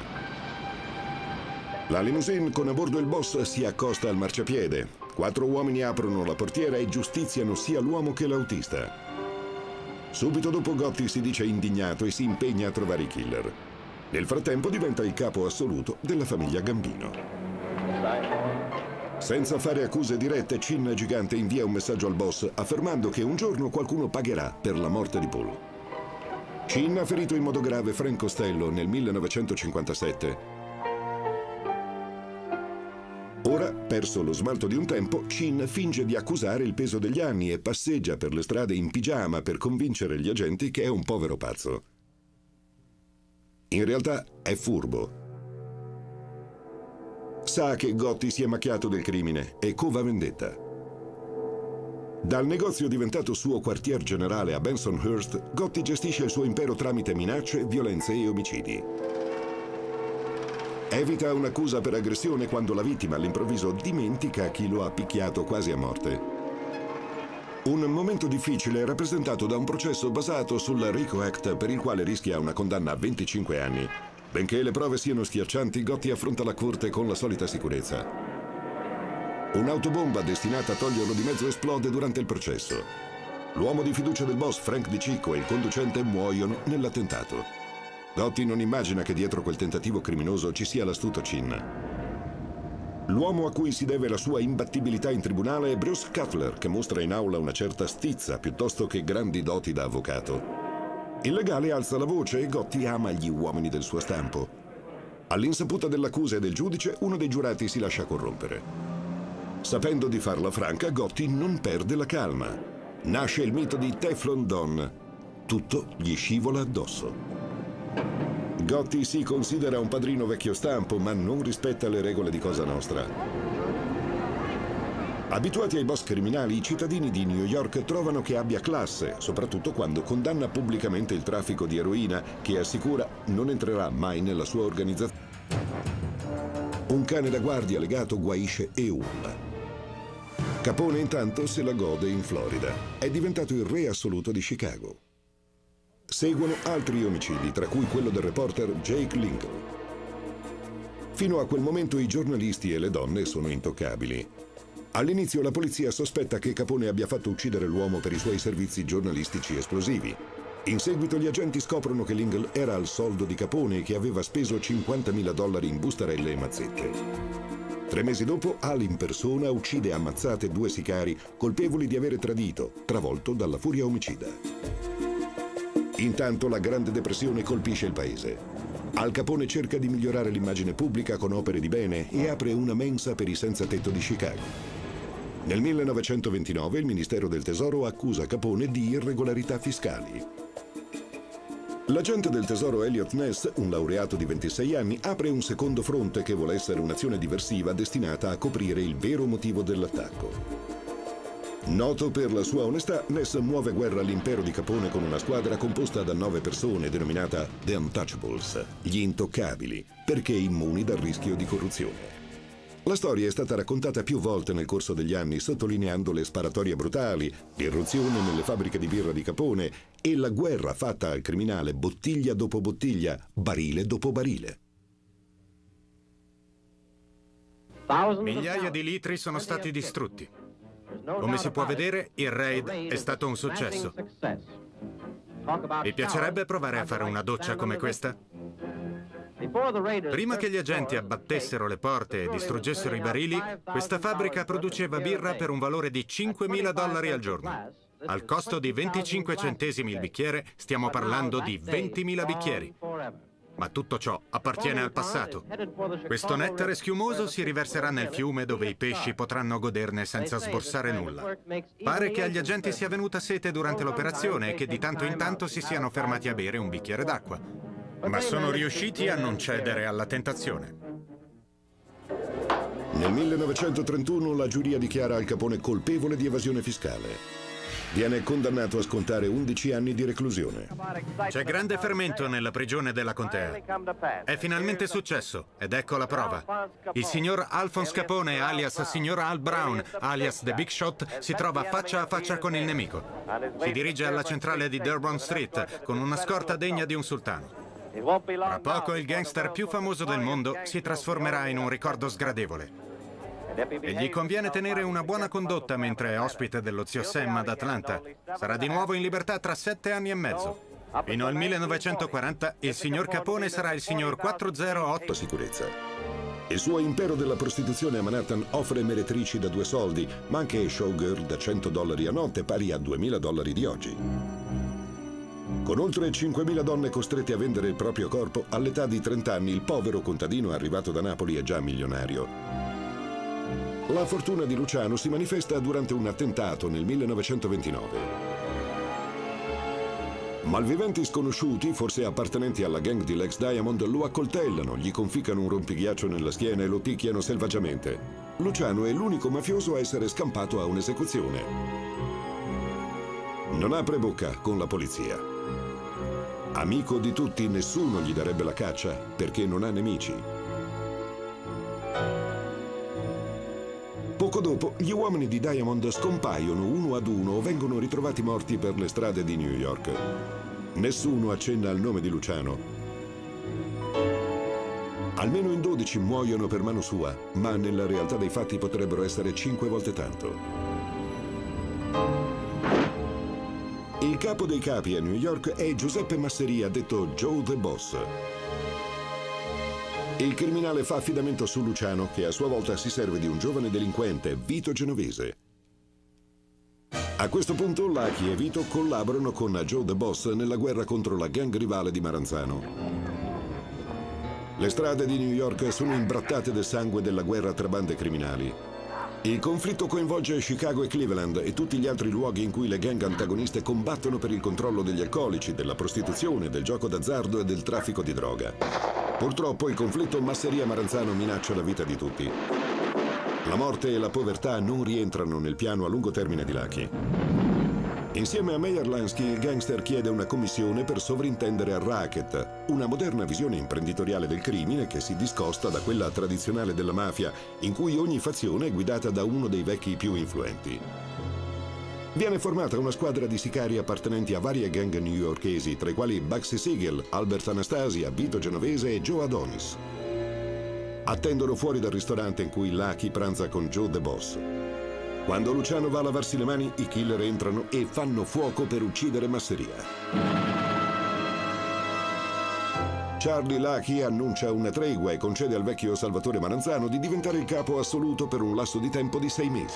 La limousine con a bordo il boss si accosta al marciapiede. Quattro uomini aprono la portiera e giustiziano sia l'uomo che l'autista. Subito dopo Gotti si dice indignato e si impegna a trovare i killer. Nel frattempo diventa il capo assoluto della famiglia Gambino. Senza fare accuse dirette, Chin Gigante invia un messaggio al boss affermando che un giorno qualcuno pagherà per la morte di Paul. Chin ha ferito in modo grave Frank Costello nel millenovecentocinquantasette. Ora, perso lo smalto di un tempo, Chin finge di accusare il peso degli anni e passeggia per le strade in pigiama per convincere gli agenti che è un povero pazzo. In realtà è furbo. Sa che Gotti si è macchiato del crimine e cova vendetta. Dal negozio diventato suo quartier generale a Bensonhurst, Gotti gestisce il suo impero tramite minacce, violenze e omicidi. Evita un'accusa per aggressione quando la vittima all'improvviso dimentica chi lo ha picchiato quasi a morte. Un momento difficile è rappresentato da un processo basato sul RICO Act per il quale rischia una condanna a venticinque anni. Benché le prove siano schiaccianti, Gotti affronta la corte con la solita sicurezza. Un'autobomba destinata a toglierlo di mezzo esplode durante il processo. L'uomo di fiducia del boss, Frank Di Cicco, e il conducente muoiono nell'attentato. Gotti non immagina che dietro quel tentativo criminoso ci sia l'astuto Chin. L'uomo a cui si deve la sua imbattibilità in tribunale è Bruce Cutler, che mostra in aula una certa stizza piuttosto che grandi doti da avvocato. Il legale alza la voce e Gotti ama gli uomini del suo stampo. All'insaputa dell'accusa e del giudice, uno dei giurati si lascia corrompere. Sapendo di farla franca, Gotti non perde la calma. Nasce il mito di Teflon Don. Tutto gli scivola addosso. Gotti si considera un padrino vecchio stampo, ma non rispetta le regole di Cosa Nostra. Abituati ai boss criminali, i cittadini di New York trovano che abbia classe, soprattutto quando condanna pubblicamente il traffico di eroina, che assicura non entrerà mai nella sua organizzazione. Un cane da guardia legato guaisce e urla. Capone intanto se la gode in Florida. È diventato il re assoluto di Chicago. Seguono altri omicidi, tra cui quello del reporter Jake Lingle. Fino a quel momento i giornalisti e le donne sono intoccabili. All'inizio la polizia sospetta che Capone abbia fatto uccidere l'uomo per i suoi servizi giornalistici esplosivi. In seguito gli agenti scoprono che Lingle era al soldo di Capone e che aveva speso cinquantamila dollari in bustarelle e mazzette. Tre mesi dopo, Al in persona uccide a ammazzate due sicari colpevoli di avere tradito, travolto dalla furia omicida. Intanto la Grande Depressione colpisce il paese. Al Capone cerca di migliorare l'immagine pubblica con opere di bene e apre una mensa per i senza tetto di Chicago. Nel millenovecentoventinove il Ministero del Tesoro accusa Capone di irregolarità fiscali. L'agente del Tesoro Elliot Ness, un laureato di ventisei anni, apre un secondo fronte che vuole essere un'azione diversiva destinata a coprire il vero motivo dell'attacco. Noto per la sua onestà, Ness muove guerra all'impero di Capone con una squadra composta da nove persone denominata The Untouchables, gli intoccabili, perché immuni dal rischio di corruzione. La storia è stata raccontata più volte nel corso degli anni, sottolineando le sparatorie brutali, l'irruzione nelle fabbriche di birra di Capone e la guerra fatta al criminale bottiglia dopo bottiglia, barile dopo barile. Migliaia di litri sono stati distrutti. Come si può vedere, il raid è stato un successo. Vi piacerebbe provare a fare una doccia come questa? Prima che gli agenti abbattessero le porte e distruggessero i barili, questa fabbrica produceva birra per un valore di cinquemila dollari al giorno. Al costo di venticinque centesimi il bicchiere, stiamo parlando di ventimila bicchieri. ma tutto ciò appartiene al passato. Questo nettare schiumoso si riverserà nel fiume dove i pesci potranno goderne senza sborsare nulla. Pare che agli agenti sia venuta sete durante l'operazione e che di tanto in tanto si siano fermati a bere un bicchiere d'acqua. Ma sono riusciti a non cedere alla tentazione. Nel millenovecentotrentuno la giuria dichiara Al Capone colpevole di evasione fiscale. Viene condannato a scontare undici anni di reclusione. C'è grande fermento nella prigione della contea. È finalmente successo, ed ecco la prova. Il signor Alphonse Capone, alias signor Al Brown, alias The Big Shot, si trova faccia a faccia con il nemico. Si dirige alla centrale di Dearborn Street con una scorta degna di un sultano. Tra poco il gangster più famoso del mondo si trasformerà in un ricordo sgradevole. E gli conviene tenere una buona condotta mentre è ospite dello zio Sam ad Atlanta. Sarà di nuovo in libertà tra sette anni e mezzo. Fino al millenovecentoquaranta il signor Capone sarà il signor quattrocentootto. Sicurezza. Il suo impero della prostituzione a Manhattan offre meretrici da due soldi, ma anche showgirl da cento dollari a notte, pari a duemila dollari di oggi. Con oltre cinquemila donne costrette a vendere il proprio corpo, all'età di trenta anni il povero contadino arrivato da Napoli è già milionario. La fortuna di Luciano si manifesta durante un attentato nel millenovecentoventinove. Malviventi sconosciuti, forse appartenenti alla gang di Lex Diamond, lo accoltellano, gli conficcano un rompighiaccio nella schiena e lo picchiano selvaggiamente. Luciano è l'unico mafioso a essere scampato a un'esecuzione. Non apre bocca con la polizia. Amico di tutti, nessuno gli darebbe la caccia perché non ha nemici. Poco dopo, gli uomini di Diamond scompaiono uno ad uno o vengono ritrovati morti per le strade di New York. Nessuno accenna al nome di Luciano. Almeno in dodici muoiono per mano sua, ma nella realtà dei fatti potrebbero essere cinque volte tanto. Il capo dei capi a New York è Giuseppe Masseria, detto Joe the Boss. Il criminale fa affidamento su Luciano, che a sua volta si serve di un giovane delinquente, Vito Genovese. A questo punto Lucky e Vito collaborano con Joe the Boss nella guerra contro la gang rivale di Maranzano. Le strade di New York sono imbrattate del sangue della guerra tra bande criminali. Il conflitto coinvolge Chicago e Cleveland e tutti gli altri luoghi in cui le gang antagoniste combattono per il controllo degli alcolici, della prostituzione, del gioco d'azzardo e del traffico di droga. Purtroppo il conflitto Masseria-Maranzano minaccia la vita di tutti. La morte e la povertà non rientrano nel piano a lungo termine di Lucky. Insieme a Meyer Lansky, il gangster chiede una commissione per sovrintendere al racket, una moderna visione imprenditoriale del crimine che si discosta da quella tradizionale della mafia, in cui ogni fazione è guidata da uno dei vecchi più influenti. Viene formata una squadra di sicari appartenenti a varie gang newyorkesi, tra i quali Bugsy Siegel, Albert Anastasia, Vito Genovese e Joe Adonis. Attendono fuori dal ristorante in cui Lucky pranza con Joe the Boss. Quando Luciano va a lavarsi le mani, i killer entrano e fanno fuoco per uccidere Masseria. Charlie Lucky annuncia una tregua e concede al vecchio Salvatore Maranzano di diventare il capo assoluto per un lasso di tempo di sei mesi.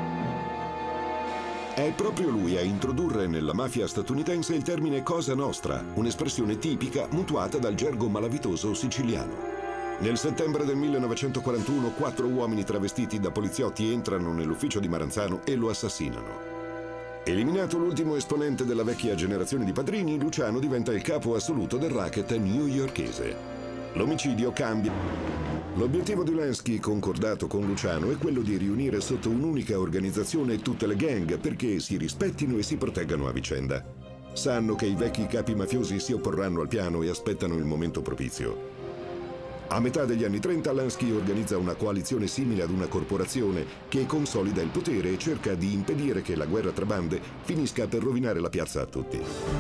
È proprio lui a introdurre nella mafia statunitense il termine Cosa Nostra, un'espressione tipica mutuata dal gergo malavitoso siciliano. Nel settembre del millenovecentoquarantuno, quattro uomini travestiti da poliziotti entrano nell'ufficio di Maranzano e lo assassinano. Eliminato l'ultimo esponente della vecchia generazione di padrini, Luciano diventa il capo assoluto del racket newyorkese. L'omicidio cambia. L'obiettivo di Lansky, concordato con Luciano, è quello di riunire sotto un'unica organizzazione tutte le gang perché si rispettino e si proteggano a vicenda. Sanno che i vecchi capi mafiosi si opporranno al piano e aspettano il momento propizio. A metà degli anni trenta Lansky organizza una coalizione simile ad una corporazione che consolida il potere e cerca di impedire che la guerra tra bande finisca per rovinare la piazza a tutti.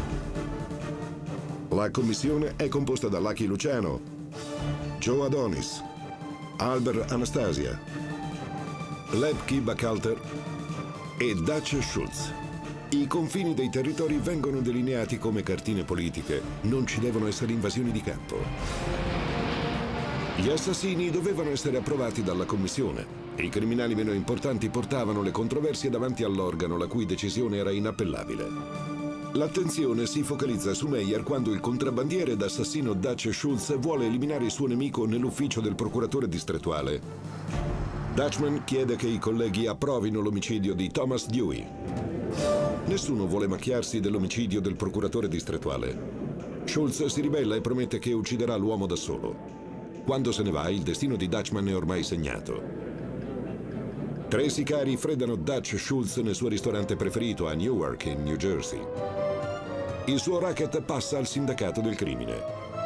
La commissione è composta da Lucky Luciano, Joe Adonis, Albert Anastasia, Lepke Buchalter e Dutch Schultz. I confini dei territori vengono delineati come cartine politiche, non ci devono essere invasioni di campo. Gli assassini dovevano essere approvati dalla commissione e i criminali meno importanti portavano le controversie davanti all'organo la cui decisione era inappellabile. L'attenzione si focalizza su Meyer quando il contrabbandiere ed assassino Dutch Schultz vuole eliminare il suo nemico nell'ufficio del procuratore distrettuale. Dutchman chiede che i colleghi approvino l'omicidio di Thomas Dewey. Nessuno vuole macchiarsi dell'omicidio del procuratore distrettuale. Schultz si ribella e promette che ucciderà l'uomo da solo. Quando se ne va, il destino di Dutchman è ormai segnato. Tre sicari freddano Dutch Schultz nel suo ristorante preferito a Newark, in New Jersey. Il suo racket passa al sindacato del crimine.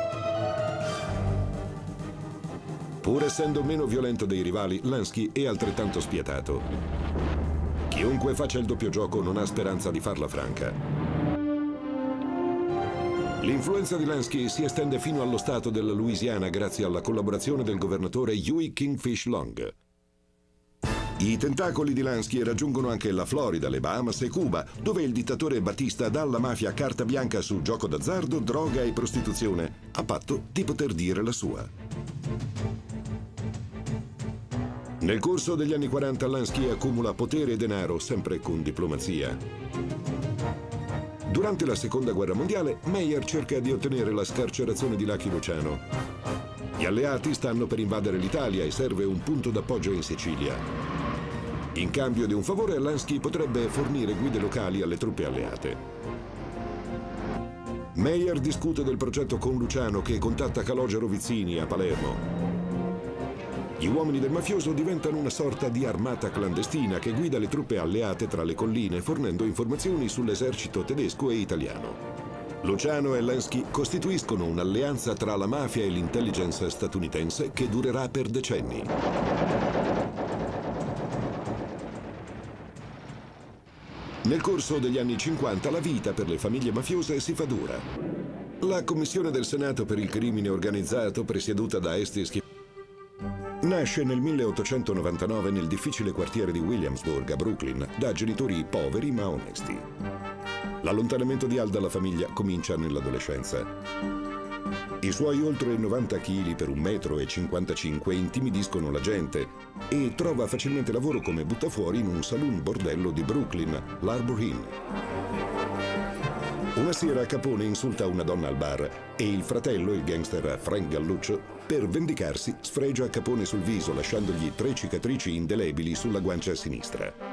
Pur essendo meno violento dei rivali, Lansky è altrettanto spietato. Chiunque faccia il doppio gioco non ha speranza di farla franca. L'influenza di Lansky si estende fino allo stato della Louisiana grazie alla collaborazione del governatore Huey Kingfish Long. I tentacoli di Lansky raggiungono anche la Florida, le Bahamas e Cuba, dove il dittatore Batista dà alla mafia carta bianca su gioco d'azzardo, droga e prostituzione, a patto di poter dire la sua. Nel corso degli anni quaranta Lansky accumula potere e denaro, sempre con diplomazia. Durante la Seconda Guerra Mondiale, Meyer cerca di ottenere la scarcerazione di Lucky Luciano. Gli alleati stanno per invadere l'Italia e serve un punto d'appoggio in Sicilia. In cambio di un favore, Lansky potrebbe fornire guide locali alle truppe alleate. Meyer discute del progetto con Luciano, che contatta Calogero Vizzini a Palermo. Gli uomini del mafioso diventano una sorta di armata clandestina che guida le truppe alleate tra le colline, fornendo informazioni sull'esercito tedesco e italiano. Luciano e Lansky costituiscono un'alleanza tra la mafia e l'intelligence statunitense che durerà per decenni. Nel corso degli anni cinquanta la vita per le famiglie mafiose si fa dura. La Commissione del Senato per il crimine organizzato, presieduta da Estes Schifani, nasce nel milleottocentonovantanove nel difficile quartiere di Williamsburg, a Brooklyn, da genitori poveri ma onesti. L'allontanamento di Al dalla famiglia comincia nell'adolescenza. I suoi oltre novanta chili per un metro e cinquantacinque intimidiscono la gente e trova facilmente lavoro come buttafuori in un saloon bordello di Brooklyn, l'Arbor Inn. Una sera Capone insulta una donna al bar e il fratello, il gangster Frank Galluccio, per vendicarsi sfregia Capone sul viso, lasciandogli tre cicatrici indelebili sulla guancia sinistra.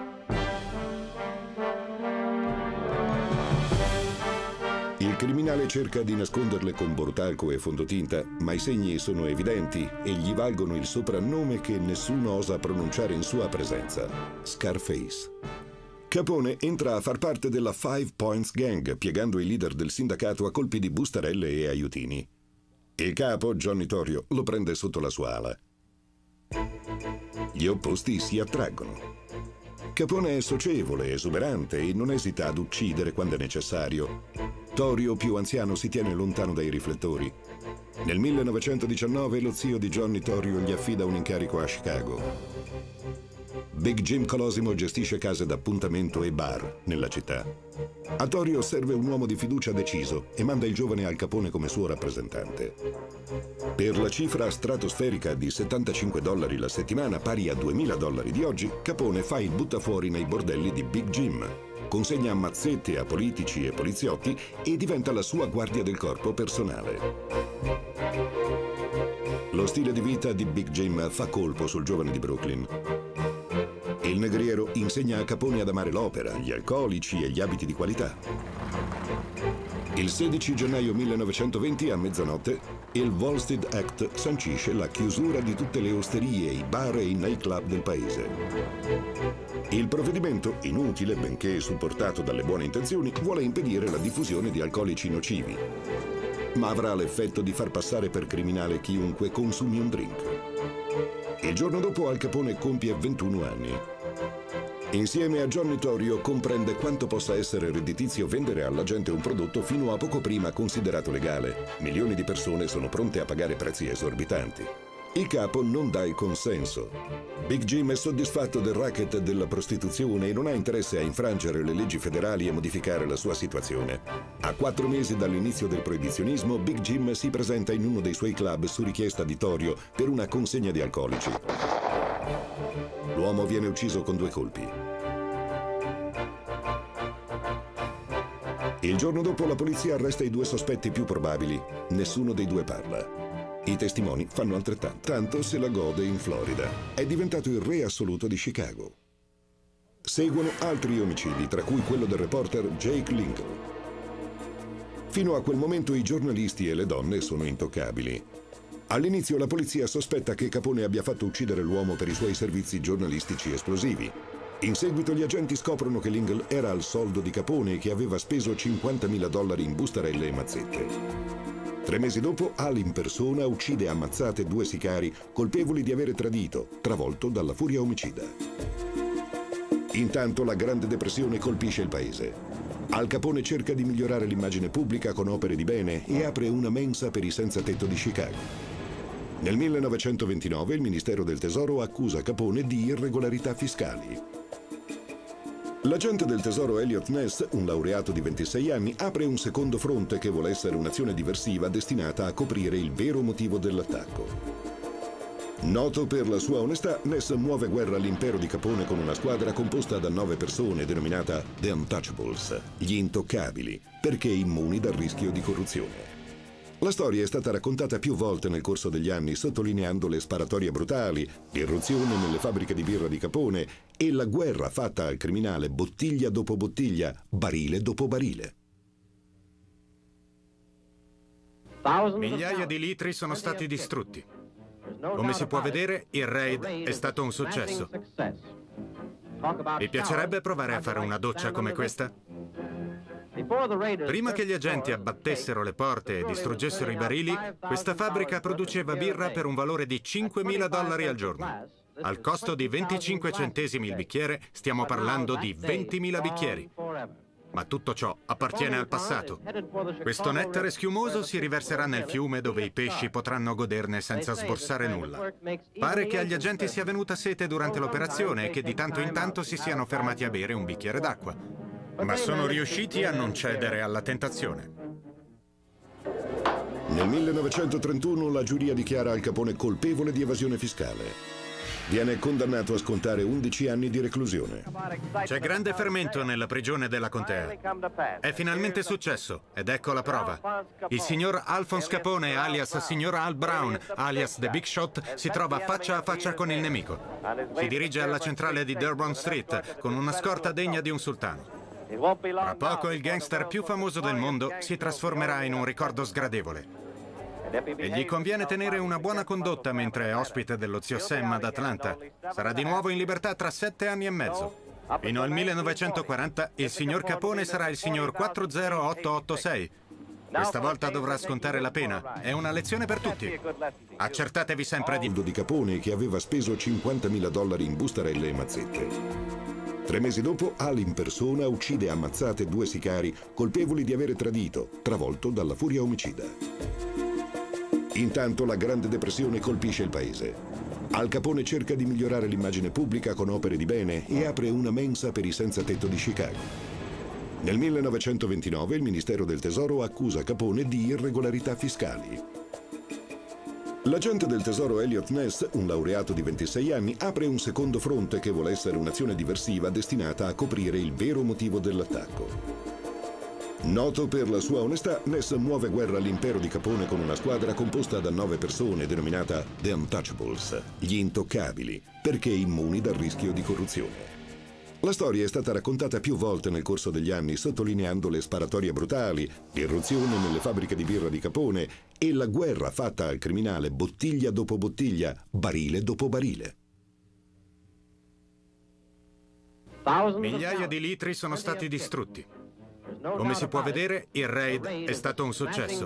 Il criminale cerca di nasconderle con bortalco e fondotinta, ma i segni sono evidenti e gli valgono il soprannome che nessuno osa pronunciare in sua presenza: Scarface. Capone entra a far parte della Five Points Gang, piegando i leader del sindacato a colpi di bustarelle e aiutini. Il capo, Johnny Torrio, lo prende sotto la sua ala. Gli opposti si attraggono. Capone è socievole, esuberante e non esita ad uccidere quando è necessario. Torrio, più anziano, si tiene lontano dai riflettori. Nel millenovecentodiciannove lo zio di Johnny Torrio gli affida un incarico a Chicago. Big Jim Colosimo gestisce case d'appuntamento e bar nella città. A Torrio serve un uomo di fiducia deciso e manda il giovane Al Capone come suo rappresentante. Per la cifra stratosferica di settantacinque dollari la settimana, pari a duemila dollari di oggi, Capone fa il buttafuori nei bordelli di Big Jim, consegna mazzette a politici e poliziotti e diventa la sua guardia del corpo personale. Lo stile di vita di Big Jim fa colpo sul giovane di Brooklyn. Il negriero insegna a Capone ad amare l'opera, gli alcolici e gli abiti di qualità. Il sedici gennaio millenovecentoventi, a mezzanotte, il Volstead Act sancisce la chiusura di tutte le osterie, i bar e i nightclub del paese. Il provvedimento, inutile benché supportato dalle buone intenzioni, vuole impedire la diffusione di alcolici nocivi, ma avrà l'effetto di far passare per criminale chiunque consumi un drink. Il giorno dopo Al Capone compie ventuno anni. Insieme a Johnny Torrio comprende quanto possa essere redditizio vendere alla gente un prodotto fino a poco prima considerato legale. Milioni di persone sono pronte a pagare prezzi esorbitanti. Il capo non dà il consenso. Big Jim è soddisfatto del racket della prostituzione e non ha interesse a infrangere le leggi federali e modificare la sua situazione. A quattro mesi dall'inizio del proibizionismo, Big Jim si presenta in uno dei suoi club su richiesta di Torrio per una consegna di alcolici. L'uomo viene ucciso con due colpi. Il giorno dopo la polizia arresta i due sospetti più probabili. Nessuno dei due parla. I testimoni fanno altrettanto. Tanto se la gode in Florida. È diventato il re assoluto di Chicago. Seguono altri omicidi, tra cui quello del reporter Jake Lingle. Fino a quel momento i giornalisti e le donne sono intoccabili. All'inizio la polizia sospetta che Capone abbia fatto uccidere l'uomo per i suoi servizi giornalistici esplosivi. In seguito gli agenti scoprono che Lingle era al soldo di Capone e che aveva speso cinquantamila dollari in bustarelle e mazzette. Tre mesi dopo, Al in persona uccide a ammazzate due sicari colpevoli di avere tradito, travolto dalla furia omicida. Intanto la Grande Depressione colpisce il paese. Al Capone cerca di migliorare l'immagine pubblica con opere di bene e apre una mensa per i senza tetto di Chicago. Nel millenovecentoventinove il Ministero del Tesoro accusa Capone di irregolarità fiscali. L'agente del Tesoro Elliot Ness, un laureato di ventisei anni, apre un secondo fronte che vuole essere un'azione diversiva destinata a coprire il vero motivo dell'attacco. Noto per la sua onestà, Ness muove guerra all'impero di Capone con una squadra composta da nove persone denominata The Untouchables, gli intoccabili, perché immuni dal rischio di corruzione. La storia è stata raccontata più volte nel corso degli anni, sottolineando le sparatorie brutali, l'irruzione nelle fabbriche di birra di Capone e la guerra fatta al criminale bottiglia dopo bottiglia, barile dopo barile. Migliaia di litri sono stati distrutti. Come si può vedere, il raid è stato un successo. Vi piacerebbe provare a fare una doccia come questa? Prima che gli agenti abbattessero le porte e distruggessero i barili, questa fabbrica produceva birra per un valore di cinquemila dollari al giorno. Al costo di venticinque centesimi il bicchiere, stiamo parlando di ventimila bicchieri. Ma tutto ciò appartiene al passato. Questo nettare schiumoso si riverserà nel fiume dove i pesci potranno goderne senza sborsare nulla. Pare che agli agenti sia venuta sete durante l'operazione e che di tanto in tanto si siano fermati a bere un bicchiere d'acqua. Ma sono riusciti a non cedere alla tentazione. Nel millenovecentotrentuno la giuria dichiara Al Capone colpevole di evasione fiscale. Viene condannato a scontare undici anni di reclusione. C'è grande fermento nella prigione della contea. È finalmente successo, ed ecco la prova. Il signor Alphonse Capone, alias signor Al Brown, alias The Big Shot, si trova faccia a faccia con il nemico. Si dirige alla centrale di Dearborn Street con una scorta degna di un sultano. Tra poco il gangster più famoso del mondo si trasformerà in un ricordo sgradevole. E gli conviene tenere una buona condotta mentre è ospite dello zio Sam ad Atlanta. Sarà di nuovo in libertà tra sette anni e mezzo. Fino al millenovecentoquaranta il signor Capone sarà il signor quattro zero otto otto sei. Questa volta dovrà scontare la pena. È una lezione per tutti. Accertatevi sempre di... di Capone che aveva speso cinquantamila dollari in bustarelle e mazzette. Tre mesi dopo, Al in persona uccide a ammazzate due sicari colpevoli di avere tradito, travolto dalla furia omicida. Intanto la Grande Depressione colpisce il paese. Al Capone cerca di migliorare l'immagine pubblica con opere di bene e apre una mensa per i senza tetto di Chicago. Nel millenovecentoventinove il Ministero del Tesoro accusa Capone di irregolarità fiscali. L'agente del Tesoro Elliot Ness, un laureato di ventisei anni, apre un secondo fronte che vuole essere un'azione diversiva destinata a coprire il vero motivo dell'attacco. Noto per la sua onestà, Ness muove guerra all'impero di Capone con una squadra composta da nove persone denominata The Untouchables, gli intoccabili, perché immuni dal rischio di corruzione. La storia è stata raccontata più volte nel corso degli anni, sottolineando le sparatorie brutali, l'irruzione nelle fabbriche di birra di Capone e la guerra fatta al criminale bottiglia dopo bottiglia, barile dopo barile. Migliaia di litri sono stati distrutti. Come si può vedere, il raid è stato un successo.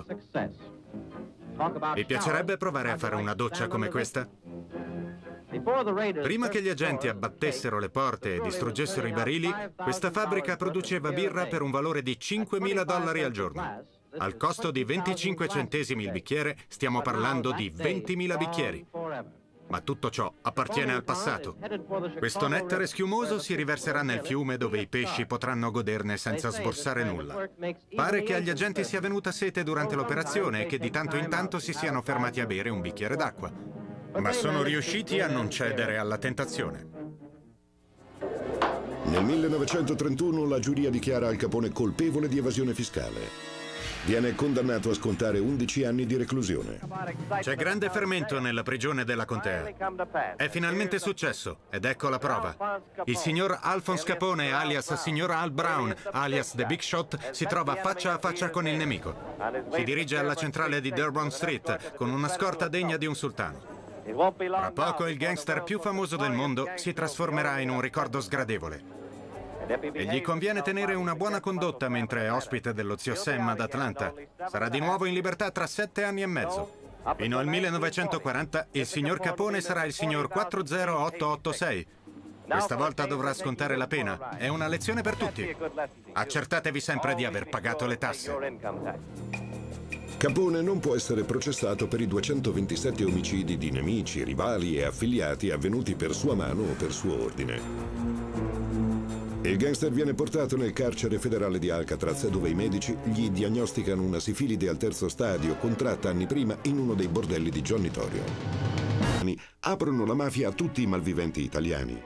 Vi piacerebbe provare a fare una doccia come questa? Prima che gli agenti abbattessero le porte e distruggessero i barili, questa fabbrica produceva birra per un valore di cinquemila dollari al giorno. Al costo di venticinque centesimi il bicchiere, stiamo parlando di ventimila bicchieri. Ma tutto ciò appartiene al passato. Questo nettare schiumoso si riverserà nel fiume dove i pesci potranno goderne senza sborsare nulla. Pare che agli agenti sia venuta sete durante l'operazione e che di tanto in tanto si siano fermati a bere un bicchiere d'acqua. Ma sono riusciti a non cedere alla tentazione. Nel millenovecentotrentuno la giuria dichiara Al Capone colpevole di evasione fiscale. Viene condannato a scontare undici anni di reclusione. C'è grande fermento nella prigione della contea. È finalmente successo, ed ecco la prova. Il signor Alphonse Capone, alias signor Al Brown, alias The Big Shot, si trova faccia a faccia con il nemico. Si dirige alla centrale di Dearborn Street con una scorta degna di un sultano. Tra poco il gangster più famoso del mondo si trasformerà in un ricordo sgradevole. E gli conviene tenere una buona condotta mentre è ospite dello zio Sam ad Atlanta. Sarà di nuovo in libertà tra sette anni e mezzo. Fino al millenovecentoquaranta il signor Capone sarà il signor quattro zero otto otto sei. Questa volta dovrà scontare la pena. È una lezione per tutti. Accertatevi sempre di aver pagato le tasse. Capone non può essere processato per i duecentoventisette omicidi di nemici, rivali e affiliati avvenuti per sua mano o per suo ordine. Il gangster viene portato nel carcere federale di Alcatraz, dove i medici gli diagnosticano una sifilide al terzo stadio, contratta anni prima in uno dei bordelli di Johnny Torrio. Aprono la mafia a tutti i malviventi italiani.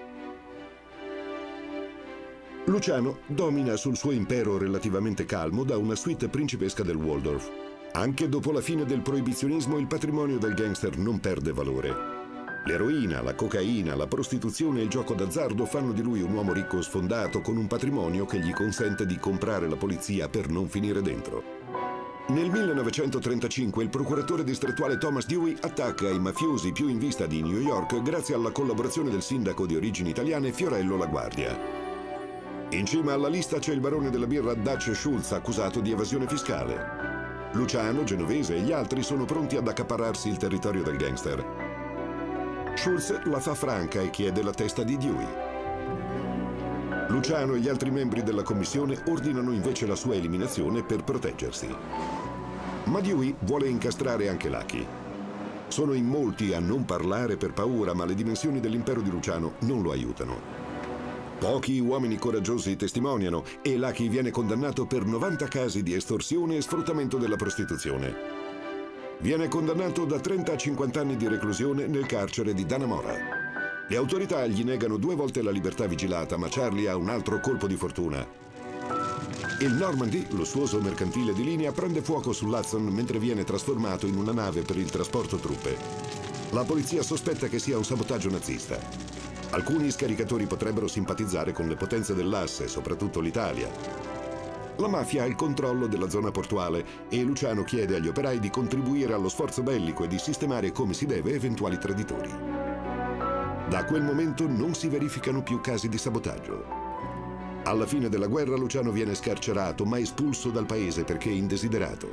Luciano domina sul suo impero relativamente calmo da una suite principesca del Waldorf. Anche dopo la fine del proibizionismo il patrimonio del gangster non perde valore. L'eroina, la cocaina, la prostituzione e il gioco d'azzardo fanno di lui un uomo ricco sfondato con un patrimonio che gli consente di comprare la polizia per non finire dentro. Nel millenovecentotrentacinque il procuratore distrettuale Thomas Dewey attacca i mafiosi più in vista di New York grazie alla collaborazione del sindaco di origini italiane Fiorello La Guardia. In cima alla lista c'è il barone della birra Dutch Schultz, accusato di evasione fiscale. Luciano, Genovese e gli altri sono pronti ad accaparrarsi il territorio del gangster. Schultz la fa franca e chiede la testa di Dewey. Luciano e gli altri membri della commissione ordinano invece la sua eliminazione per proteggersi. Ma Dewey vuole incastrare anche Lucky. Sono in molti a non parlare per paura, ma le dimensioni dell'impero di Luciano non lo aiutano. Pochi uomini coraggiosi testimoniano e Lucky viene condannato per novanta casi di estorsione e sfruttamento della prostituzione. Viene condannato da trenta a cinquanta anni di reclusione nel carcere di Dannemora. Le autorità gli negano due volte la libertà vigilata, ma Charlie ha un altro colpo di fortuna. Il Normandy, lussuoso mercantile di linea, prende fuoco sull'Hudson mentre viene trasformato in una nave per il trasporto truppe. La polizia sospetta che sia un sabotaggio nazista. Alcuni scaricatori potrebbero simpatizzare con le potenze dell'asse, soprattutto l'Italia. La mafia ha il controllo della zona portuale e Luciano chiede agli operai di contribuire allo sforzo bellico e di sistemare come si deve eventuali traditori. Da quel momento non si verificano più casi di sabotaggio. Alla fine della guerra Luciano viene scarcerato ma espulso dal paese perché indesiderato.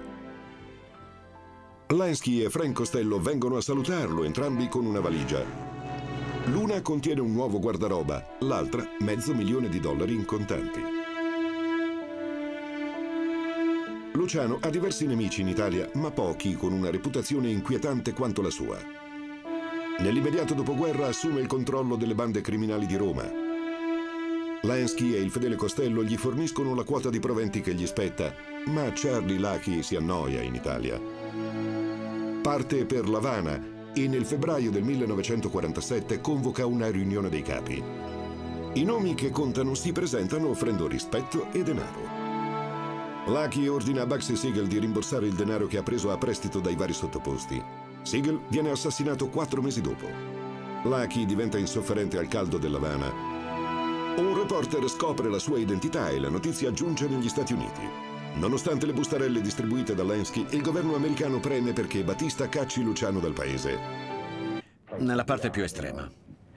Lansky e Frank Costello vengono a salutarlo, entrambi con una valigia. L'una contiene un nuovo guardaroba, l'altra mezzo milione di dollari in contanti. Luciano ha diversi nemici in Italia, ma pochi con una reputazione inquietante quanto la sua. Nell'immediato dopoguerra assume il controllo delle bande criminali di Roma. Lansky e il fedele Costello gli forniscono la quota di proventi che gli spetta, ma Charlie Lucky si annoia in Italia. Parte per L'Havana e nel febbraio del millenovecentoquarantasette convoca una riunione dei capi. I nomi che contano si presentano offrendo rispetto e denaro. Lucky ordina a Bugsy Siegel di rimborsare il denaro che ha preso a prestito dai vari sottoposti. Siegel viene assassinato quattro mesi dopo. Lucky diventa insofferente al caldo dell'Havana. Un reporter scopre la sua identità e la notizia giunge negli Stati Uniti. Nonostante le bustarelle distribuite da Lansky, il governo americano preme perché Batista cacci Luciano dal paese. Nella parte più estrema.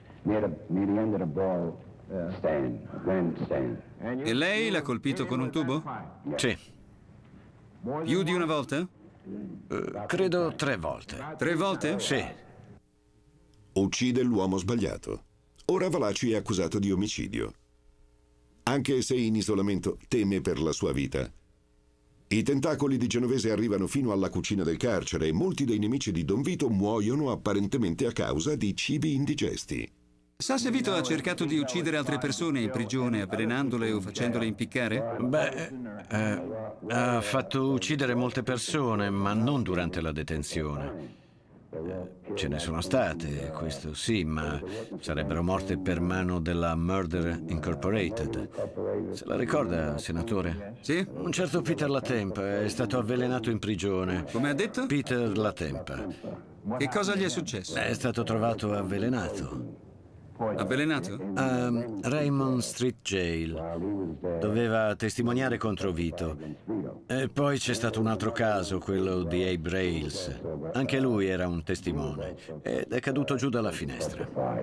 E lei l'ha colpito con un tubo? Sì. Più di una volta? Uh, credo tre volte. Tre volte? Sì. Uccide l'uomo sbagliato. Ora Valaci è accusato di omicidio. Anche se in isolamento, teme per la sua vita. I tentacoli di Genovese arrivano fino alla cucina del carcere e molti dei nemici di Don Vito muoiono apparentemente a causa di cibi indigesti. Sa se Vito ha cercato di uccidere altre persone in prigione, avvelenandole o facendole impiccare? Beh, eh, ha fatto uccidere molte persone, ma non durante la detenzione. Ce ne sono state, questo sì, ma sarebbero morte per mano della Murder Incorporated. Se la ricorda, senatore? Sì? Un certo Peter Latempa è stato avvelenato in prigione. Come ha detto? Peter Latempa. Che cosa gli è successo? È stato trovato avvelenato. Avvelenato? A Raymond Street Jail. Doveva testimoniare contro Vito. E poi c'è stato un altro caso, quello di Abe Rails. Anche lui era un testimone ed è caduto giù dalla finestra.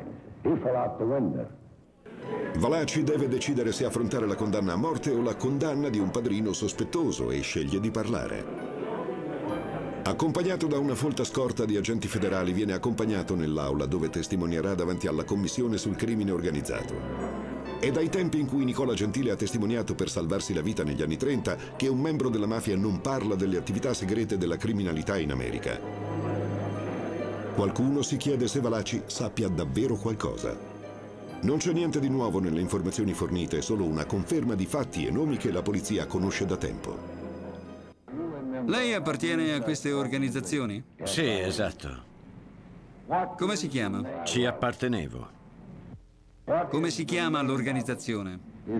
Valachi deve decidere se affrontare la condanna a morte o la condanna di un padrino sospettoso e sceglie di parlare. Accompagnato da una folta scorta di agenti federali, viene accompagnato nell'aula dove testimonierà davanti alla commissione sul crimine organizzato. È dai tempi in cui Nicola Gentile ha testimoniato per salvarsi la vita negli anni trenta che un membro della mafia non parla delle attività segrete della criminalità in America. Qualcuno si chiede se Valachi sappia davvero qualcosa. Non c'è niente di nuovo nelle informazioni fornite, solo una conferma di fatti e nomi che la polizia conosce da tempo. Lei appartiene a queste organizzazioni? Sì, esatto. Come si chiama? Ci appartenevo. Come si chiama l'organizzazione?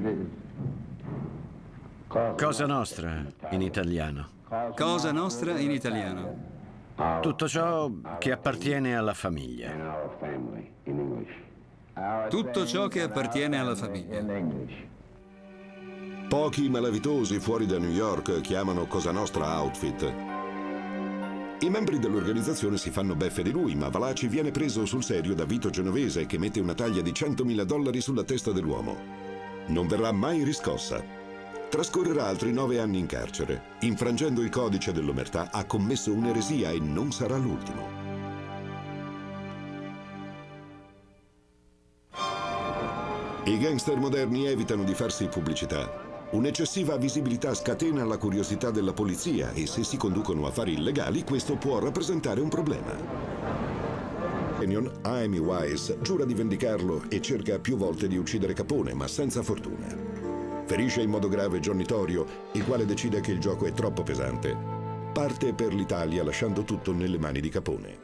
Cosa Nostra, in italiano. Cosa Nostra in italiano. Tutto ciò che appartiene alla famiglia. Tutto ciò che appartiene alla famiglia. Pochi malavitosi fuori da New York chiamano Cosa Nostra Outfit. I membri dell'organizzazione si fanno beffe di lui, ma Valachi viene preso sul serio da Vito Genovese, che mette una taglia di centomila dollari sulla testa dell'uomo. Non verrà mai riscossa. Trascorrerà altri nove anni in carcere. Infrangendo il codice dell'omertà, ha commesso un'eresia e non sarà l'ultimo. I gangster moderni evitano di farsi pubblicità. Un'eccessiva visibilità scatena la curiosità della polizia e se si conducono affari illegali questo può rappresentare un problema. Amy Wise giura di vendicarlo e cerca più volte di uccidere Capone, ma senza fortuna. Ferisce in modo grave Johnny Torrio, il quale decide che il gioco è troppo pesante. Parte per l'Italia lasciando tutto nelle mani di Capone.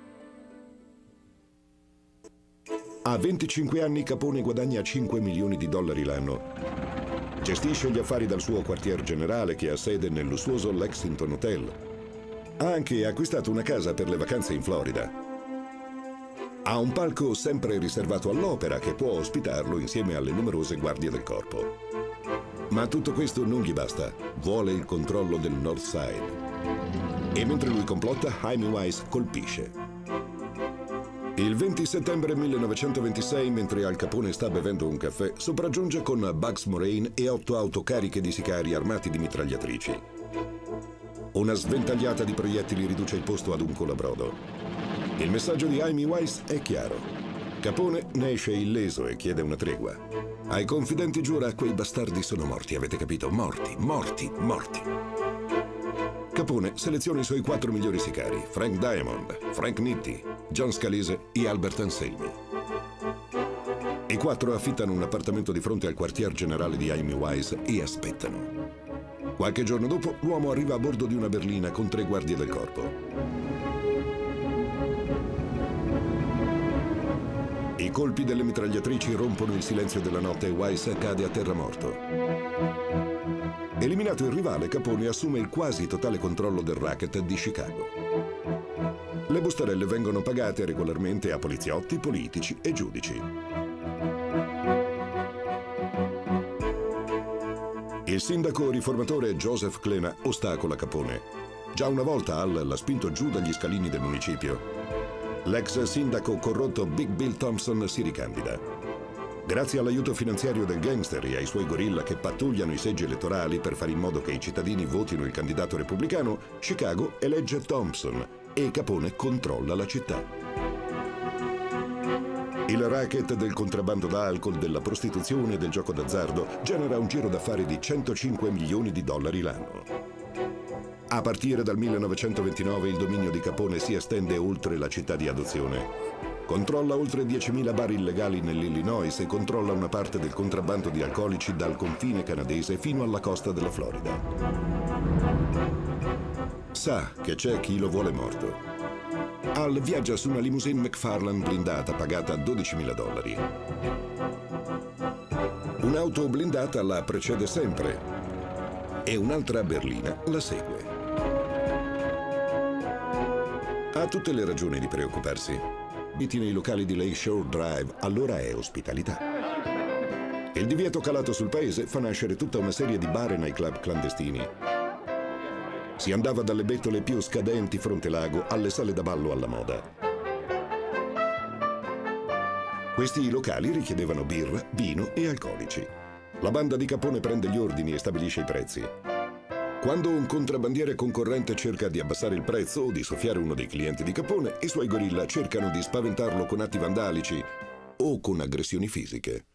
A venticinque anni Capone guadagna cinque milioni di dollari l'anno. Gestisce gli affari dal suo quartier generale che ha sede nel lussuoso Lexington Hotel. Ha anche acquistato una casa per le vacanze in Florida. Ha un palco sempre riservato all'opera che può ospitarlo insieme alle numerose guardie del corpo. Ma tutto questo non gli basta. Vuole il controllo del North Side. E mentre lui complotta, Amy Wise colpisce. Il venti settembre millenovecentoventisei, mentre Al Capone sta bevendo un caffè, sopraggiunge con Bugs Moraine e otto auto cariche di sicari armati di mitragliatrici. Una sventagliata di proiettili riduce il posto ad un colabrodo. Il messaggio di Amy Wise è chiaro. Capone ne esce illeso e chiede una tregua. Ai confidenti giura: quei bastardi sono morti, avete capito? Morti, morti, morti. Capone seleziona i suoi quattro migliori sicari: Frank Diamond, Frank Nitti, John Scalise e Albert Anselmi. I quattro affittano un appartamento di fronte al quartier generale di Amy Wise e aspettano. Qualche giorno dopo, l'uomo arriva a bordo di una berlina con tre guardie del corpo. I colpi delle mitragliatrici rompono il silenzio della notte e Wise cade a terra morto. Eliminato il rivale, Capone assume il quasi totale controllo del racket di Chicago. Le bustarelle vengono pagate regolarmente a poliziotti, politici e giudici. Il sindaco riformatore Joseph Klena ostacola Capone. Già una volta Al l'ha spinto giù dagli scalini del municipio. L'ex sindaco corrotto Big Bill Thompson si ricandida. Grazie all'aiuto finanziario del gangster e ai suoi gorilla che pattugliano i seggi elettorali per fare in modo che i cittadini votino il candidato repubblicano, Chicago elegge Thompson e Capone controlla la città. Il racket del contrabbando d'alcol, della prostituzione e del gioco d'azzardo genera un giro d'affari di centocinque milioni di dollari l'anno. A partire dal millenovecentoventinove il dominio di Capone si estende oltre la città di adozione. Controlla oltre diecimila bar illegali nell'Illinois e controlla una parte del contrabbando di alcolici dal confine canadese fino alla costa della Florida. Sa che c'è chi lo vuole morto. Al viaggia su una limousine McFarlane blindata pagata dodicimila dollari. Un'auto blindata la precede sempre e un'altra berlina la segue. Ha tutte le ragioni di preoccuparsi. Abiti nei locali di Lakeshore Drive, allora è ospitalità. Il divieto calato sul paese fa nascere tutta una serie di bar e nightclub clandestini. Si andava dalle bettole più scadenti fronte lago alle sale da ballo alla moda. Questi locali richiedevano birra, vino e alcolici. La banda di Capone prende gli ordini e stabilisce i prezzi. Quando un contrabbandiere concorrente cerca di abbassare il prezzo o di soffiare uno dei clienti di Capone, i suoi gorilla cercano di spaventarlo con atti vandalici o con aggressioni fisiche.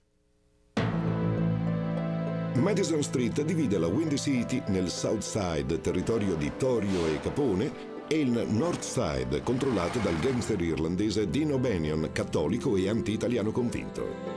Madison Street divide la Windy City nel South Side, territorio di Torio e Capone, e il North Side, controllato dal gangster irlandese Dean O'Banion, cattolico e anti-italiano convinto.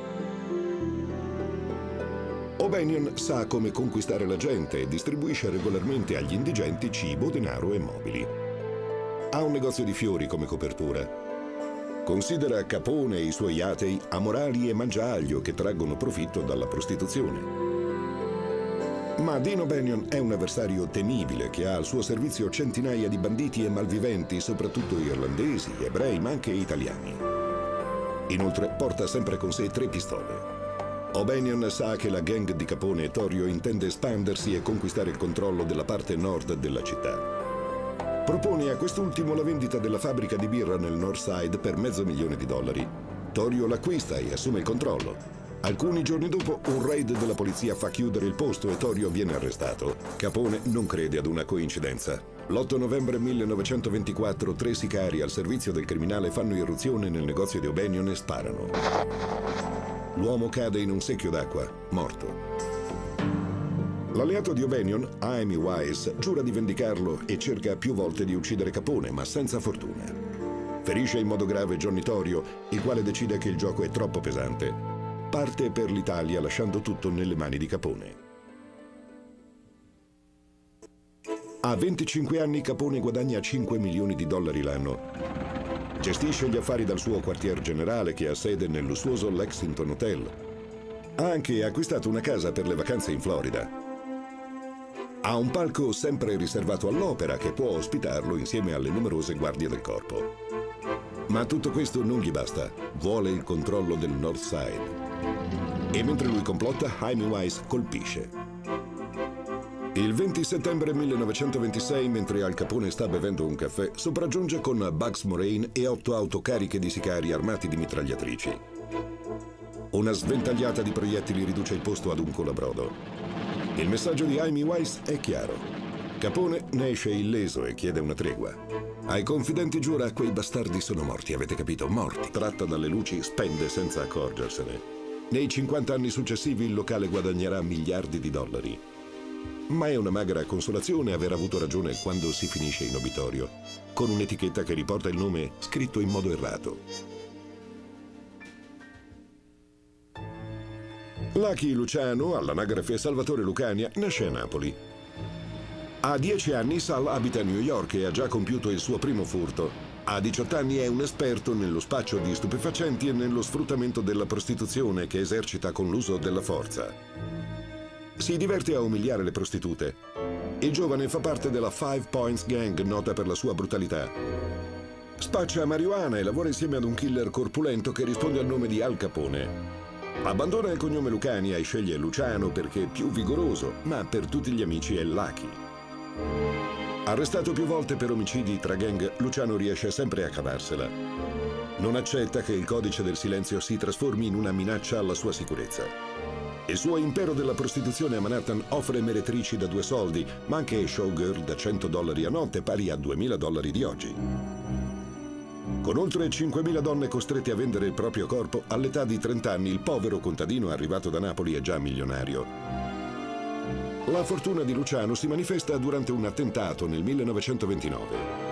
O'Banion sa come conquistare la gente e distribuisce regolarmente agli indigenti cibo, denaro e mobili. Ha un negozio di fiori come copertura. Considera Capone e i suoi atei amorali e mangiaglio che traggono profitto dalla prostituzione. Ma Dean O'Banion è un avversario temibile che ha al suo servizio centinaia di banditi e malviventi, soprattutto irlandesi, ebrei, ma anche italiani. Inoltre porta sempre con sé tre pistole. O'Banion sa che la gang di Capone e Torio intende espandersi e conquistare il controllo della parte nord della città. Propone a quest'ultimo la vendita della fabbrica di birra nel North Side per mezzo milione di dollari. Torio l'acquista e assume il controllo. Alcuni giorni dopo, un raid della polizia fa chiudere il posto e Torio viene arrestato. Capone non crede ad una coincidenza. L'otto novembre millenovecentoventiquattro, tre sicari al servizio del criminale fanno irruzione nel negozio di O'Banion e sparano. L'uomo cade in un secchio d'acqua, morto. L'alleato di O'Banion, Amy Wise, giura di vendicarlo e cerca più volte di uccidere Capone, ma senza fortuna. Ferisce in modo grave Johnny Torio, il quale decide che il gioco è troppo pesante. Parte per l'Italia lasciando tutto nelle mani di Capone. A venticinque anni Capone guadagna cinque milioni di dollari l'anno. Gestisce gli affari dal suo quartier generale che ha sede nel lussuoso Lexington Hotel. Ha anche acquistato una casa per le vacanze in Florida. Ha un palco sempre riservato all'opera che può ospitarlo insieme alle numerose guardie del corpo. Ma tutto questo non gli basta. Vuole il controllo del North Side. E mentre lui complotta, Amy Wise colpisce. Il venti settembre millenovecentoventisei, mentre Al Capone sta bevendo un caffè, sopraggiunge con Bugs Moraine e otto auto cariche di sicari armati di mitragliatrici. Una sventagliata di proiettili riduce il posto ad un colabrodo. Il messaggio di Amy Wise è chiaro. Capone ne esce illeso e chiede una tregua. Ai confidenti giura: quei bastardi sono morti, avete capito? Morti. Tratta dalle luci, spende senza accorgersene. Nei cinquanta anni successivi il locale guadagnerà miliardi di dollari. Ma è una magra consolazione aver avuto ragione quando si finisce in obitorio, con un'etichetta che riporta il nome scritto in modo errato. Lucky Luciano, all'anagrafe Salvatore Lucania, nasce a Napoli. A dieci anni Sal abita a New York e ha già compiuto il suo primo furto. A diciotto anni è un esperto nello spaccio di stupefacenti e nello sfruttamento della prostituzione che esercita con l'uso della forza. Si diverte a umiliare le prostitute. Il giovane fa parte della Five Points Gang, nota per la sua brutalità. Spaccia marijuana e lavora insieme ad un killer corpulento che risponde al nome di Al Capone. Abbandona il cognome Lucania e sceglie Luciano perché è più vigoroso, ma per tutti gli amici è Lucky. Arrestato più volte per omicidi tra gang, Luciano riesce sempre a cavarsela. Non accetta che il codice del silenzio si trasformi in una minaccia alla sua sicurezza. Il suo impero della prostituzione a Manhattan offre meretrici da due soldi, ma anche showgirl da cento dollari a notte, pari a duemila dollari di oggi. Con oltre cinquemila donne costrette a vendere il proprio corpo, all'età di trenta anni il povero contadino arrivato da Napoli è già milionario. La fortuna di Luciano si manifesta durante un attentato nel millenovecentoventinove.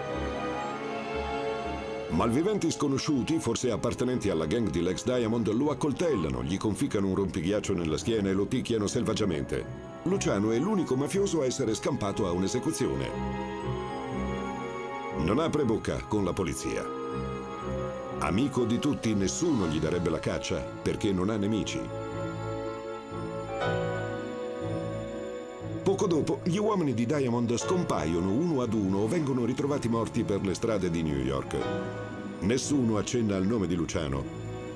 Malviventi sconosciuti, forse appartenenti alla gang di Lex Diamond, lo accoltellano, gli conficcano un rompighiaccio nella schiena e lo picchiano selvaggiamente. Luciano è l'unico mafioso a essere scampato a un'esecuzione. Non apre bocca con la polizia. Amico di tutti, nessuno gli darebbe la caccia perché non ha nemici. Poco dopo, gli uomini di Diamond scompaiono uno ad uno o vengono ritrovati morti per le strade di New York. Nessuno accenna al nome di Luciano.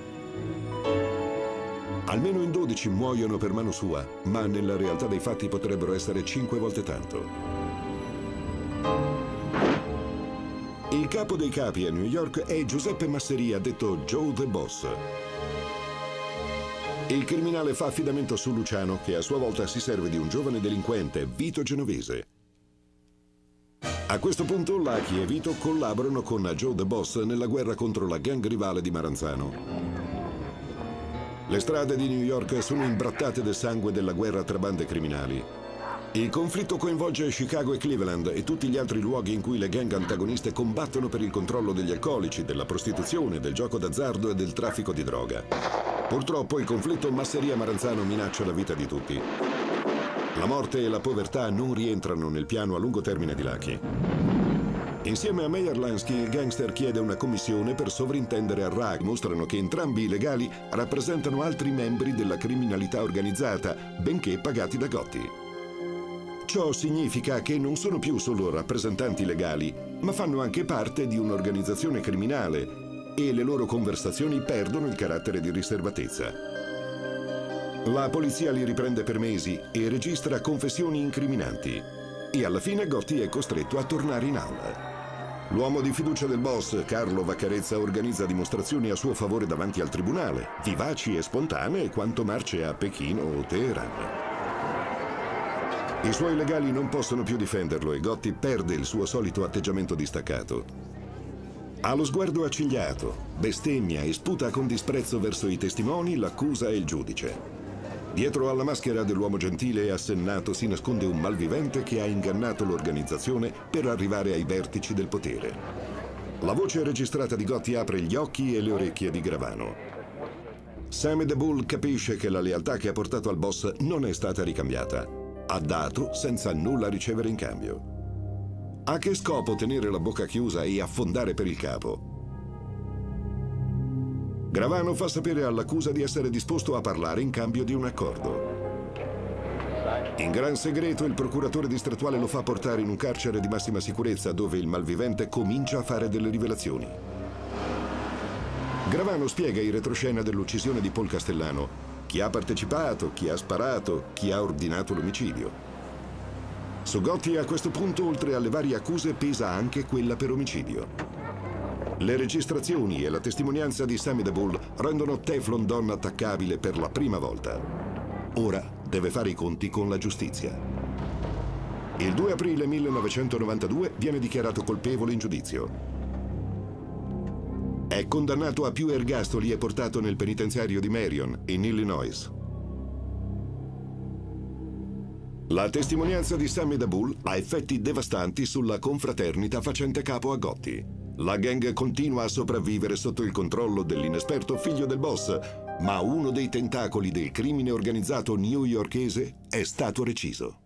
Almeno in dodici muoiono per mano sua, ma nella realtà dei fatti potrebbero essere cinque volte tanto. Il capo dei capi a New York è Giuseppe Masseria, detto Joe the Boss. Il criminale fa affidamento su Luciano, che a sua volta si serve di un giovane delinquente, Vito Genovese. A questo punto Lucky e Vito collaborano con Joe the Boss nella guerra contro la gang rivale di Maranzano. Le strade di New York sono imbrattate del sangue della guerra tra bande criminali. Il conflitto coinvolge Chicago e Cleveland e tutti gli altri luoghi in cui le gang antagoniste combattono per il controllo degli alcolici, della prostituzione, del gioco d'azzardo e del traffico di droga. Purtroppo il conflitto Masseria-Maranzano minaccia la vita di tutti. La morte e la povertà non rientrano nel piano a lungo termine di Lucky. Insieme a Meyer Lansky, il gangster chiede una commissione per sovrintendere al R A G. Mostrano che entrambi i legali rappresentano altri membri della criminalità organizzata, benché pagati da Gotti. Ciò significa che non sono più solo rappresentanti legali, ma fanno anche parte di un'organizzazione criminale e le loro conversazioni perdono il carattere di riservatezza. La polizia li riprende per mesi e registra confessioni incriminanti. E alla fine Gotti è costretto a tornare in aula. L'uomo di fiducia del boss, Carlo Vaccarezza, organizza dimostrazioni a suo favore davanti al tribunale, vivaci e spontanee quanto marce a Pechino o Teheran. I suoi legali non possono più difenderlo e Gotti perde il suo solito atteggiamento distaccato. Ha lo sguardo accigliato, bestemmia e sputa con disprezzo verso i testimoni, l'accusa e il giudice. Dietro alla maschera dell'uomo gentile e assennato si nasconde un malvivente che ha ingannato l'organizzazione per arrivare ai vertici del potere. La voce registrata di Gotti apre gli occhi e le orecchie di Gravano. Sammy the Bull capisce che la lealtà che ha portato al boss non è stata ricambiata. Ha dato senza nulla ricevere in cambio. A che scopo tenere la bocca chiusa e affondare per il capo? Gravano fa sapere all'accusa di essere disposto a parlare in cambio di un accordo. In gran segreto il procuratore distrettuale lo fa portare in un carcere di massima sicurezza dove il malvivente comincia a fare delle rivelazioni. Gravano spiega in retroscena dell'uccisione di Paul Castellano, chi ha partecipato, chi ha sparato, chi ha ordinato l'omicidio. Su Gotti a questo punto, oltre alle varie accuse, pesa anche quella per omicidio. Le registrazioni e la testimonianza di Sammy the Bull rendono Teflon Don attaccabile per la prima volta. Ora deve fare i conti con la giustizia. Il due aprile millenovecentonovantadue viene dichiarato colpevole in giudizio. È condannato a più ergastoli e portato nel penitenziario di Marion, in Illinois. La testimonianza di Sammy the Bull ha effetti devastanti sulla confraternita facente capo a Gotti. La gang continua a sopravvivere sotto il controllo dell'inesperto figlio del boss, ma uno dei tentacoli del crimine organizzato newyorkese è stato reciso.